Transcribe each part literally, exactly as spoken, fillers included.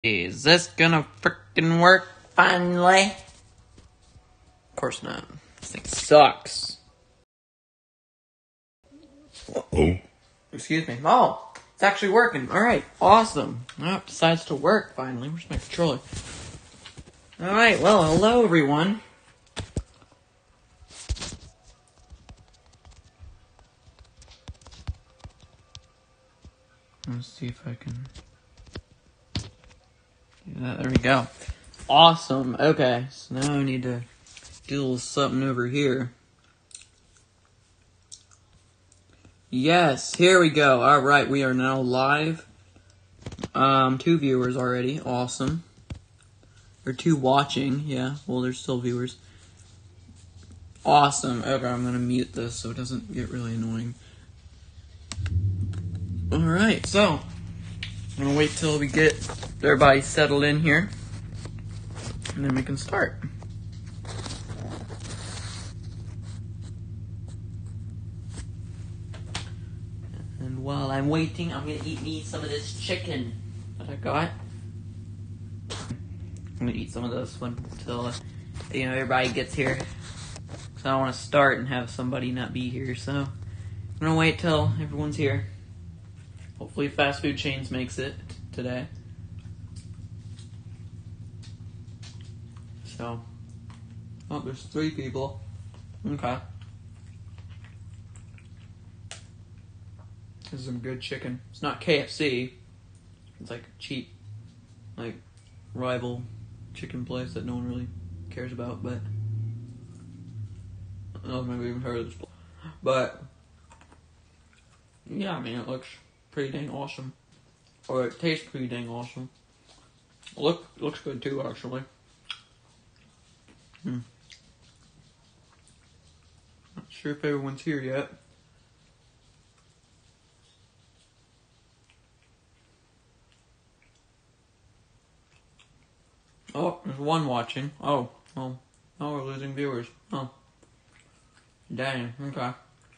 Is this gonna frickin' work finally? Of course not. This thing sucks. Uh-oh. Excuse me. Oh, it's actually working. Alright, awesome. Oh, it decides to work finally. Where's my controller? Alright, well, hello everyone. Let's see if I can... Yeah, there we go. Awesome. Okay, so now I need to do a little something over here. Yes, here we go. Alright, we are now live. Um, two viewers already. Awesome. Or two watching. Yeah, well, there's still viewers. Awesome. Okay, I'm gonna mute this so it doesn't get really annoying. Alright, so I'm gonna wait till we get everybody settled in here, and then we can start. And while I'm waiting, I'm gonna eat me some of this chicken that I got. I'm gonna eat some of this one until, uh, you know, everybody gets here. Because I don't want to start and have somebody not be here, so I'm gonna wait till everyone's here. Hopefully Fast Food Chains makes it today. So, oh, there's three people. Okay. This is some good chicken. It's not K F C. It's like a cheap, like, rival chicken place that no one really cares about, but I don't know if maybe even heard of this place. But, yeah, I mean, it looks pretty dang awesome. Or it tastes pretty dang awesome. Look, looks good too, actually. Hmm. Not sure if everyone's here yet. Oh, there's one watching. Oh, oh, oh, we're losing viewers. Oh, dang. Okay.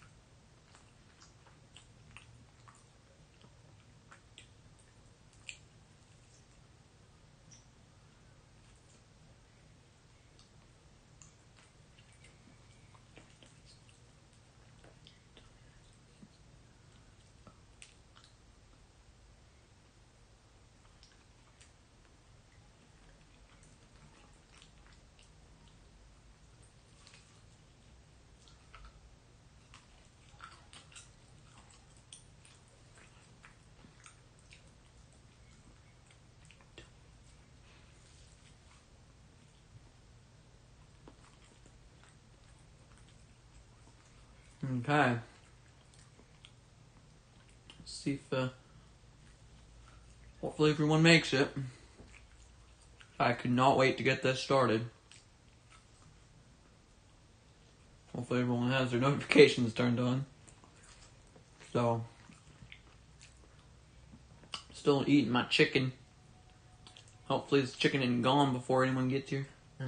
Okay. Let's see if, uh, hopefully everyone makes it. I could not wait to get this started. Hopefully everyone has their notifications turned on. So, still eating my chicken. Hopefully this chicken isn't gone before anyone gets here.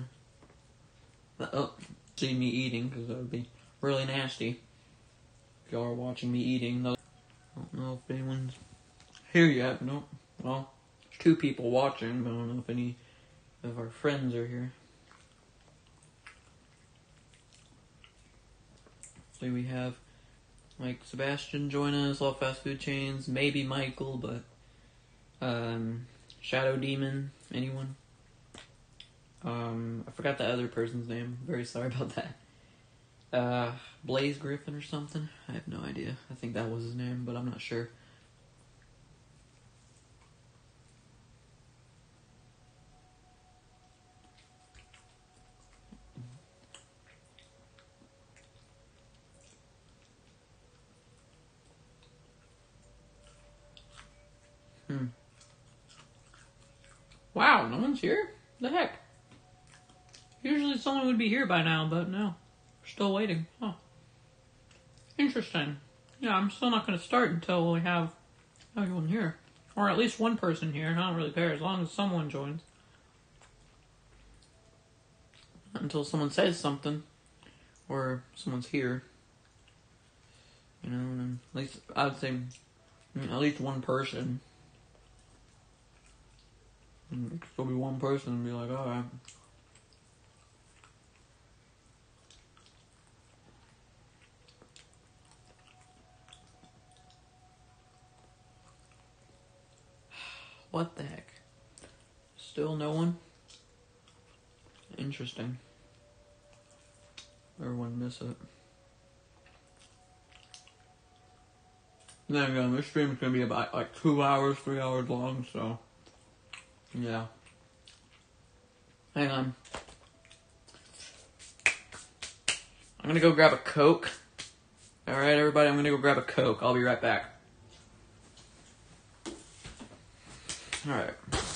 Oh, see me eating, because that would be really nasty. If y'all are watching me eating, I don't know if anyone's here yet. Nope. Well, there's two people watching, but I don't know if any of our friends are here. So we have like Sebastian join us, All Fast Food Chains, maybe Michael, but um, Shadow Demon, anyone? Um, I forgot the other person's name. Very sorry about that. Uh, Blaze Griffin or something? I have no idea. I think that was his name, but I'm not sure. Hmm. Wow, no one's here? The heck? Usually someone would be here by now, but no. We're still waiting. Huh. Interesting. Yeah, I'm still not going to start until we have everyone here. Or at least one person here. I don't really care, as long as someone joins. Until someone says something. Or someone's here. You know, and at least, I would say, I mean, at least one person. And there could still be one person and be like, alright. What the heck? Still no one? Interesting. Everyone miss it. Then again, this stream is gonna be about like two hours, three hours long, so yeah. Hang on. I'm gonna go grab a Coke. Alright, everybody, I'm gonna go grab a Coke. I'll be right back. Alright.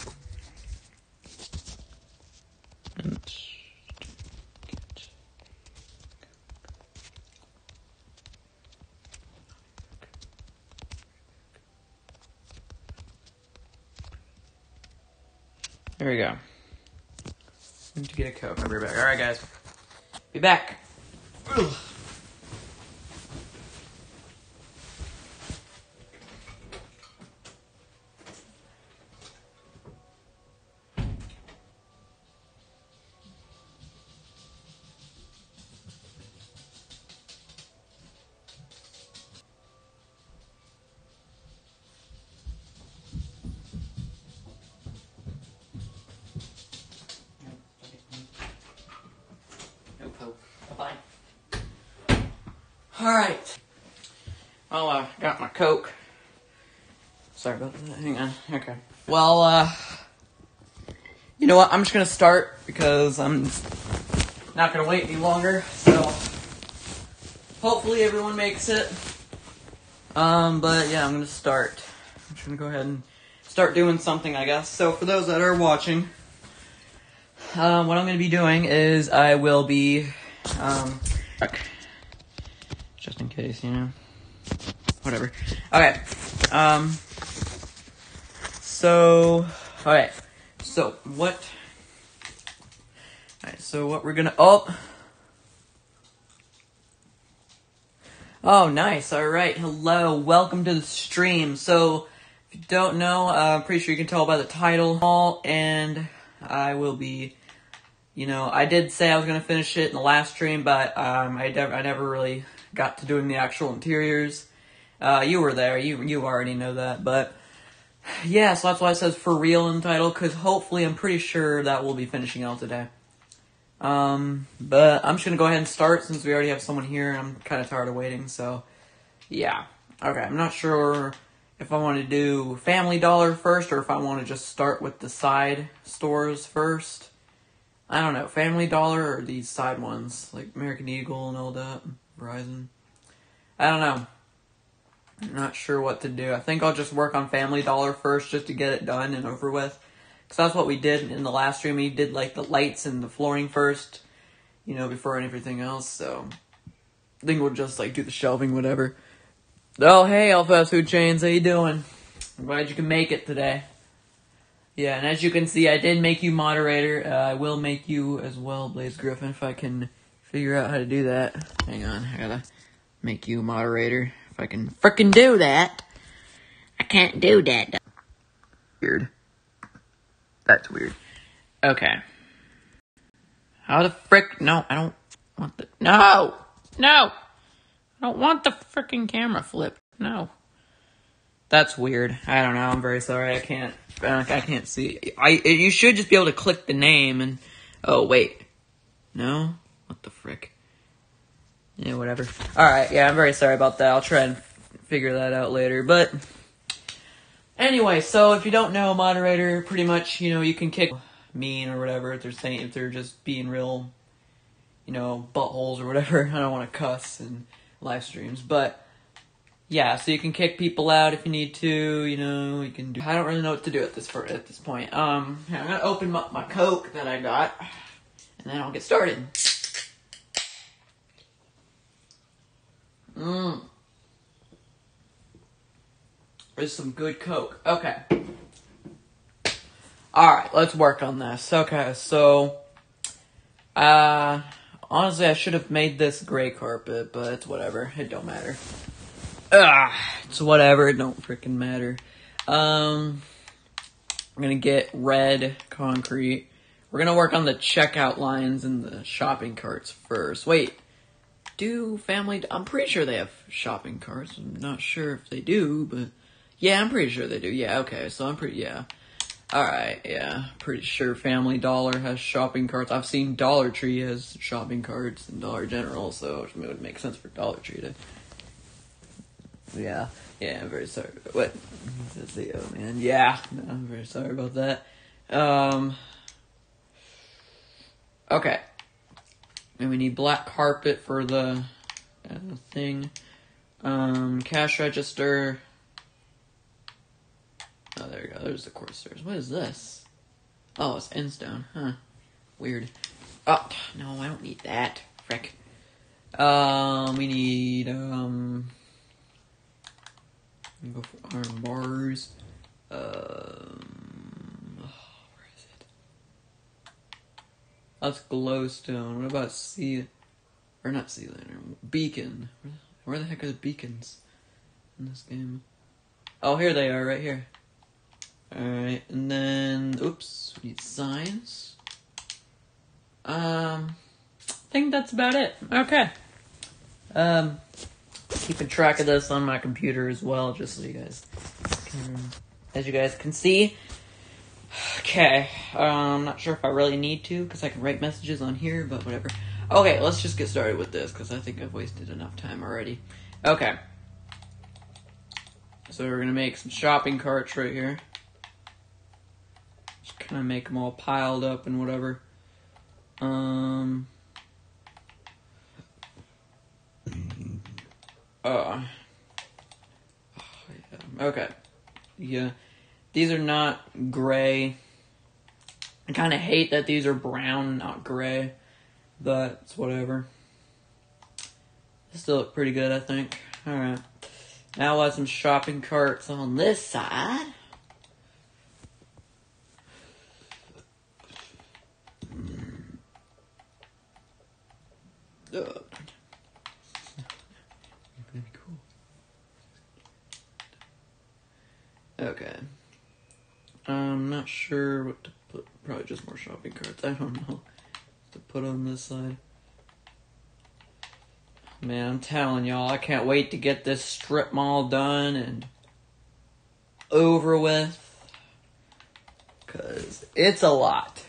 There we go. Need to get a Coke. I'll be right back. Alright, guys. Be back. Ugh. Alright. Well, uh, got my Coke. Sorry about that. Hang on. Okay. Well, uh, you know what? I'm just gonna start because I'm not gonna wait any longer. So, hopefully everyone makes it. Um, but yeah, I'm gonna start. I'm just gonna go ahead and start doing something, I guess. So, for those that are watching, um, what I'm gonna be doing is I will be, um, just in case, you know, whatever. Okay, um, so, alright, so, what, alright, so what we're gonna, oh, oh, nice, alright, hello, welcome to the stream. So, if you don't know, uh, I'm pretty sure you can tell by the title, and I will be, you know, I did say I was gonna finish it in the last stream, but, um, I, never, I never really got to doing the actual interiors. Uh, you were there, you you already know that, but yeah, so that's why it says for real in the title, because hopefully I'm pretty sure that we'll be finishing out today. Um, but I'm just gonna go ahead and start since we already have someone here and I'm kind of tired of waiting, so yeah. Okay, I'm not sure if I want to do Family Dollar first or if I want to just start with the side stores first. I don't know, Family Dollar or these side ones, like American Eagle and all that. Verizon. I don't know. I'm not sure what to do. I think I'll just work on Family Dollar first just to get it done and over with. Because that's what we did in the last stream. We did like the lights and the flooring first, you know, before everything else. So I think we'll just like do the shelving, whatever. Oh, hey, All Fast Food Chains. How you doing? I'm glad you can make it today. Yeah, and as you can see, I did make you moderator. Uh, I will make you as well, Blaze Griffin, if I can figure out how to do that. Hang on, I gotta make you moderator. If I can frickin' do that. I can't do that. Weird. That's weird. Okay. How the frick? No, I don't want the. No! No! I don't want the frickin' camera flipped. No. That's weird. I don't know. I'm very sorry. I can't. I can't see. I. You should just be able to click the name and. Oh, wait. No? What the frick? Yeah, whatever. Alright, yeah, I'm very sorry about that. I'll try and figure that out later. But, anyway, so if you don't know, moderator, pretty much, you know, you can kick mean or whatever if they're saying, if they're just being real, you know, buttholes or whatever. I don't want to cuss in live streams. But, yeah, so you can kick people out if you need to, you know, you can do. I don't really know what to do at this, for, at this point. Um, I'm going to open up my Coke that I got, and then I'll get started. Mmm. There's some good Coke. Okay. Alright, let's work on this. Okay, so, uh, honestly, I should have made this gray carpet, but it's whatever. It don't matter. Ugh, it's whatever. It don't freaking matter. Um, We're gonna get red concrete. We're gonna work on the checkout lines and the shopping carts first. Wait, do Family... I'm pretty sure they have shopping carts. I'm not sure if they do, but... Yeah, I'm pretty sure they do. Yeah, okay, so I'm pretty... Yeah. Alright, yeah. Pretty sure Family Dollar has shopping carts. I've seen Dollar Tree has shopping carts and Dollar General, so it would make sense for Dollar Tree to... Yeah. Yeah, I'm very sorry. What? That's the... Oh, man. Yeah. No, I'm very sorry about that. Um... Okay. And we need black carpet for the uh, thing. Um, cash register... Oh, there you go. There's the quartz stairs. What is this? Oh, it's endstone. Huh. Weird. Oh, no, I don't need that. Frick. Um, we need, um... go for iron bars. Um... Oh, where is it? That's glowstone. What about sea... Or not sea lantern. Beacon. Where the heck are the beacons in this game? Oh, here they are, right here. Alright, and then, oops, we need signs. Um, I think that's about it. Okay. Um, keeping track of this on my computer as well, just so you guys can, as you guys can see. Okay, um, I'm not sure if I really need to, because I can write messages on here, but whatever. Okay, let's just get started with this, because I think I've wasted enough time already. Okay. So we're going to make some shopping carts right here. Kind of make them all piled up and whatever. Um. Uh. Oh, yeah. Okay. Yeah. These are not gray. I kind of hate that these are brown, not gray. But it's whatever. They still look pretty good, I think. Alright. Now we'll have some shopping carts on this side. Oh. Pretty cool. Okay. I'm not sure what to put. Probably just more shopping carts. I don't know what to put on this side. Man, I'm telling y'all, I can't wait to get this strip mall done and over with. Because it's a lot.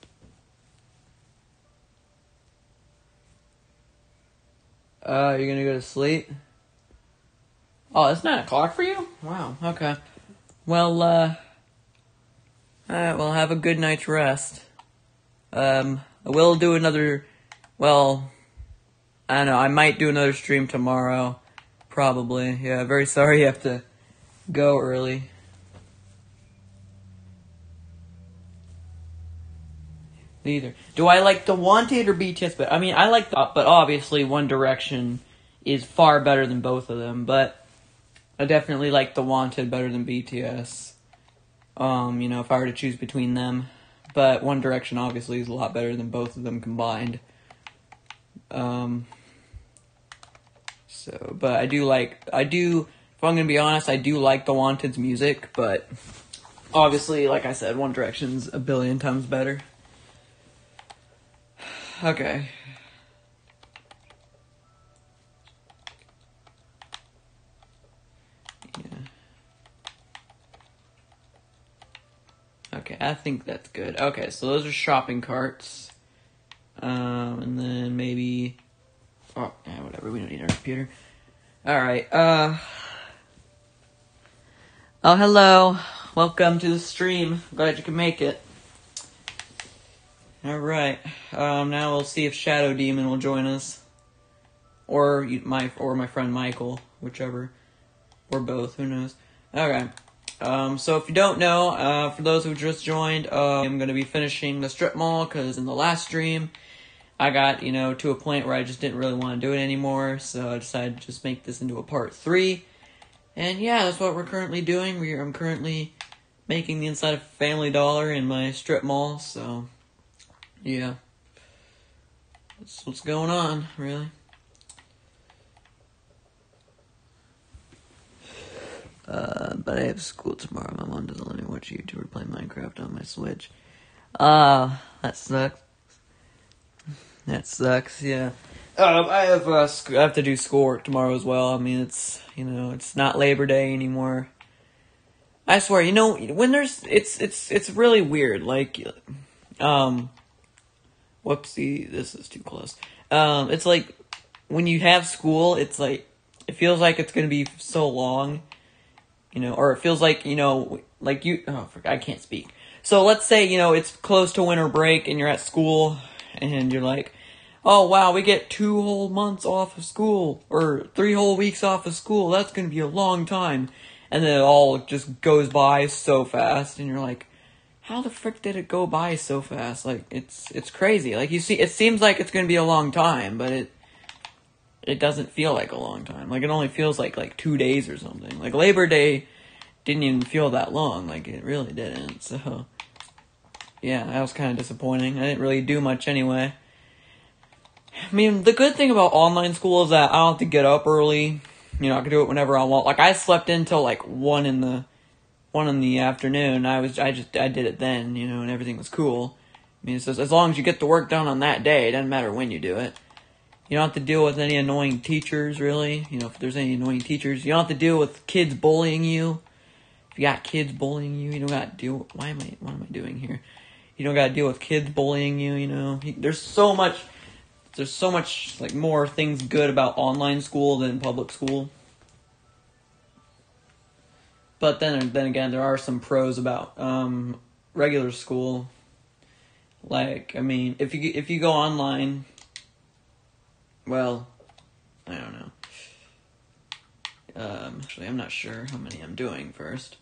Uh, you're gonna go to sleep? Oh, it's nine o'clock for you? Wow, okay. Well, uh... Alright, well, have a good night's rest. Um, I will do another... Well... I don't know, I might do another stream tomorrow. Probably. Yeah, very sorry you have to go early. Neither. Do I like The Wanted or B T S? But I mean, I like the, but obviously One Direction is far better than both of them. But I definitely like The Wanted better than B T S. Um, you know, if I were to choose between them. But One Direction obviously is a lot better than both of them combined. Um. So, but I do like, I do, if I'm gonna be honest, I do like The Wanted's music, but obviously, like I said, One Direction's a billion times better. Okay. Yeah. Okay, I think that's good. Okay, so those are shopping carts. Um, and then maybe... Oh, yeah, whatever, we don't need our computer. Alright, uh... Oh, hello. Welcome to the stream. Glad you could make it. Alright, um, now we'll see if Shadow Demon will join us. Or you- my or my friend Michael, whichever. Or both, who knows. Okay, um, so if you don't know, uh, for those who just joined, uh, I'm gonna be finishing the strip mall, because in the last stream, I got, you know, to a point where I just didn't really want to do it anymore, so I decided to just make this into a part three. And yeah, that's what we're currently doing. We're, I'm currently making the inside of Family Dollar in my strip mall, so... Yeah. That's what's going on, really. Uh, but I have school tomorrow. My mom doesn't let me watch YouTube or play Minecraft on my Switch. Ah, uh, that sucks. That sucks, yeah. Um, I have uh, sc- I have to do schoolwork tomorrow as well. I mean, it's, you know, it's not Labor Day anymore. I swear, you know, when there's, it's, it's, it's really weird, like, um, whoopsie, this is too close. Um, it's like, when you have school, it's like, it feels like it's gonna be so long, you know, or it feels like, you know, like you, oh, I can't speak. So let's say, you know, it's close to winter break and you're at school, and you're like, oh wow, we get two whole months off of school, or three whole weeks off of school, that's gonna be a long time. And then it all just goes by so fast, and you're like, how the frick did it go by so fast? Like, it's it's crazy. Like, you see, it seems like it's gonna be a long time, but it it doesn't feel like a long time. Like, it only feels like, like, two days or something. Like, Labor Day didn't even feel that long. Like, it really didn't, so... yeah, that was kind of disappointing. I didn't really do much anyway. I mean, the good thing about online school is that I don't have to get up early. You know, I can do it whenever I want. Like, I slept until, like, one in the, one in the afternoon. I was, I just, I did it then, you know, and everything was cool. I mean, it's just, as long as you get the work done on that day, it doesn't matter when you do it. You don't have to deal with any annoying teachers, really. You know, if there's any annoying teachers. You don't have to deal with kids bullying you. If you got kids bullying you, you don't got to deal, why am I, what am I doing here? You don't got to deal with kids bullying you, you know. There's so much... There's so much, like, more things good about online school than public school. But then, then again, there are some pros about um, regular school. Like, I mean, if you if you go online, well, I don't know. Um, actually, I'm not sure how many I'm doing first.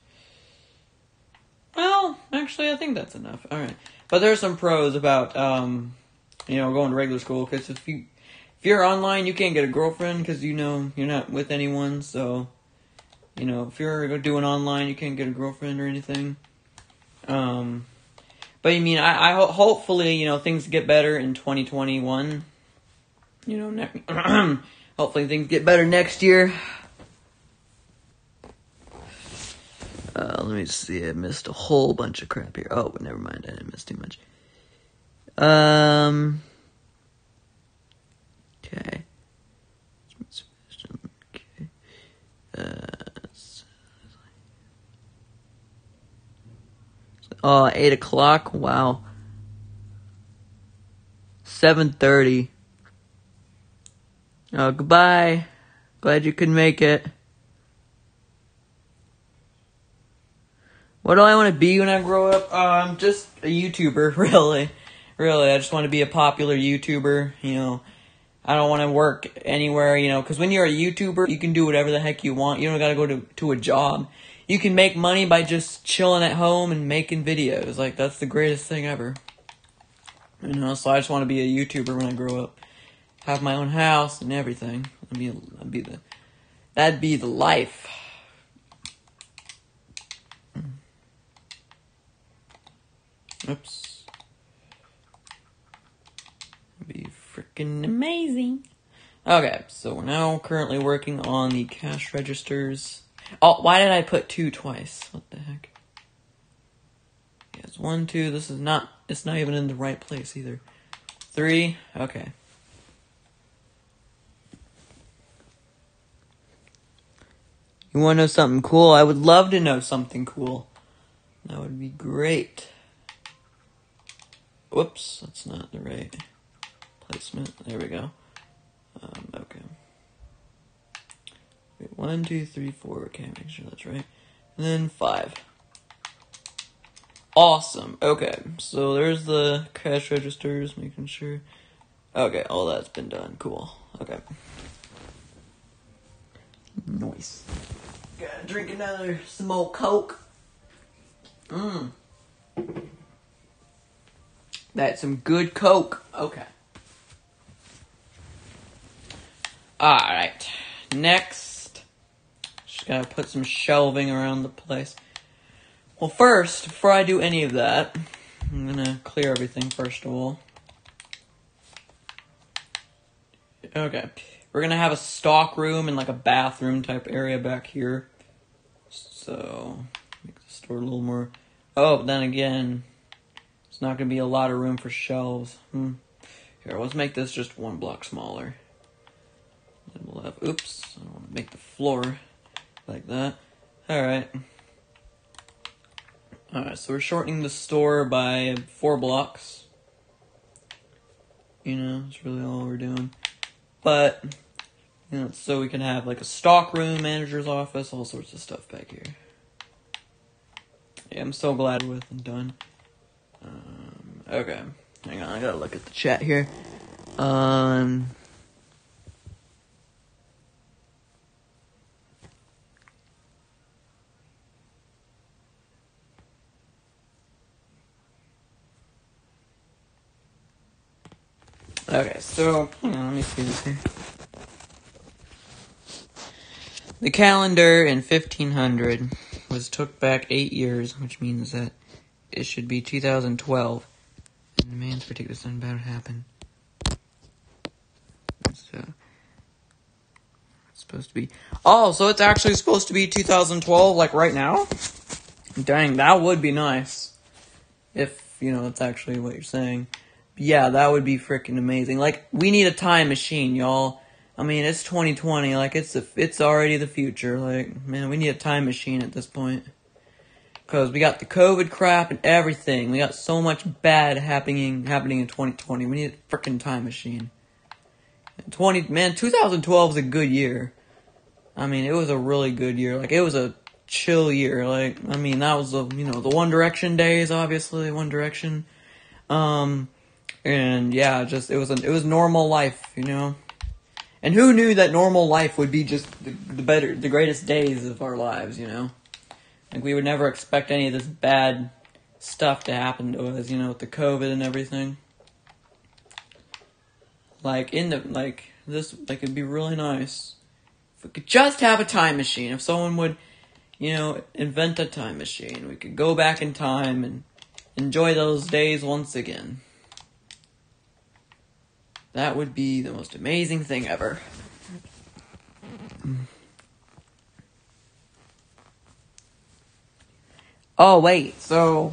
Well, actually, I think that's enough. All right, but there's some pros about. Um, You know, going to regular school, because if you if you're online, you can't get a girlfriend because you know you're not with anyone. So, you know, if you're doing online, you can't get a girlfriend or anything. Um, but I mean, I, I ho- hopefully you know things get better in twenty twenty-one. You know, ne- hopefully things get better next year. Uh, let me see. I missed a whole bunch of crap here. Oh, but never mind. I didn't miss too much. Um. Okay. Okay. Uh. Oh, eight o'clock. Wow. Seven thirty. Oh, goodbye. Glad you could make it. What do I want to be when I grow up? Uh, I'm just a YouTuber, really. Really, I just want to be a popular YouTuber, you know. I don't want to work anywhere, you know, because when you're a YouTuber, you can do whatever the heck you want. You don't got to go to to a job. You can make money by just chilling at home and making videos. Like, that's the greatest thing ever. You know, so I just want to be a YouTuber when I grow up. Have my own house and everything. That'd be, that'd be the, that'd be the life. Oops. Be freaking amazing. Okay, so we're now currently working on the cash registers. Oh, why did I put two twice? What the heck? Yes, one, two. This is not, it's not even in the right place either. Three. Okay. You want to know something cool? I would love to know something cool. That would be great. Whoops, that's not the right placement. There we go. Um, okay. Wait, one, two, three, four. Okay, make sure that's right. And then five. Awesome. Okay, so there's the cash registers, making sure. Okay, all that's been done. Cool. Okay. Nice. Gotta drink another some old Coke. Mmm. That's some good Coke. Okay. Alright. Next. Just gotta put some shelving around the place. Well, first, before I do any of that, I'm gonna clear everything first of all. Okay. We're gonna have a stock room and like a bathroom type area back here. So, make the store a little more... Oh, but then again, it's not going to be a lot of room for shelves. Hmm. Here, let's make this just one block smaller. Then we'll have... Oops, I don't want to make the floor like that. Alright. Alright, so we're shortening the store by four blocks. You know, that's really all we're doing. But, you know, so we can have like a stock room, manager's office, all sorts of stuff back here. Yeah, I'm so glad we're with and done. Um, okay. Hang on, I gotta look at the chat here. Um... Okay, so, hang on, let me see this here. The calendar in fifteen hundred was took back eight years, which means that it should be two thousand twelve. And the man's particular something about to happen. So, it's supposed to be... Oh, so it's actually supposed to be two thousand twelve, like right now? Dang, that would be nice. If, you know, that's actually what you're saying. Yeah, that would be freaking amazing. Like, we need a time machine, y'all. I mean, it's twenty twenty. Like, it's a, it's already the future. Like, man, we need a time machine at this point. Because we got the COVID crap and everything. We got so much bad happening happening in twenty twenty. We need a freaking time machine. twenty Man, two thousand twelve was a good year. I mean, it was a really good year. Like, it was a chill year. Like, I mean, that was, the you know, the One Direction days, obviously. One Direction. Um... And yeah, just it was a, it was normal life, you know. And who knew that normal life would be just the, the better, the greatest days of our lives, you know? Like, we would never expect any of this bad stuff to happen to us, you know, with the COVID and everything. Like, in the, like, this, like, it'd be really nice if we could just have a time machine. If someone would, you know, invent a time machine, we could go back in time and enjoy those days once again. That would be the most amazing thing ever. Oh, wait, so...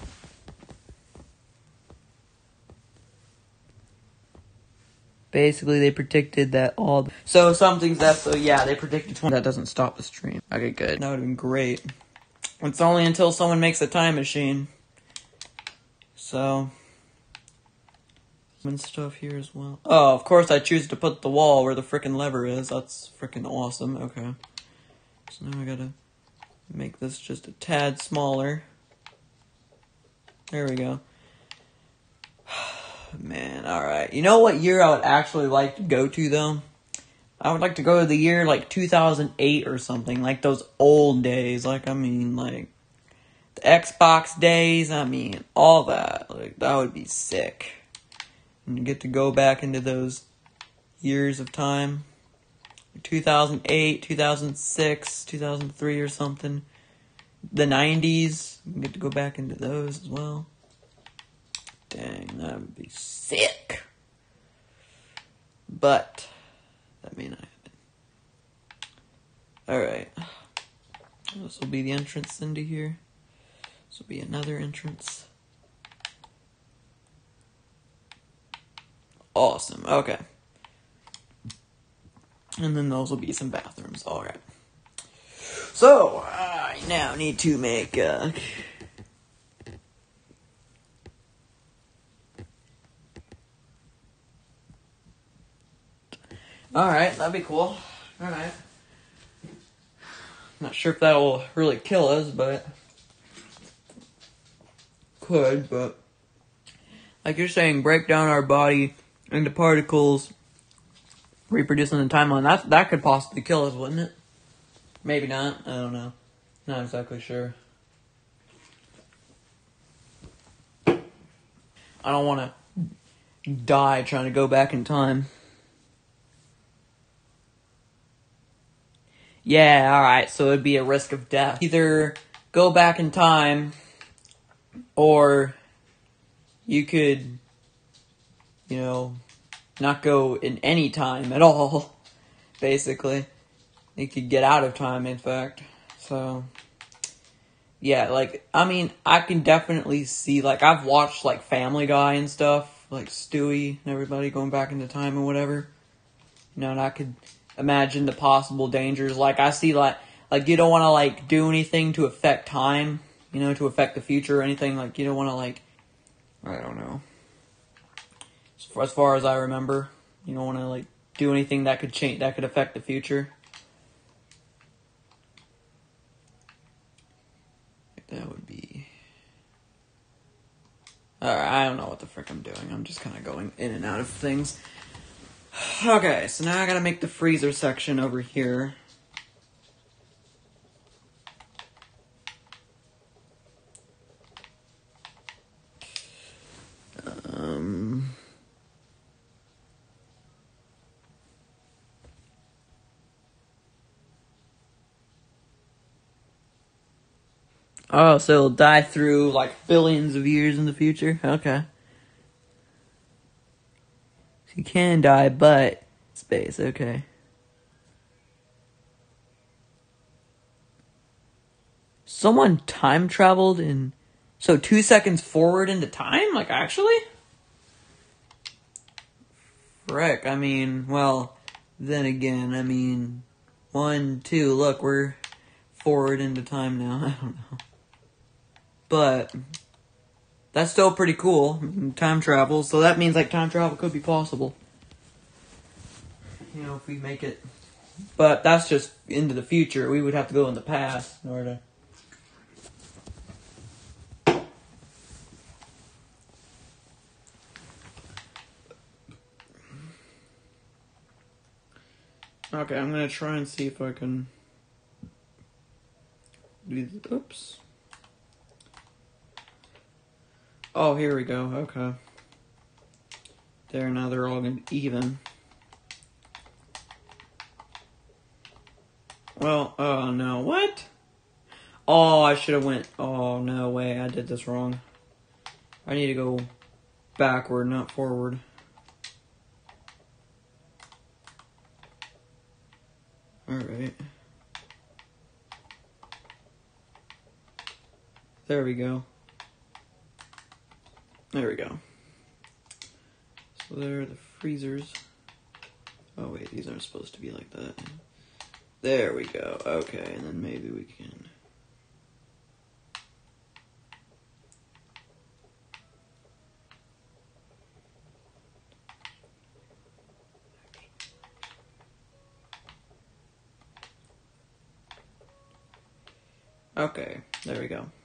Basically, they predicted that all... The... So, something's that... So, yeah, they predicted twenty... That doesn't stop the stream. Okay, good. That would have been great. It's only until someone makes a time machine. So... And stuff here as well. Oh, of course I choose to put the wall where the frickin' lever is. That's frickin' awesome. Okay. So now I gotta make this just a tad smaller. There we go. Man, alright. You know what year I would actually like to go to, though? I would like to go to the year, like, two thousand eight or something. Like, those old days. Like, I mean, like, the Xbox days. I mean, all that. Like, that would be sick. And you get to go back into those years of time. two thousand eight, two thousand six, two thousand three or something. The nineties. You get to go back into those as well. Dang, that would be sick. But, that may not happen. Alright. This will be the entrance into here. This will be another entrance. Awesome, okay. And then those will be some bathrooms, alright. So, I now need to make, uh... Alright, that'd be cool. Alright. Not sure if that'll really kill us, but... Could, but... Like you're saying, break down our body into particles, reproducing the timeline. That that could possibly kill us, wouldn't it? Maybe not. I don't know. Not exactly sure. I don't want to die trying to go back in time. Yeah, alright, so it'd be a risk of death. Either go back in time, or you could, you know, not go in any time at all, basically. You could get out of time, in fact. So, yeah, like, I mean, I can definitely see, like, I've watched, like, Family Guy and stuff, like Stewie and everybody going back into time and whatever. You know, and I could imagine the possible dangers. Like, I see, like, like you don't want to, like, do anything to affect time, you know, to affect the future or anything. Like, you don't want to, like, I don't know. As far, as far as I remember, you don't want to, like, do anything that could change, that could affect the future. That would be... Alright, I don't know what the frick I'm doing. I'm just kind of going in and out of things. Okay, so now I gotta make the freezer section over here. Um... Oh, so it'll die through, like, billions of years in the future? Okay. So you can die, but space, okay. Someone time traveled in... So two seconds forward into time? Like, actually? Frick, I mean, well, then again, I mean... One, two, look, we're forward into time now. I don't know. But that's still pretty cool. Time travel. So that means like time travel could be possible. You know, if we make it. But that's just into the future. We would have to go in the past in order to. Okay, I'm gonna try and see if I can do the, oops. Oh, here we go. Okay. There, now they're all gonna be even. Well, oh no, what? Oh, I should have went, oh no way, I did this wrong. I need to go backward, not forward. Alright. There we go. There we go. So there are the freezers. Oh wait, these aren't supposed to be like that. There we go. Okay, and then maybe we can... Okay, there we go.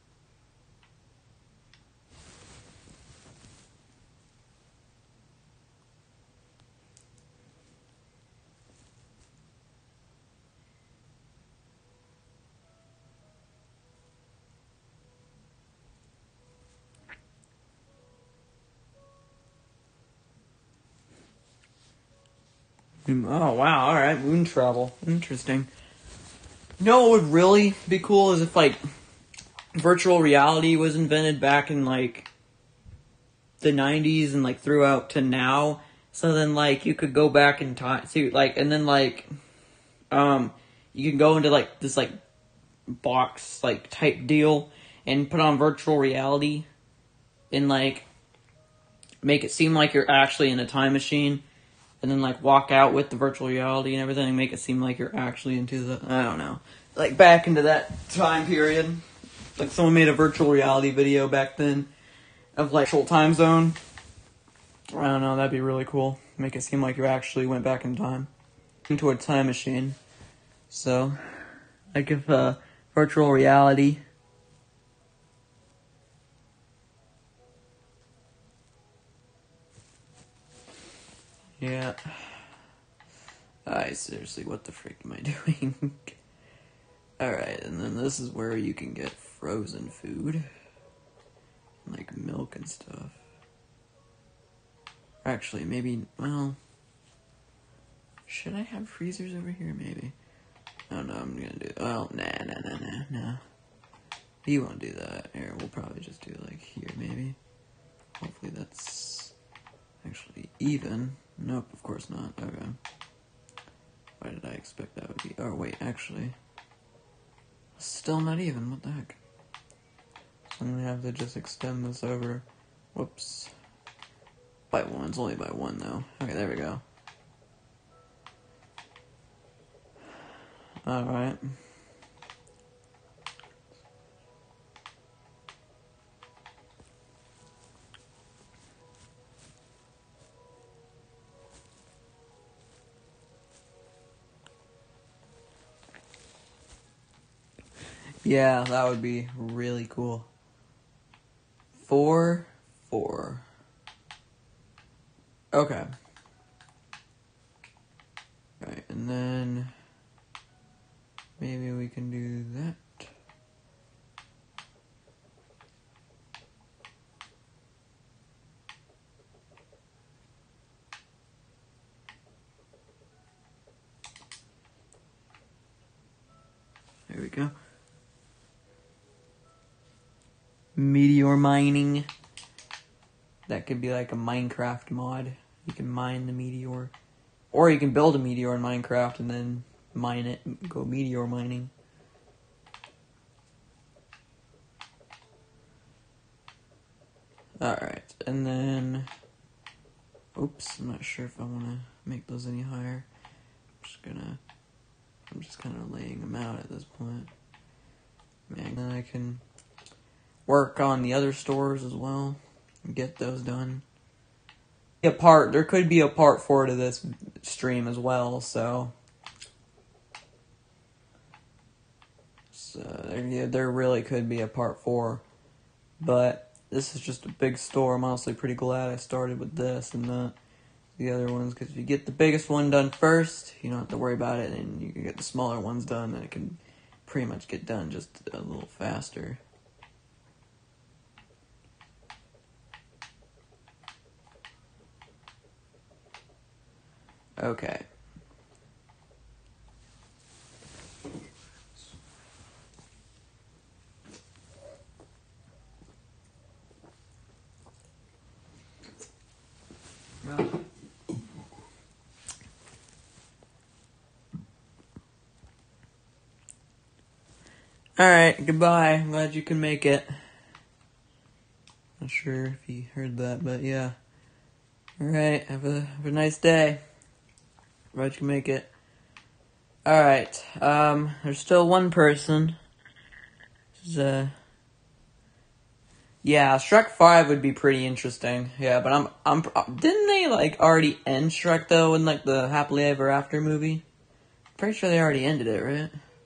Oh, wow, alright, moon travel. Interesting. You know what would really be cool is if, like, virtual reality was invented back in, like, the nineties and, like, throughout to now. So then, like, you could go back in time, see, like, and then, like, um, you can go into, like, this, like, box, like, type deal and put on virtual reality and, like, make it seem like you're actually in a time machine. And then, like, walk out with the virtual reality and everything and make it seem like you're actually into the... I don't know. Like, back into that time period. Like, someone made a virtual reality video back then of, like, actual time zone. I don't know. That'd be really cool. Make it seem like you actually went back in time. Into a time machine. So, like, if, uh, virtual reality... Yeah. I seriously, what the frick am I doing? Alright, and then this is where you can get frozen food. Like milk and stuff. Actually, maybe, well... Should I have freezers over here? Maybe. Oh no, I'm gonna do, well, nah, nah, nah, nah, nah. You won't do that. Here, we'll probably just do like here, maybe. Hopefully that's actually even. Nope, of course not. Okay. Why did I expect that would be... Oh, wait, actually... Still not even. What the heck? So I'm gonna have to just extend this over. Whoops. By one. It's only by one though. Okay, there we go. Alright. Yeah, that would be really cool. Four, four. Okay. Right, and then maybe we can do that. There we go. Meteor mining. That could be like a Minecraft mod. You can mine the meteor. Or you can build a meteor in Minecraft and then mine it and go meteor mining. Alright, and then... Oops, I'm not sure if I want to make those any higher. I'm just gonna... I'm just kind of laying them out at this point. And then I can work on the other stores as well and get those done. A part there could be a part four to this stream as well, so so yeah, there really could be a part four, but this is just a big store. I'm honestly pretty glad I started with this and not the other ones, because if you get the biggest one done first, you don't have to worry about it, and you can get the smaller ones done, and it can pretty much get done just a little faster. Okay. Alright, goodbye. I'm glad you can make it. Not sure if you heard that, but yeah. Alright, have a, have a nice day. Glad you can make it. Alright, um, there's still one person. This is, uh... Yeah, Shrek five would be pretty interesting. Yeah, but I'm, I'm, didn't they, like, already end Shrek, though, in, like, the Happily Ever After movie? Pretty sure they already ended it, right?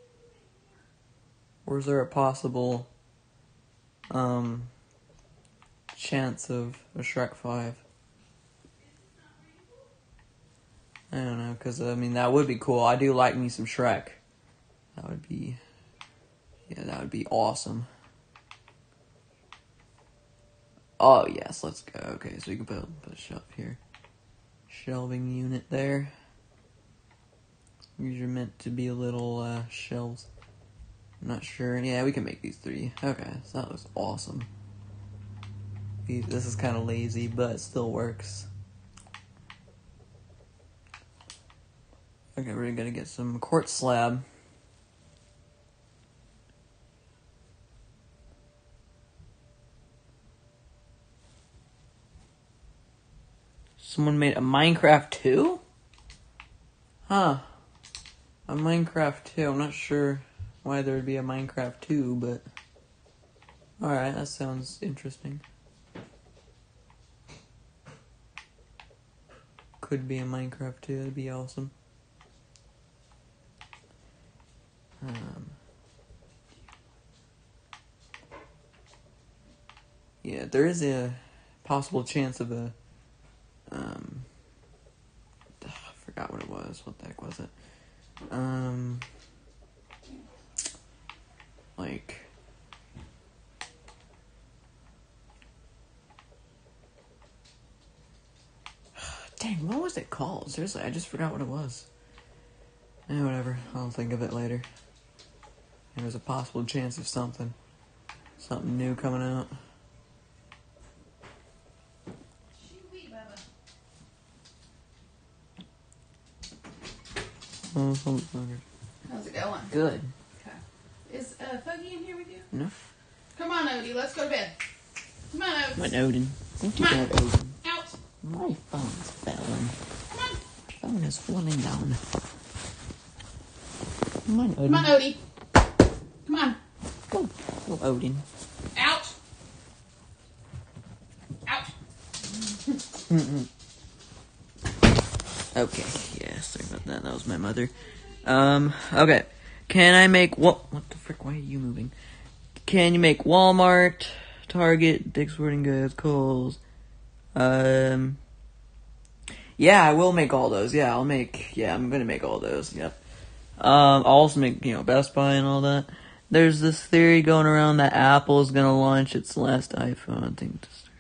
Or is there a possible, um, chance of a Shrek five? I don't know, because, I mean, that would be cool. I do like me some Shrek. That would be, yeah, that would be awesome. Oh, yes, let's go. Okay, so we can put, put a shelf here. Shelving unit there. These are meant to be little, uh, shelves. I'm not sure. Yeah, we can make these three. Okay, so that looks awesome. This is kind of lazy, but it still works. Okay, we're gonna get some quartz slab. Someone made a Minecraft two? Huh. A Minecraft two. I'm not sure why there would be a Minecraft two, but... Alright, that sounds interesting. Could be a Minecraft two, that'd be awesome. Um... Yeah, there is a possible chance of a... Um... I forgot what it was. What the heck was it? Um... Like... Dang, what was it called? Seriously, I just forgot what it was. Eh, whatever. I'll think of it later. There's a possible chance of something. Something new coming out. How's it going? Good. Okay. Is uh, Fuggy in here with you? No. Come on, Odie. Let's go to bed. Come on, Odie. Come on, Odin. Go to Come on. bed, Odin. Out. My phone's falling. Come on. My phone is falling down. Come on, Odin. Come on, Odie. Come on. Go. Go, Odin. Out. Out. Mm-mm. Okay, yeah, sorry about that. That was my mother. Um, okay. Can I make what? What the frick? Why are you moving? Can you make Walmart, Target, Dick's Sporting Goods, Kohl's? Um, yeah, I will make all those. Yeah, I'll make. Yeah, I'm gonna make all those. Yep. Um, I'll also make you know Best Buy and all that. There's this theory going around that Apple is gonna launch its last iPhone thing to start.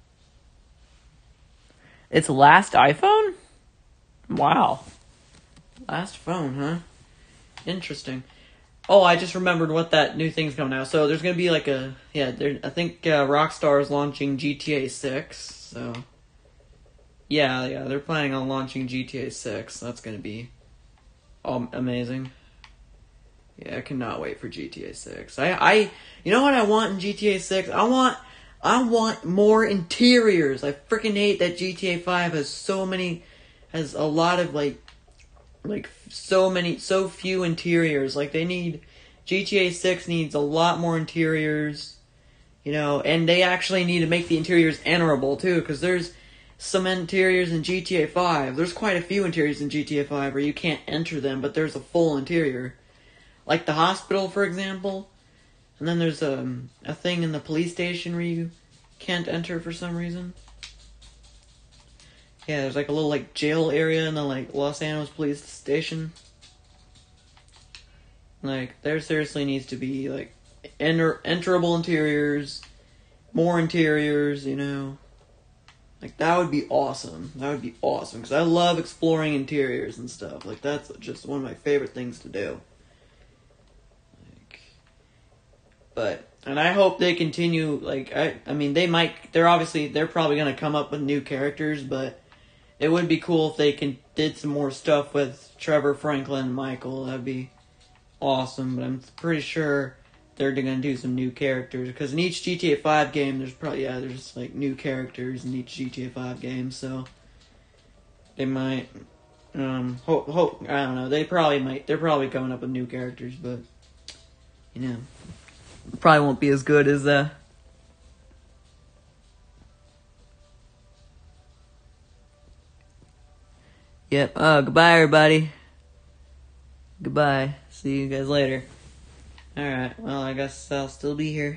Its last iPhone? Wow. Last phone, huh? Interesting. Oh, I just remembered what that new thing's coming out. So there's gonna be like a yeah. There, I think uh, Rockstar is launching G T A six. So yeah, yeah, they're planning on launching G T A six. That's gonna be um, amazing. Yeah, I cannot wait for G T A six. I, I, you know what I want in G T A six? I want, I want more interiors. I freaking hate that G T A five has so many, has a lot of like. Like, so many, so few interiors. Like, they need, G T A six needs a lot more interiors, you know, and they actually need to make the interiors enterable, too, because there's some interiors in G T A five. There's quite a few interiors in G T A five where you can't enter them, but there's a full interior. Like the hospital, for example, and then there's um, a thing in the police station where you can't enter for some reason. Yeah, there's like a little like jail area in the like Los Angeles police station. Like, there seriously needs to be like enter enterable interiors, more interiors, you know. Like, that would be awesome. That would be awesome because I love exploring interiors and stuff. Like, that's just one of my favorite things to do. Like, but and I hope they continue. Like, I I mean, they might. They're obviously they're probably gonna come up with new characters, but. It would be cool if they can did some more stuff with Trevor, Franklin, and Michael. That'd be awesome. But I'm pretty sure they're gonna do some new characters because in each G T A five game, there's probably yeah, there's like new characters in each G T A five game. So they might um hope hope I don't know. They probably might. They're probably coming up with new characters, but you know, probably won't be as good as uh. Yep. Oh, goodbye, everybody. Goodbye. See you guys later. Alright, well, I guess I'll still be here.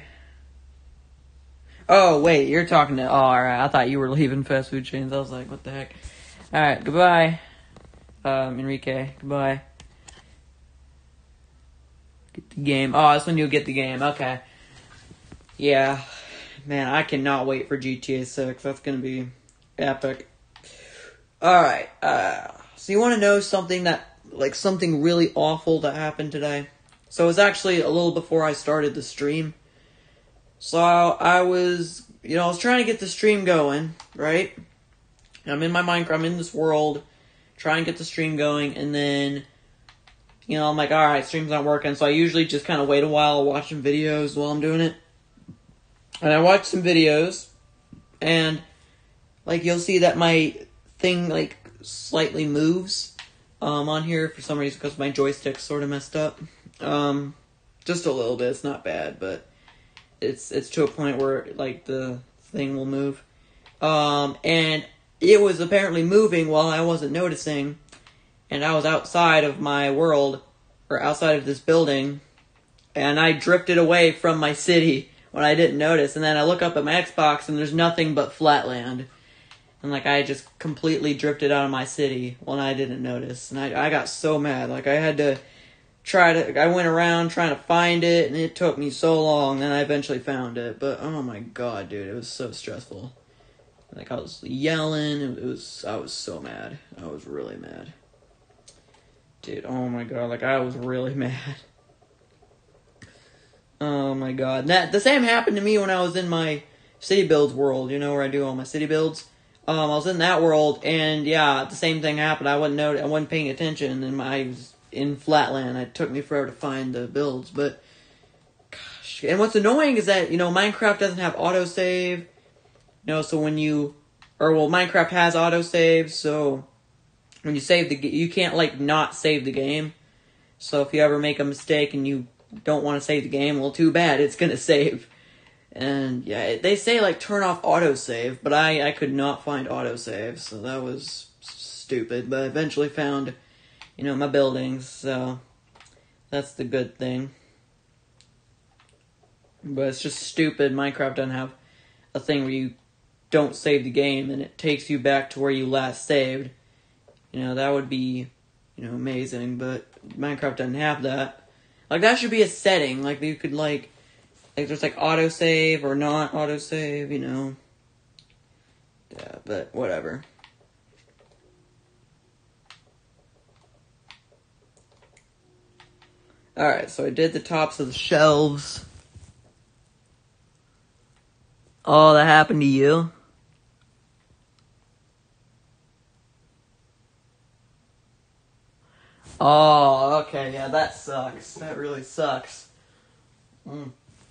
Oh, wait, you're talking to... Oh, alright, I thought you were leaving fast food chains. I was like, what the heck? Alright, goodbye. Um, Enrique, goodbye. Get the game. Oh, that's when you'll get the game. Okay. Yeah. Man, I cannot wait for G T A six. That's gonna be epic. Alright, uh, so you want to know something that, like, something really awful that happened today? So it was actually a little before I started the stream. So I was, you know, I was trying to get the stream going, right? I'm in my Minecraft, I'm in this world, trying to get the stream going, and then, you know, I'm like, alright, stream's not working, so I usually just kind of wait a while, watch some videos while I'm doing it. And I watched some videos, and, like, you'll see that my thing like slightly moves um, on here for some reason because my joystick's sort of messed up. Um, just a little bit. It's not bad, but it's it's to a point where like the thing will move. Um, and it was apparently moving while I wasn't noticing, and I was outside of my world or outside of this building, and I drifted away from my city when I didn't notice. And then I look up at my Xbox and there's nothing but flat land. And, like, I just completely drifted out of my city when I didn't notice. And I, I got so mad. Like, I had to try to... I went around trying to find it, and it took me so long. Then I eventually found it. But, oh my god, dude. It was so stressful. Like, I was yelling. It was... I was so mad. I was really mad. Dude, oh my god. Like, I was really mad. Oh my god. And that, the same happened to me when I was in my city builds world. You know, where I do all my city builds. Um, I was in that world, and yeah, the same thing happened. I wasn't know, I wasn't paying attention, and I was in Flatland. It took me forever to find the builds, but much. And what's annoying is that, you know, Minecraft doesn't have autosave. You know, so when you... Or, well, Minecraft has autosave, so... When you save the... You can't, like, not save the game. So if you ever make a mistake and you don't want to save the game, well, too bad. It's gonna save. And, yeah, they say, like, turn off autosave. But I, I could not find autosave, so that was stupid. But I eventually found, you know, my buildings, so... That's the good thing. But it's just stupid. Minecraft doesn't have a thing where you don't save the game and it takes you back to where you last saved. You know, that would be, you know, amazing. But Minecraft doesn't have that. Like, that should be a setting. Like, you could, like, like there's, like, autosave or not autosave, you know. Yeah, but whatever. Alright, so I did the tops of the shelves. Oh, that happened to you? Oh, okay, yeah, that sucks. That really sucks. Mm.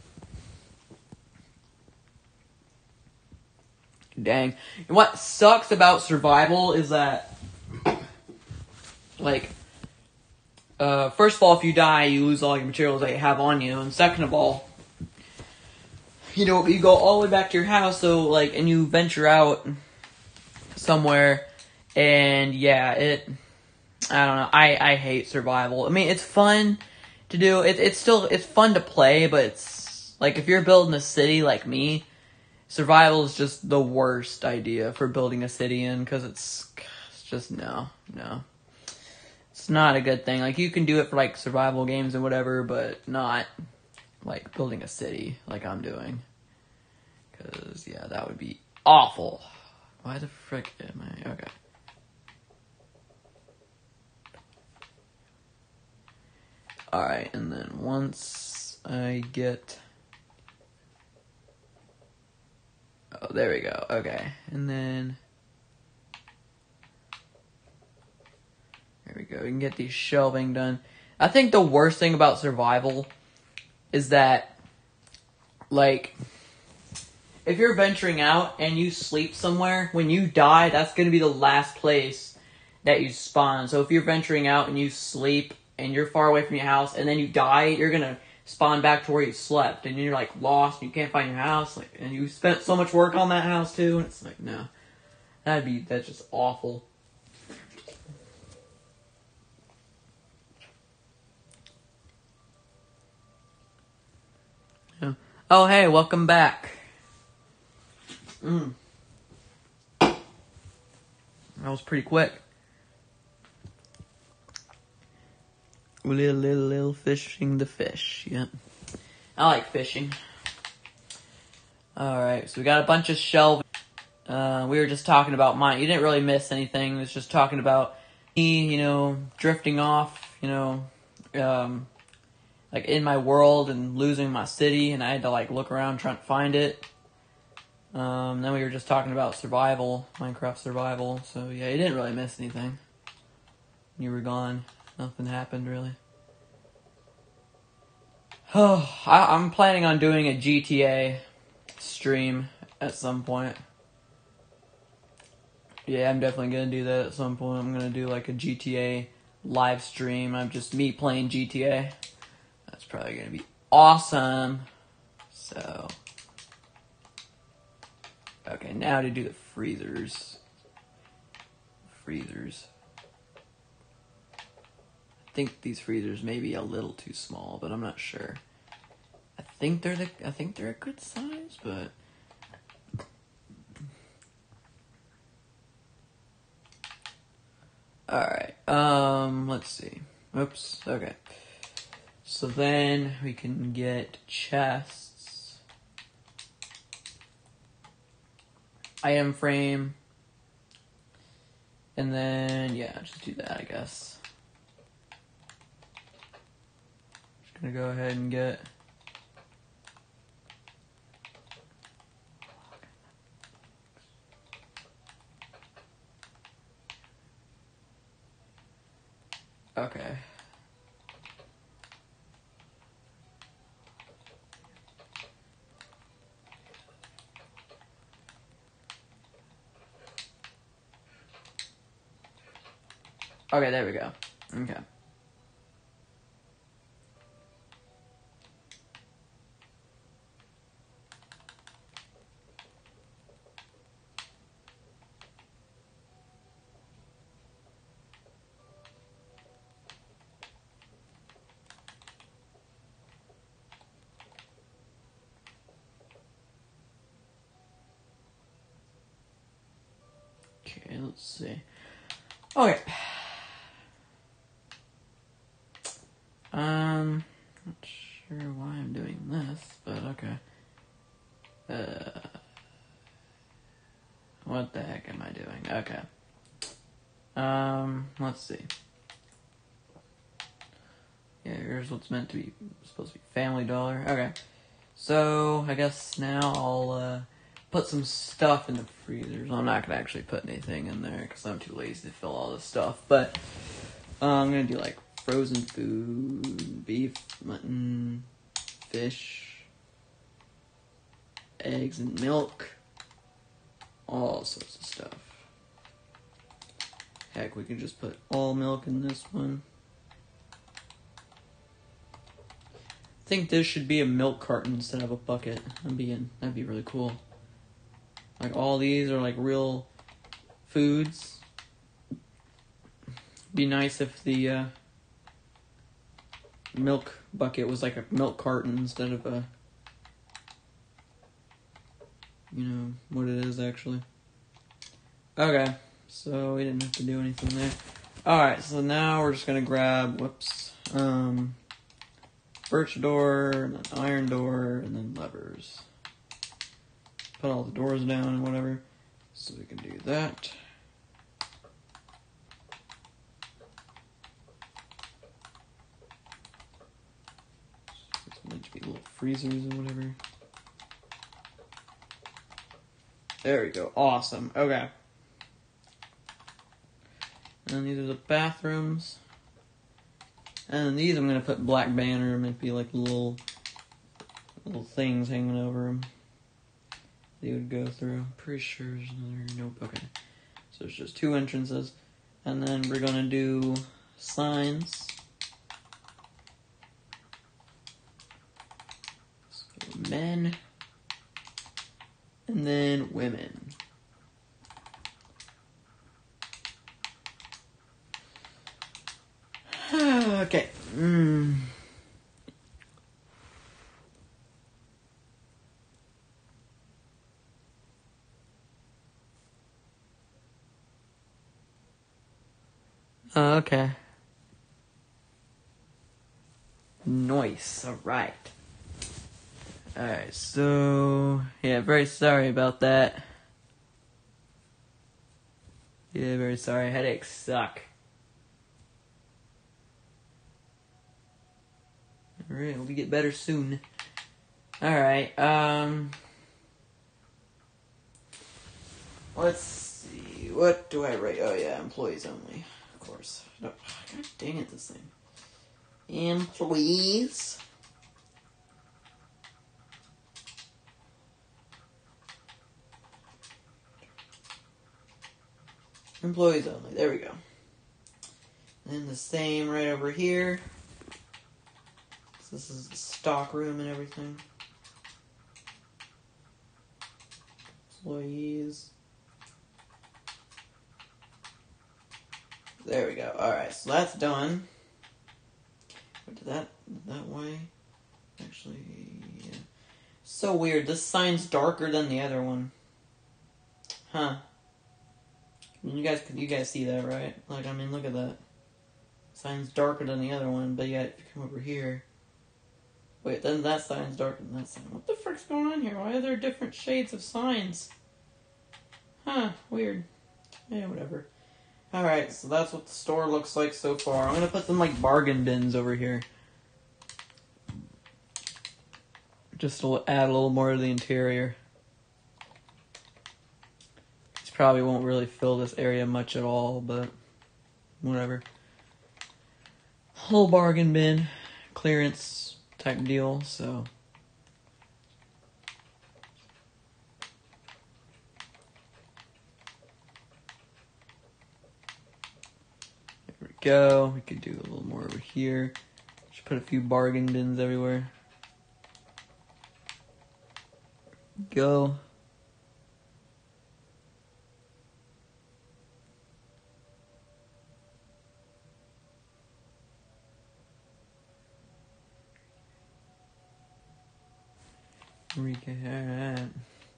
Dang. And what sucks about survival is that, like, Uh, first of all, if you die, you lose all your materials that you have on you. And second of all, you know, you go all the way back to your house, so, like, and you venture out somewhere, and, yeah, it, I don't know, I, I hate survival. I mean, it's fun to do, it, it's still, it's fun to play, but it's, like, if you're building a city like me, survival is just the worst idea for building a city in, because it's, it's just, no, no. It's not a good thing. Like, you can do it for, like, survival games and whatever, but not, like, building a city like I'm doing. Because, yeah, that would be awful. Why the frick am I... Okay. Alright, and then once I get... Oh, there we go. Okay. And then... There we go. We can get these shelving done. I think the worst thing about survival is that, like, if you're venturing out and you sleep somewhere, when you die, that's going to be the last place that you spawn. So if you're venturing out and you sleep and you're far away from your house and then you die, you're going to spawn back to where you slept. And you're, like, lost and you can't find your house. Like, and you spent so much work on that house, too. And it's like, no. That'd be, that's just awful. Oh, hey, welcome back. Mm. That was pretty quick. Little, little, little fishing the fish, yeah. I like fishing. Alright, so we got a bunch of shelving. Uh, we were just talking about mine. You didn't really miss anything. It was just talking about me, you know, drifting off, you know, um... like, in my world and losing my city, and I had to, like, look around trying to find it. Um, then we were just talking about survival, Minecraft survival, so, yeah, you didn't really miss anything. You were gone. Nothing happened, really. Oh, I, I'm planning on doing a G T A stream at some point. Yeah, I'm definitely gonna do that at some point. I'm gonna do, like, a G T A live stream. I'm just me playing G T A. That's probably going to be awesome. So. Okay, now to do the freezers. Freezers. I think these freezers may be a little too small, but I'm not sure. I think they're the, I think they're a good size, but... Alright, um, let's see. Oops, okay. So then we can get chests, item frame, and then, yeah, just do that, I guess. Just gonna go ahead and get okay. Okay, there we go. Okay. Okay, let's see. Okay. Um, not sure why I'm doing this, but okay. Uh, what the heck am I doing? Okay. Um, let's see. Yeah, here's what's meant to be, supposed to be Family Dollar. Okay. So, I guess now I'll, uh, put some stuff in the freezers. I'm not gonna actually put anything in there, because I'm too lazy to fill all this stuff, but, uh, I'm gonna do, like, frozen food, beef, mutton, fish, eggs and milk, all sorts of stuff. Heck, we could just put all milk in this one. I think this should be a milk carton instead of a bucket. That'd be, that'd be really cool. Like, all these are, like, real foods. Be nice if the, uh, milk bucket was, like, a milk carton instead of a, you know, what it is, actually. Okay, so we didn't have to do anything there. Alright, so now we're just gonna grab, whoops, um... birch door, and then iron door, and then levers. Put all the doors down and whatever, so we can do that. It's meant to be little freezers and whatever. There we go, awesome, okay. And then these are the bathrooms. And then these I'm going to put Black Banner, might be like little, little things hanging over them. They would go through. I'm pretty sure there's another, nope, okay. So it's just two entrances. And then we're going to do signs. So men. And then women. Okay. Mm. Uh, okay. Nice. Alright. Alright, so... yeah, very sorry about that. Yeah, very sorry. Headaches suck. Alright, we'll get better soon. Alright, um... let's see. What do I write? Oh, yeah, employees only. Of course. No, God dang it, this thing. Employees. Employees only. There we go. And the same right over here. So this is the stock room and everything. Employees. There we go. Alright, so that's done. Did that that way? Actually, yeah. So weird. This sign's darker than the other one. Huh. You guys, you guys see that, right? Like, I mean, look at that. Sign's darker than the other one, but yet, if you come over here... wait, then that sign's darker than that sign. What the frick's going on here? Why are there different shades of signs? Huh, weird. Yeah, whatever. Alright, so that's what the store looks like so far. I'm gonna put some, like, bargain bins over here. Just to add a little more to the interior. This probably won't really fill this area much at all, but whatever. Whole bargain bin, clearance type deal, so. go. We could do a little more over here. Just put a few bargain bins everywhere. Go. Recap.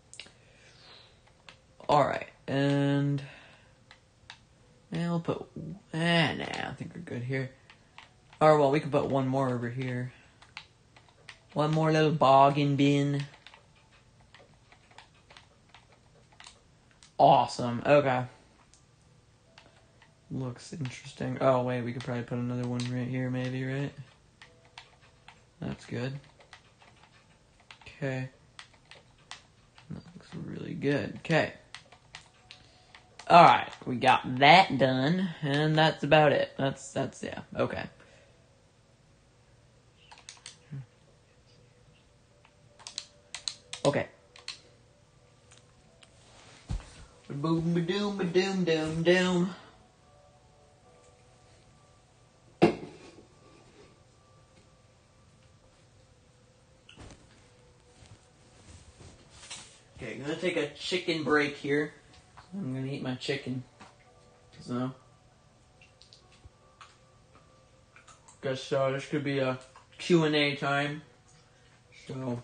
Alright, and and we'll put eh, nah, I think we're good here. Or well, we can put one more over here. One more little bargain bin. Awesome. Okay. Looks interesting. Oh wait, we could probably put another one right here, maybe, right? That's good. Okay. That looks really good. Okay. Alright, we got that done, and that's about it. That's, that's, yeah, okay. Okay. Boom, ba doom, ba doom, doom, doom. Okay, I'm gonna take a chicken break here. I'm gonna eat my chicken. So, guess uh, this could be a Q and A time. So, you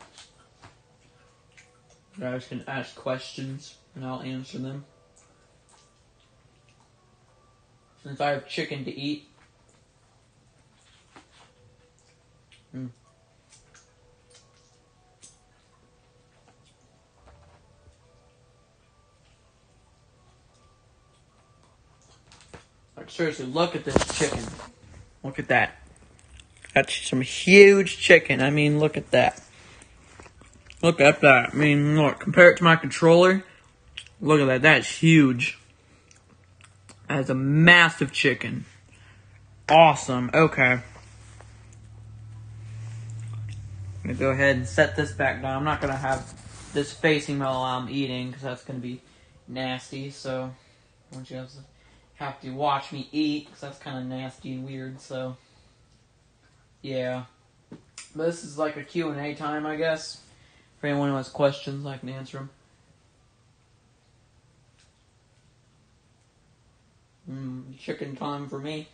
guys can ask questions and I'll answer them. Since I have chicken to eat. Mm. Like, seriously, look at this chicken. Look at that. That's some huge chicken. I mean, look at that. Look at that. I mean, look, compare it to my controller. Look at that. That's huge. That's a massive chicken. Awesome. Okay. I'm going to go ahead and set this back down. I'm not going to have this facing while I'm eating because that's going to be nasty. So, I want you guys to have to watch me eat because that's kind of nasty and weird. So, yeah. But this is like a Q and A time, I guess. For anyone who has questions, I can answer them. Mm, chicken time for me.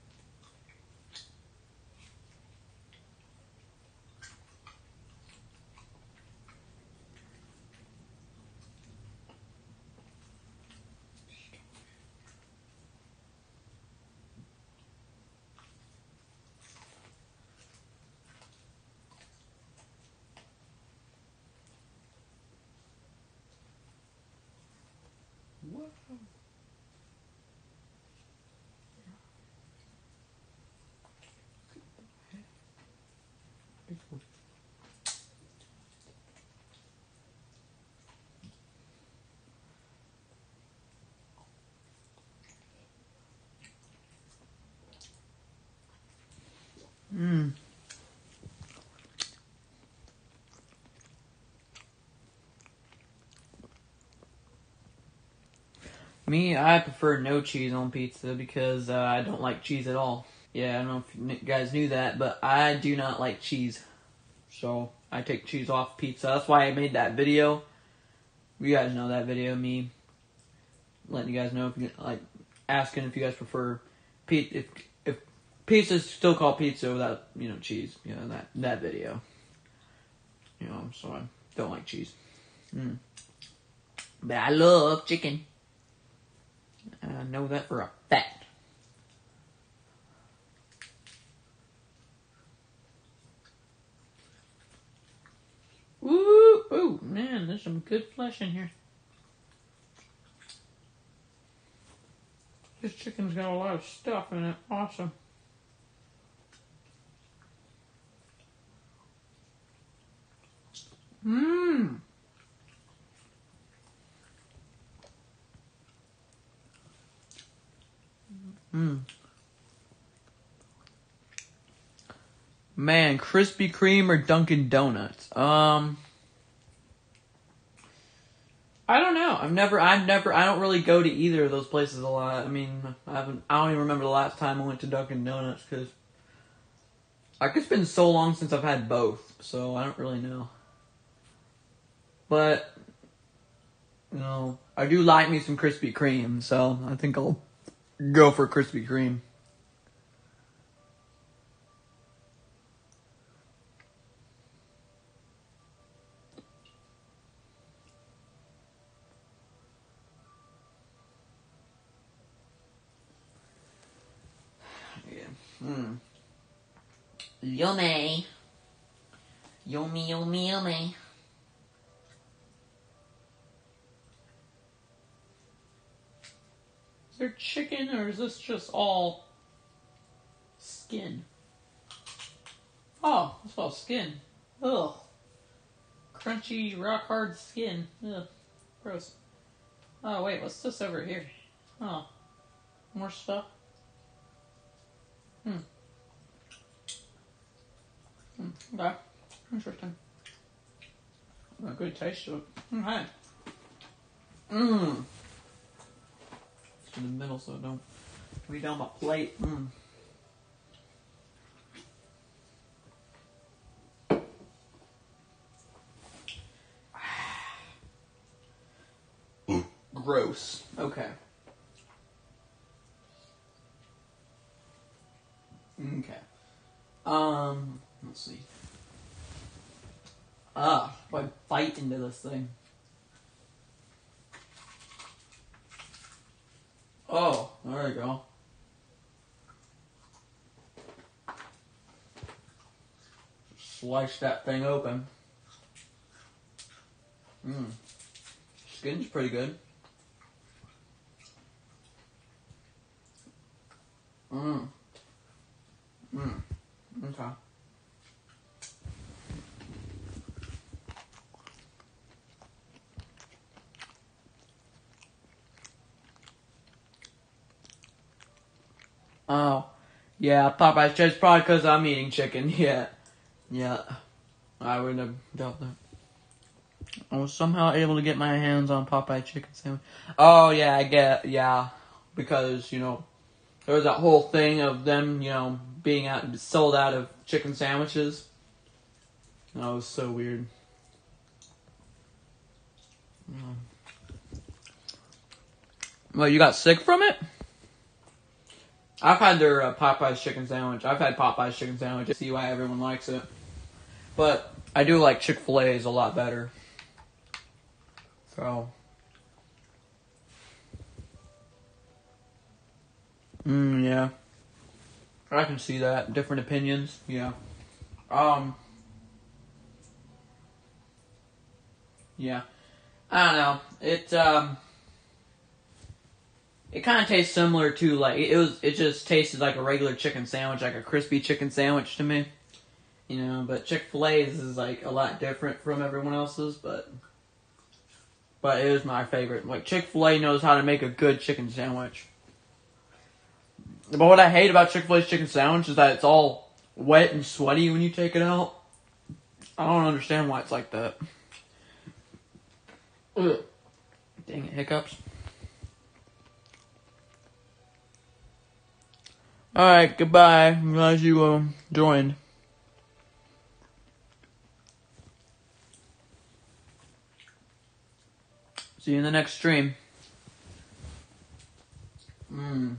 Mmm. Me, I prefer no cheese on pizza because uh, I don't like cheese at all. Yeah, I don't know if you guys knew that, but I do not like cheese. So, I take cheese off pizza. That's why I made that video. You guys know that video, me letting you guys know, if you like, asking if you guys prefer pizza, if, if pizza is still called pizza without, you know, cheese. You know, that, that video. You know, so I don't like cheese. Mm. But I love chicken. I know that for a fact. Woo! Ooh, man, there's some good flesh in here. This chicken's got a lot of stuff in it. Awesome. Mmm. Mmm. Man, Krispy Kreme or Dunkin' Donuts? Um, I don't know. I've never, I've never, I don't really go to either of those places a lot. I mean, I haven't, I don't even remember the last time I went to Dunkin' Donuts because, like, it's been so long since I've had both, so I don't really know. But, you know, I do like me some Krispy Kreme, so I think I'll go for Krispy Kreme. Hmm. Yummy. Yummy, yummy, yummy. Is there chicken or is this just all skin? Oh, it's all skin. Ugh. Crunchy, rock hard skin. Ugh. Gross. Oh, wait, what's this over here? Oh. More stuff? Hmm. Hmm. Okay. Interesting. A good taste to it. Okay. Mmm. It's in the middle so it don't be down my plate. Mmm. Gross. Okay. Okay. Um, let's see. Ah, if I bite into this thing. Oh, there we go. Slice that thing open. Mmm. Skin's pretty good. Mmm. Mmm. Okay. Oh. Yeah, Popeye's chicken. Probably because I'm eating chicken. Yeah. Yeah. I wouldn't have doubt that. I was somehow able to get my hands on Popeye chicken sandwich. Oh, yeah, I get, yeah. Because, you know, there was that whole thing of them, you know, being out, sold out of chicken sandwiches. That was so weird. Well, you got sick from it? I've had their uh, Popeye's chicken sandwich. I've had Popeye's chicken sandwich. I see why everyone likes it. But I do like Chick-fil-A's a lot better. So. Mm, yeah. I can see that. Different opinions. Yeah. Um. Yeah. I don't know. It, um. It kind of tastes similar to, like, it was, it just tasted like a regular chicken sandwich, like a crispy chicken sandwich to me. You know, but Chick-fil-A's is, like, a lot different from everyone else's, but, but it is my favorite. Like, Chick-fil-A knows how to make a good chicken sandwich. But what I hate about Chick-fil-A's chicken sandwich is that it's all wet and sweaty when you take it out. I don't understand why it's like that. Ugh. Dang it, hiccups. Alright, goodbye. I'm glad you uh, joined. See you in the next stream. Mmm.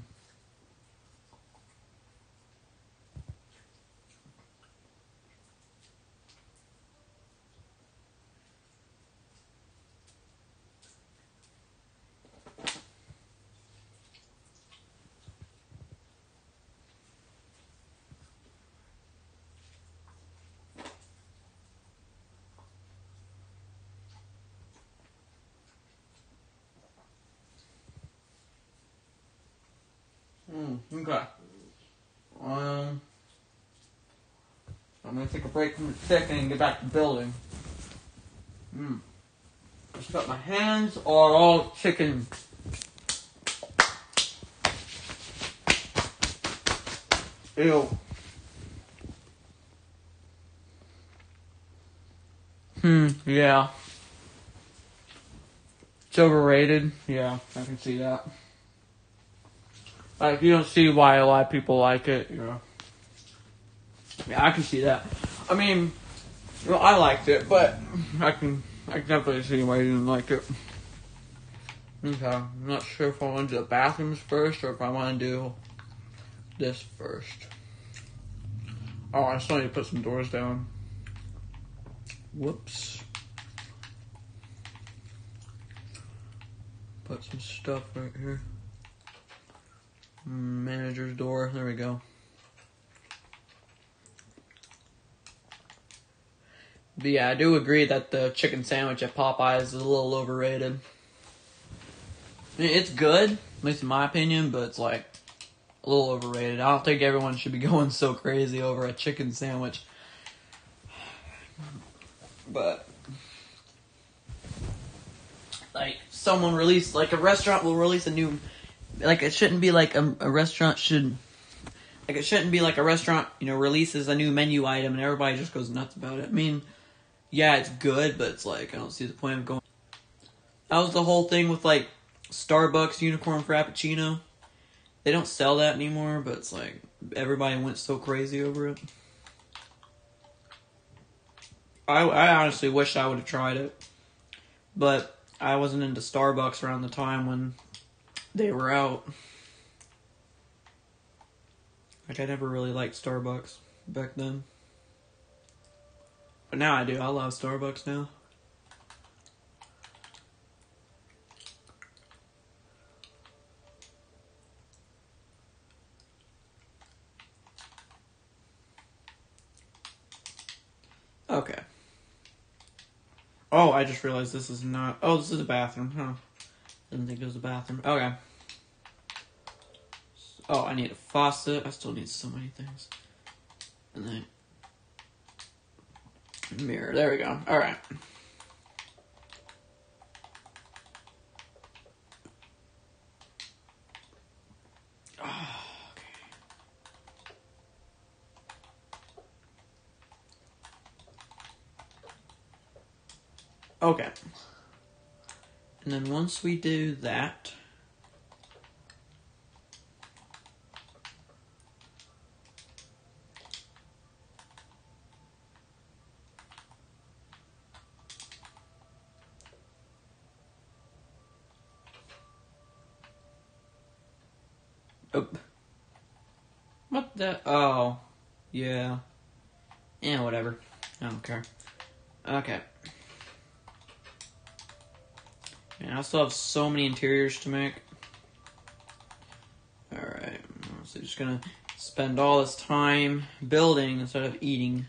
Mm, okay. Um, I'm gonna take a break from the chicken and get back to building. Mm. But my hands are all chicken. Ew. Hmm, yeah. It's overrated. Yeah, I can see that. Like, you don't see why a lot of people like it. Yeah, yeah, I can see that. I mean, well, I liked it, but I can, I can definitely see why you didn't like it. Okay, I'm not sure if I want to do the bathrooms first or if I want to do this first. Oh, I still need to put some doors down. Whoops. Put some stuff right here. Manager's door. There we go. But yeah, I do agree that the chicken sandwich at Popeyes is a little overrated. I mean, it's good, at least in my opinion, but it's like a little overrated. I don't think everyone should be going so crazy over a chicken sandwich. But like someone released, like a restaurant will release a new, like it shouldn't be like a, a restaurant should, like it shouldn't be like a restaurant, you know, releases a new menu item and everybody just goes nuts about it. I mean, yeah, it's good, but it's like, I don't see the point of going. That was the whole thing with like Starbucks Unicorn Frappuccino. They don't sell that anymore, but it's like, everybody went so crazy over it. I, I honestly wish I would have tried it, but I wasn't into Starbucks around the time when they were out. Like, I never really liked Starbucks back then. But now I do. I love Starbucks now. Okay. Oh, I just realized this is not... Oh, this is a bathroom, huh? Didn't think it was a bathroom. Okay. Oh, I need a faucet. I still need so many things. And then... mirror. There we go. Alright. Okay. And then once we do that, oh, what the, oh, yeah, yeah, whatever, I don't care. Okay. And I still have so many interiors to make. Alright, so just gonna spend all this time building instead of eating.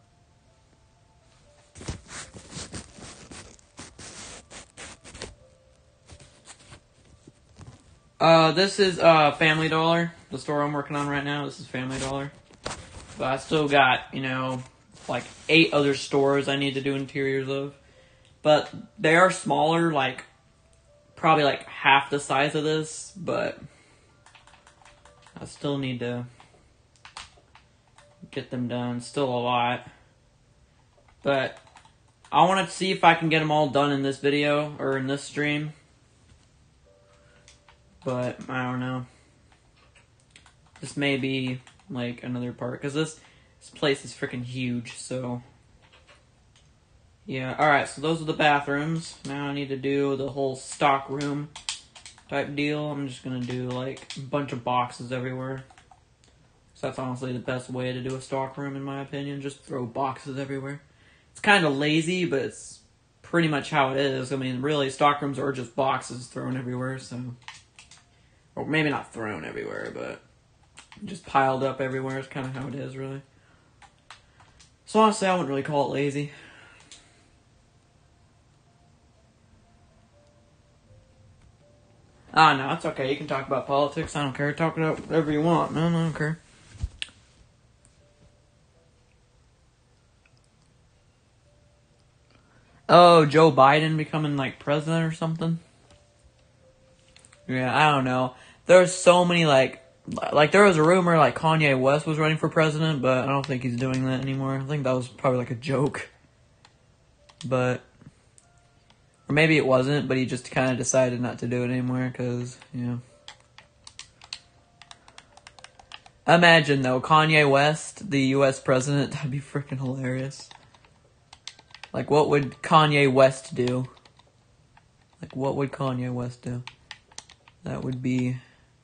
Uh, this is uh, Family Dollar, the store I'm working on right now. This is Family Dollar. But I still got, you know, like eight other stores I need to do interiors of. But they are smaller, like, probably like half the size of this, but I still need to get them done. Still a lot. But I want to see if I can get them all done in this video, or in this stream. But I don't know. This may be like another part, because this, this place is freaking huge, so... yeah, alright, so those are the bathrooms. Now I need to do the whole stock room type deal. I'm just gonna do like a bunch of boxes everywhere. So that's honestly the best way to do a stock room in my opinion. Just throw boxes everywhere. It's kind of lazy, but it's pretty much how it is. I mean, really, stock rooms are just boxes thrown everywhere, so... or maybe not thrown everywhere, but just piled up everywhere is kind of how it is, really. So honestly, I wouldn't really call it lazy. Ah, no, it's okay. You can talk about politics. I don't care. Talk about whatever you want, man. I don't care. Oh, Joe Biden becoming, like, president or something? Yeah, I don't know. There's so many, like... like, there was a rumor, like, Kanye West was running for president, but I don't think he's doing that anymore. I think that was probably, like, a joke. But... Or maybe it wasn't, but he just kind of decided not to do it anymore because, you know. Imagine, though, Kanye West, the U S president, that'd be freaking hilarious. Like, what would Kanye West do? Like, what would Kanye West do? That would be...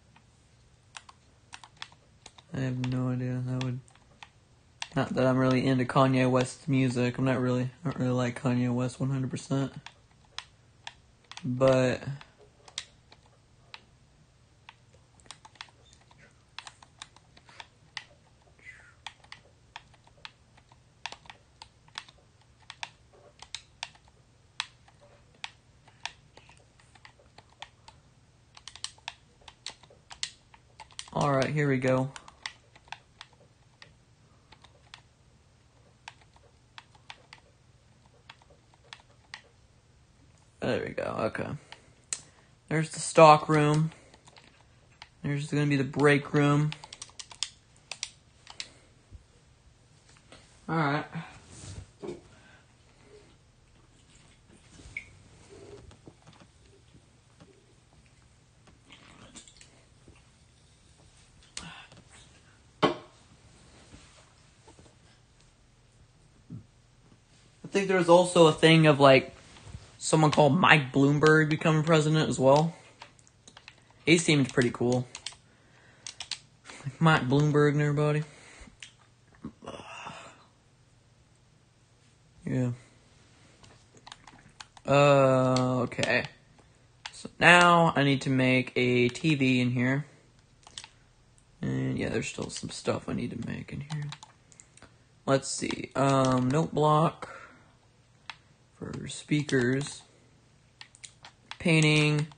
I have no idea. That would... Not that I'm really into Kanye West's music. I'm not really... I don't really like Kanye West one hundred percent. But... Alright, here we go. There we go, okay. There's the stock room. There's going to be the break room. Alright. I think there's also a thing of, like, someone called Mike Bloomberg becoming president as well. He seemed pretty cool. Like Mike Bloomberg and everybody. Yeah. Uh, okay. So now I need to make a T V in here. And yeah, there's still some stuff I need to make in here. Let's see. Um, note block. For speakers, painting,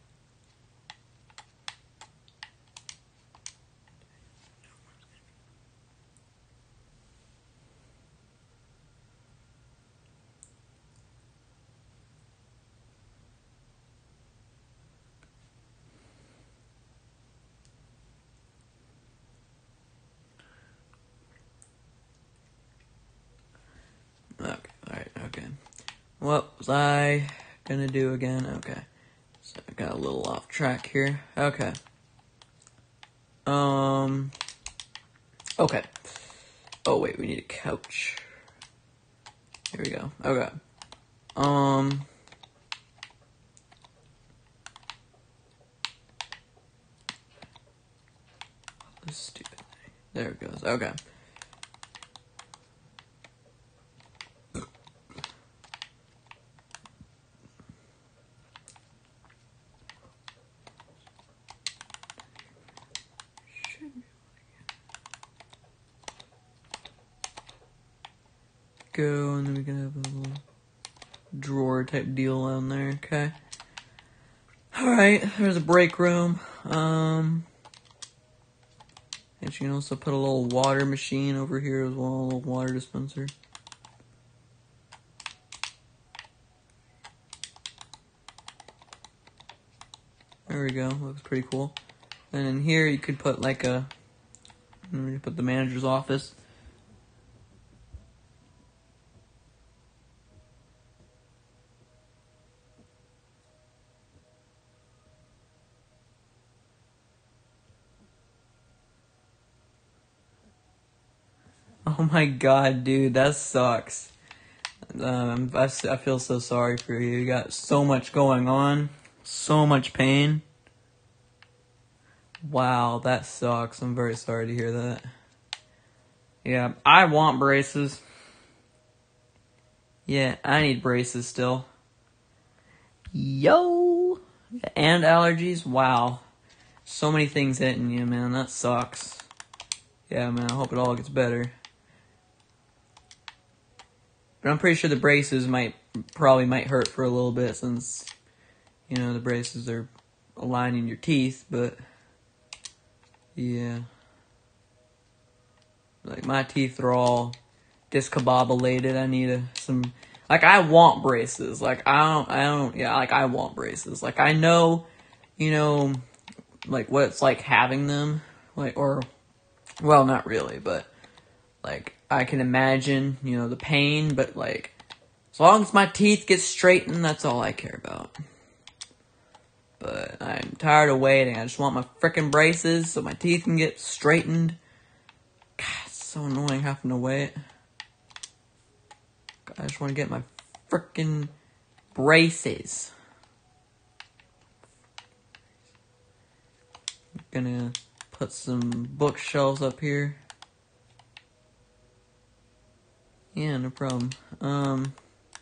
okay, alright, okay. What was I gonna do again? Okay. So I got a little off track here. Okay. Um. Okay. Oh, wait, we need a couch. Here we go. Okay. Um. This stupid thing. There it goes. Okay. Go, and then we can have a little drawer type deal on there, okay? Alright, there's a break room. Um, and you can also put a little water machine over here as well, a little water dispenser. There we go, looks pretty cool. And in here you could put like a, you put the manager's office. Oh my god, dude, that sucks. Um, I, I feel so sorry for you. You got so much going on. So much pain. Wow, that sucks. I'm very sorry to hear that. Yeah, I want braces. Yeah, I need braces still. Yo! And allergies? Wow. So many things hitting you, man. That sucks. Yeah, man, I hope it all gets better. But I'm pretty sure the braces might, probably might hurt for a little bit since, you know, the braces are aligning your teeth, but, yeah. Like, my teeth are all discombobulated. I need a, some, like, I want braces. Like, I don't, I don't, yeah, like, I want braces. Like, I know, you know, like, what it's like having them, like, or, well, not really, but, like, I can imagine, you know, the pain, but, like, As long as my teeth get straightened, that's all I care about. But I'm tired of waiting. I just want my frickin' braces so my teeth can get straightened. God, it's so annoying having to wait. God, I just want to get my frickin' braces. I'm gonna put some bookshelves up here. Yeah, no problem. Um...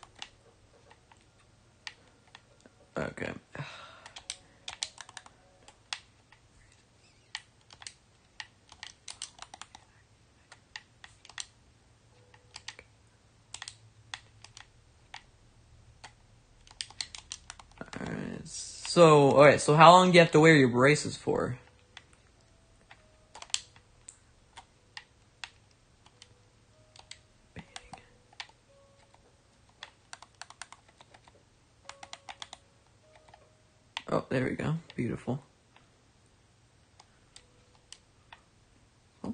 Okay. Alright, so, alright, so how long do you have to wear your braces for? Oh, there we go. Beautiful. Oh.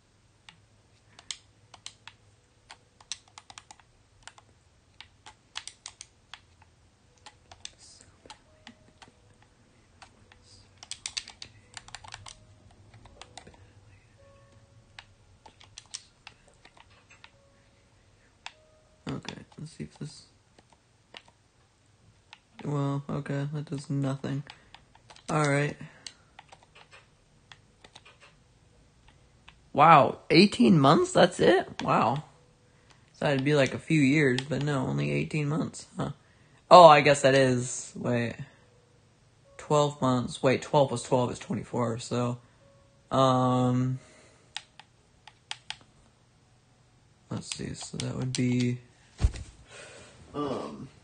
Okay, let's see if this... Well, okay, that does nothing. Alright. Wow, eighteen months? That's it? Wow. Thought it'd be like a few years, but no, only eighteen months. Huh. Oh, I guess that is... Wait. twelve months. Wait, twelve plus twelve is twenty-four, so... Um... Let's see, so that would be... Um...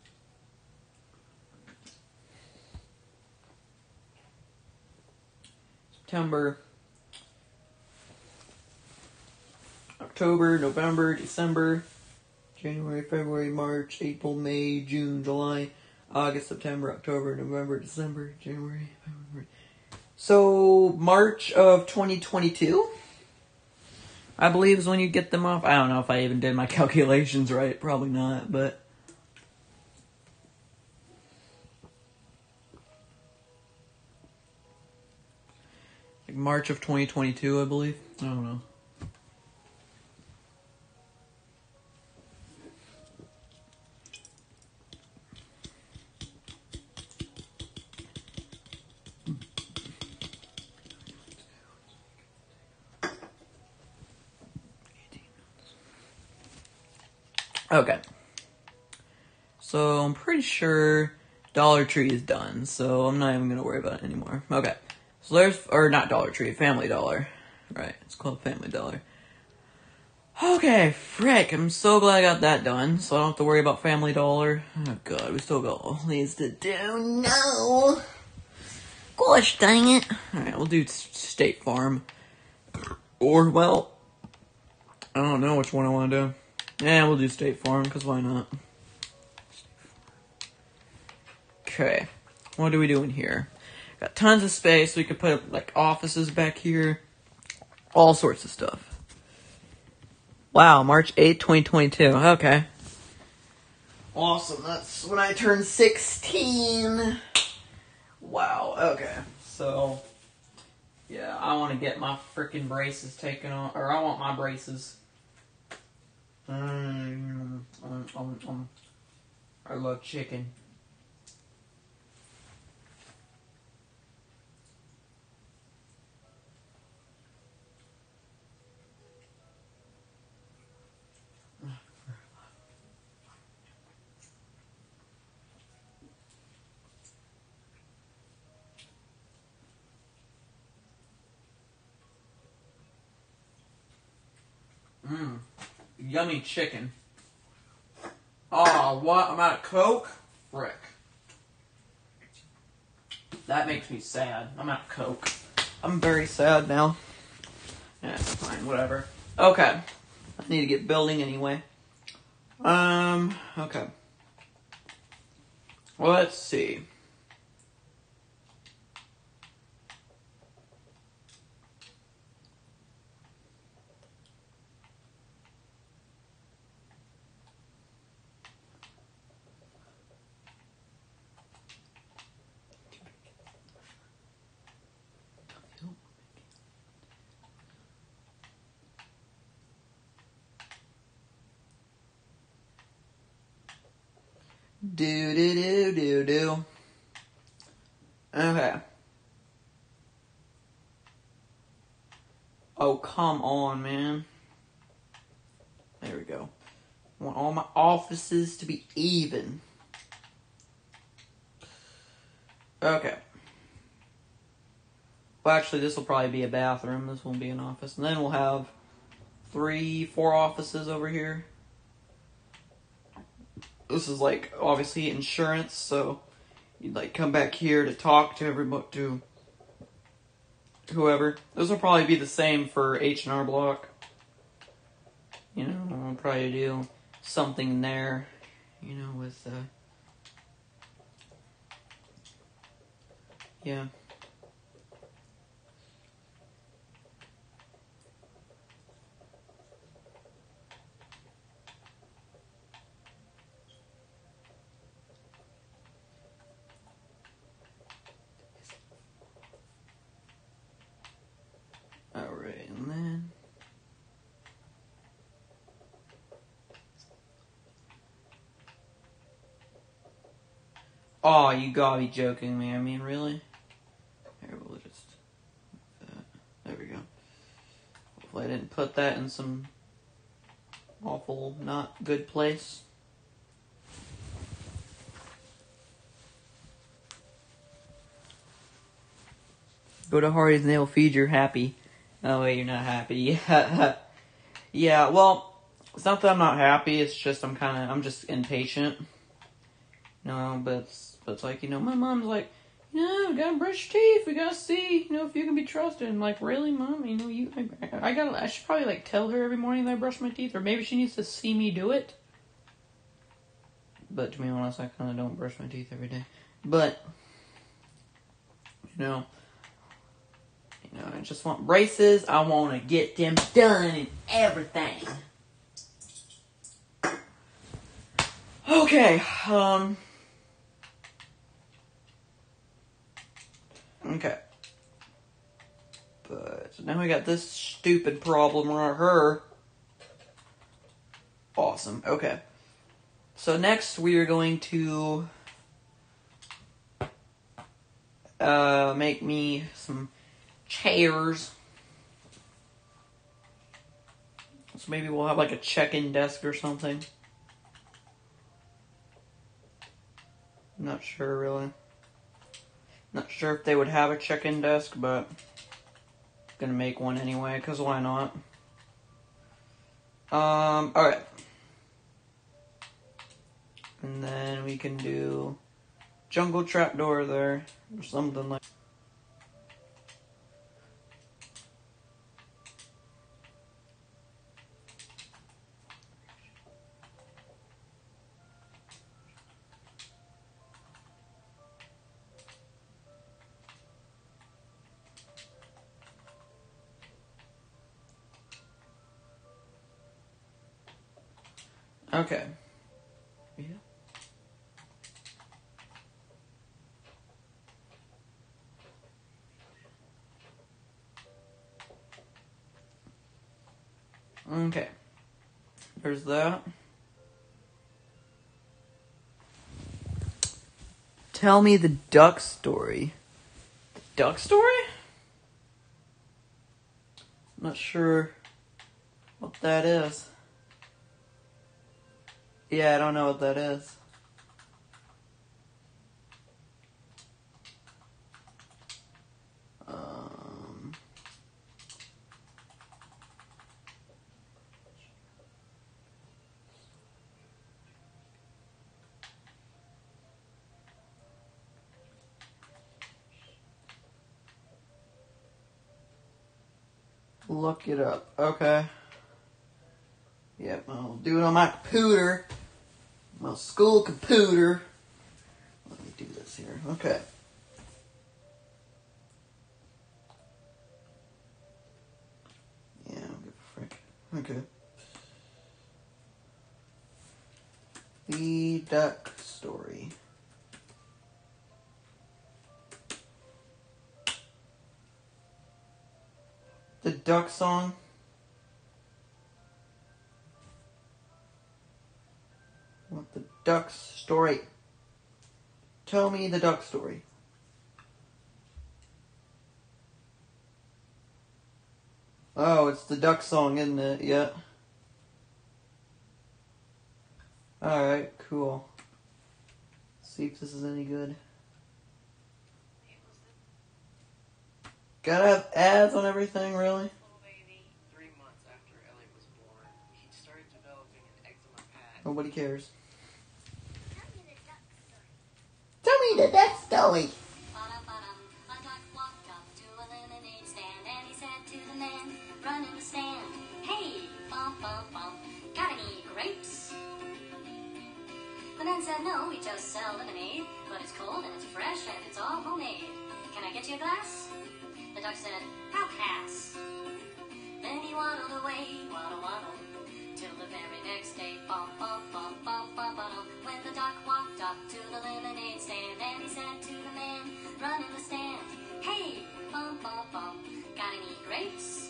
September, October, November, December, January, February, March, April, May, June, July, August, September, October, November, December, January, February. So, March of twenty twenty-two, I believe is when you get them off. I don't know if I even did my calculations right. Probably not, but... March of twenty twenty-two, I believe. I don't know. Okay. So, I'm pretty sure Dollar Tree is done, so I'm not even going to worry about it anymore. Okay. So there's, or not Dollar Tree, Family Dollar. Right, it's called Family Dollar. Okay, frick, I'm so glad I got that done, so I don't have to worry about Family Dollar. Oh god, we still got all these to do. No! Gosh dang it. Alright, we'll do State Farm. Or, well, I don't know which one I want to do. Yeah, we'll do State Farm, because why not? Okay, what are we doing here? Got tons of space. We could put like offices back here. All sorts of stuff. Wow, March eighth, twenty twenty-two. Okay. Awesome. That's when I turned sixteen. Wow. Okay. So, yeah, I want to get my freaking braces taken off. Or I want my braces. Mm, um, um, um. I love chicken. Mmm. Yummy chicken. Oh, what? I'm out of Coke? Frick. That makes me sad. I'm out of Coke. I'm very sad now. Yeah, it's fine. Whatever. Okay. I need to get building anyway. Um, okay. Well, let's see. Do do do do do. Okay. Oh, come on, man. There we go. I want all my offices to be even. Okay. Well, actually, this will probably be a bathroom. This won't be an office. And then we'll have three, four offices over here. This is like, obviously, insurance, so you'd like come back here to talk to everybody, to whoever. This will probably be the same for H and R Block. You know, I'll probably do something there, you know, with, uh, yeah. Alright, and then... Oh, you gotta be joking me. I mean, really? Here, we'll just... Uh, there we go. Hopefully I didn't put that in some awful, not good place. Go to Hardee's and they'll feed you happy. Oh, wait, you're not happy. Yeah. Yeah, well, it's not that I'm not happy. It's just I'm kind of, I'm just impatient. No, but it's, but it's like, you know, my mom's like, no, we gotta brush your teeth. We gotta see, you know, if you can be trusted. I'm like, really, Mom? You know, you, I, I gotta, I should probably, like, tell her every morning that I brush my teeth. Or maybe she needs to see me do it. But to be honest, I kind of don't brush my teeth every day. But, you know, you know, I just want braces. I want to get them done and everything. Okay, um... Okay. But now we got this stupid problem right here. Awesome. Okay. So next we are going to uh, make me some chairs. So maybe we'll have like a check-in desk or something. I'm not sure really. Not sure if they would have a check-in desk, but I'm gonna make one anyway, because why not? Um, alright. And then we can do jungle trapdoor there, or something like Okay. Yeah. Okay. There's that. Tell me the duck story. The duck story? I'm not sure what that is. Yeah, I don't know what that is. Um, look it up. Okay. Yep, I'll do it on my computer. My school computer. Let me do this here. Okay. Yeah, I'll give a frick. Okay. The duck story. The duck song. What the duck's story Tell me the duck story. Oh, it's the duck song, isn't it? Yeah. Alright, cool. See if this is any good. Gotta have ads on everything, really? Three months after Elliot was born, he started developing an eczema patch. Nobody cares. Tell me the duck story. A duck walked up to a lemonade stand and he said to the man running the stand, "Hey, bum bum bum, got any grapes?" The man said, "No, we just sell lemonade, but it's cold and it's fresh and it's all homemade. Can I get you a glass?" The duck said, "I'll pass." Then he waddled away, waddle waddle, till the very next day, bum bum bum bum bum bum. When the duck walked up to the lemonade stand and he said to the man running the stand, "Hey, bum bum bum, got any grapes?"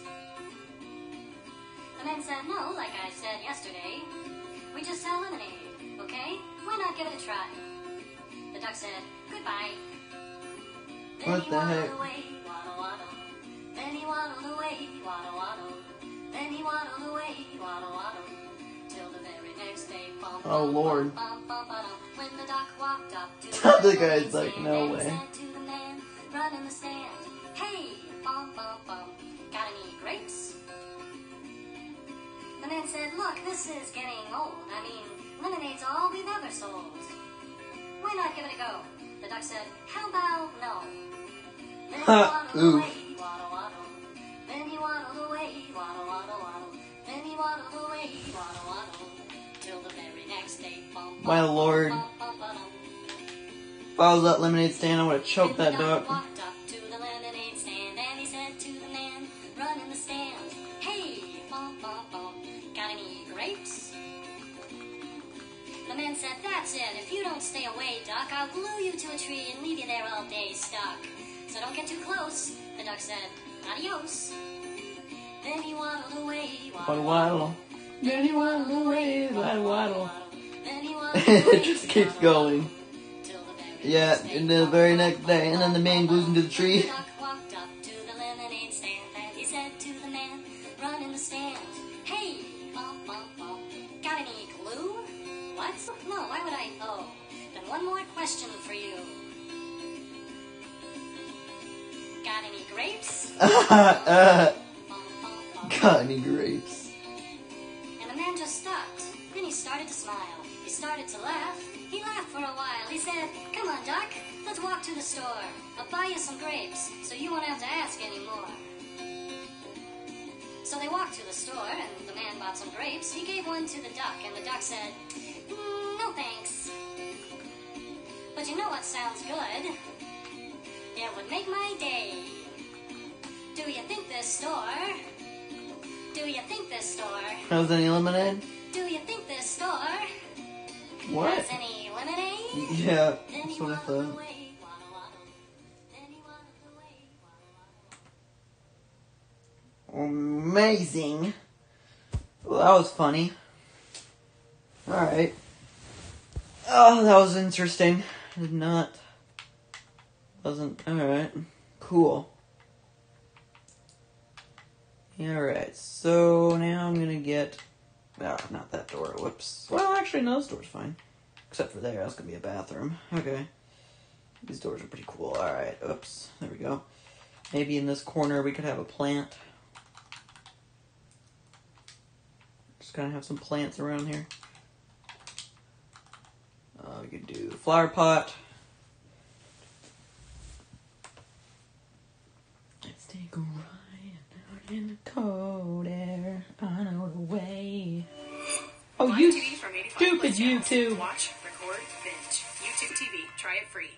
The man said, "No, like I said yesterday, we just sell lemonade, okay? Why not give it a try?" The duck said, "Goodbye." Then What he the waddled heck? away, waddle waddle. Then he waddled away, waddle waddle. Then he waddled away, waddle waddle, till the very next day. Bum, Oh, bum, Lord. bum, bum, bum, bum. When the duck walked up to The the guy's lemonade like, stand no and way. said to the man running the stand, "Hey, bum bum bum, got any grapes?" The man said, "Look, this is getting old. I mean, lemonade's all we've ever sold. Why not give it a go?" The duck said, "How about no?" Then he Ha, waddled oof. away, waddle waddle. Then he waddled away, waddle waddle waddle. Then he waddled away, waddle waddle, till the very next day. Bum, bum, My bum, lord. bum, bum, bum, bum. If I was that lemonade stand, I would have choked Then that the duck. walked up to the lemonade stand and he said to the man running the stand, "Hey, bum bum bum, got any grapes?" The man said, "That's it. If you don't stay away, duck, I'll glue you to a tree and leave you there all day stuck. So don't get too close." The duck said, "Adios." Then he waddled away, Waddle waddle. Then he waddled away, waddle waddle. Then he waddled It away, just keeps waddle, going. waddle, till the very Yeah, next day. and then the very next day, and then the man glues into the tree. The duck walked up to the lemonade stand and he said to the man running the stand, "Hey, bum bum bum, got any glue?" "What? No, why would I? Oh, then one more question for you. Got any grapes?" uh, Bum, bum, bum. got any grapes? And the man just stopped. Then he started to smile. He started to laugh. He laughed for a while. He said, "Come on, Duck, let's walk to the store. I'll buy you some grapes so you won't have to ask anymore." So they walked to the store, and the man bought some grapes. He gave one to the duck, and the duck said, "Mm, no thanks. But you know what sounds good? It would make my day. Do you think this store? Do you think this store? Has any lemonade? Do you think this store What? has any lemonade?" Yeah, Then that's he what I waddled thought. away, waddle, waddle. Then he waddled away, waddle, waddle. Amazing. Well, that was funny. Alright. Oh, that was interesting. I did not. Wasn't. Alright. Cool. Alright, so now I'm gonna get. Oh, not that door. Whoops. Well, actually, no, this door's fine. Except for there, that's gonna be a bathroom. Okay. These doors are pretty cool. Alright, oops. There we go. Maybe in this corner we could have a plant. Just kind of have some plants around here. Uh, we could do the flower pot. Let's take a ride out in the cold air. I know the way. Oh, Live you T V from eighty-five stupid plus channels. YouTube. Watch, record, binge. YouTube T V. Try it free.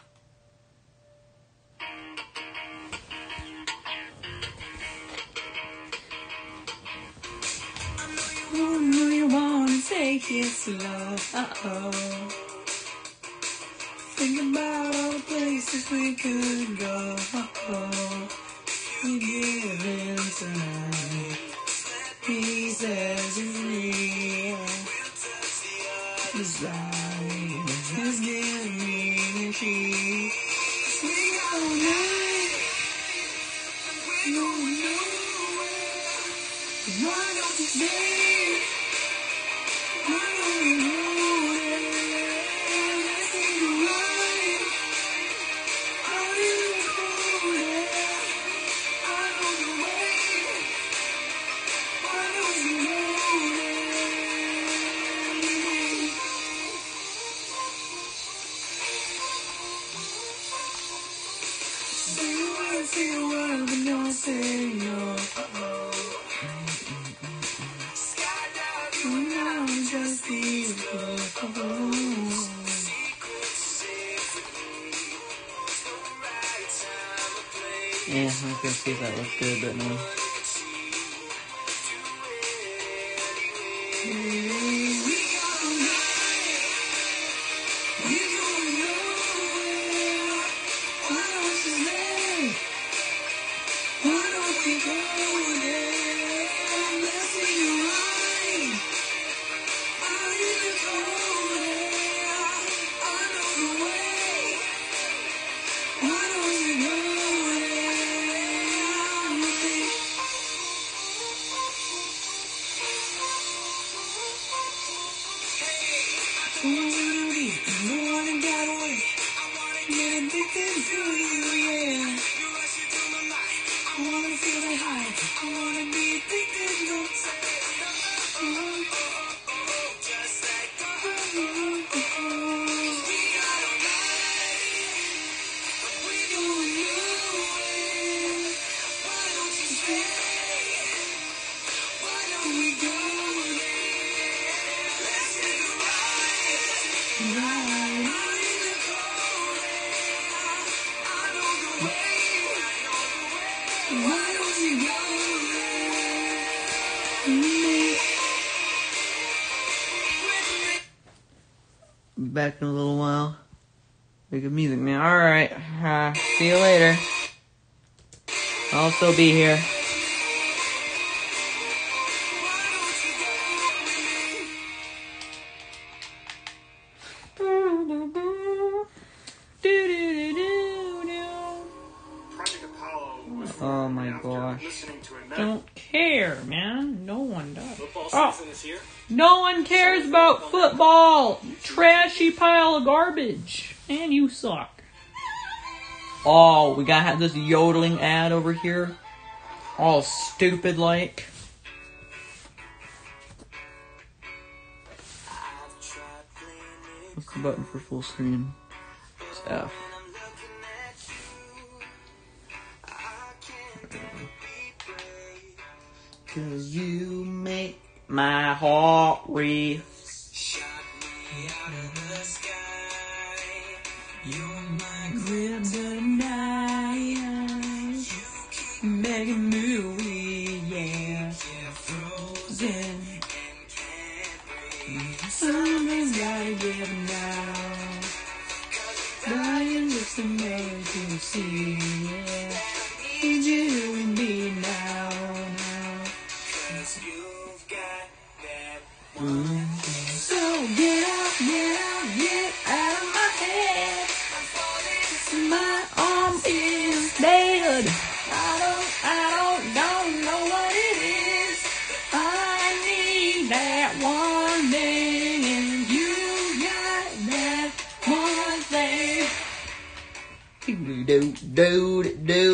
Oh, no, you wanna take it slow. Uh-oh. Think about all the places we could go. Uh-oh. You give in tonight. Pieces of me. Desire is giving me a see. We all night. We don't know where. Why don't you stay? Why don't you know where? Let's take a ride. Out in the cold air. I know the way. Why don't you know where? Say a word, say a word, but don't say no. Uh-oh. Skydive, you now just these clothes. Yeah, I can see if that looks good, but no. We all night. We don't know where. Why don't you stay? Why don't we go there? Let's take a ride. Out in the cold air. I know the way. Why don't you go there? You think I wanna be the one that got away. I wanna get addicted to you, yeah. You rush into my life. I wanna feel the high. I wanna be addicted, don't say no. Oh, oh, oh, oh, just like the oh, oh, oh. We got a night. We don't know it. Why don't you stay? Why don't we go there? Let's take a ride. Ride out in the cold air. I know the way. Why don't you go there? With me. Back in a little while. Make good music, man. Alright. Uh, see you later. I'll still be here. Project Apollo was Oh formed my after gosh. listening to a medical Don't care, man. No one does. football Oh. season is here. No one cares about football. You trashy pile of garbage. And you suck. Oh, we gotta have this yodeling ad over here. All stupid like. What's the button for full screen? It's F. Cause you make my heart race. Shot me out of the sky. You're my kryptonite. Begging me away, yeah. Frozen. Something's gotta give now. Dying just to make you see, yeah. Need you and me now, now. Cause you've got that one thing. So get out, get out, get out of my head. My arm is dead. I don't, I don't, don't know what it is. I need that one thing, and you got that one thing. Do do do do.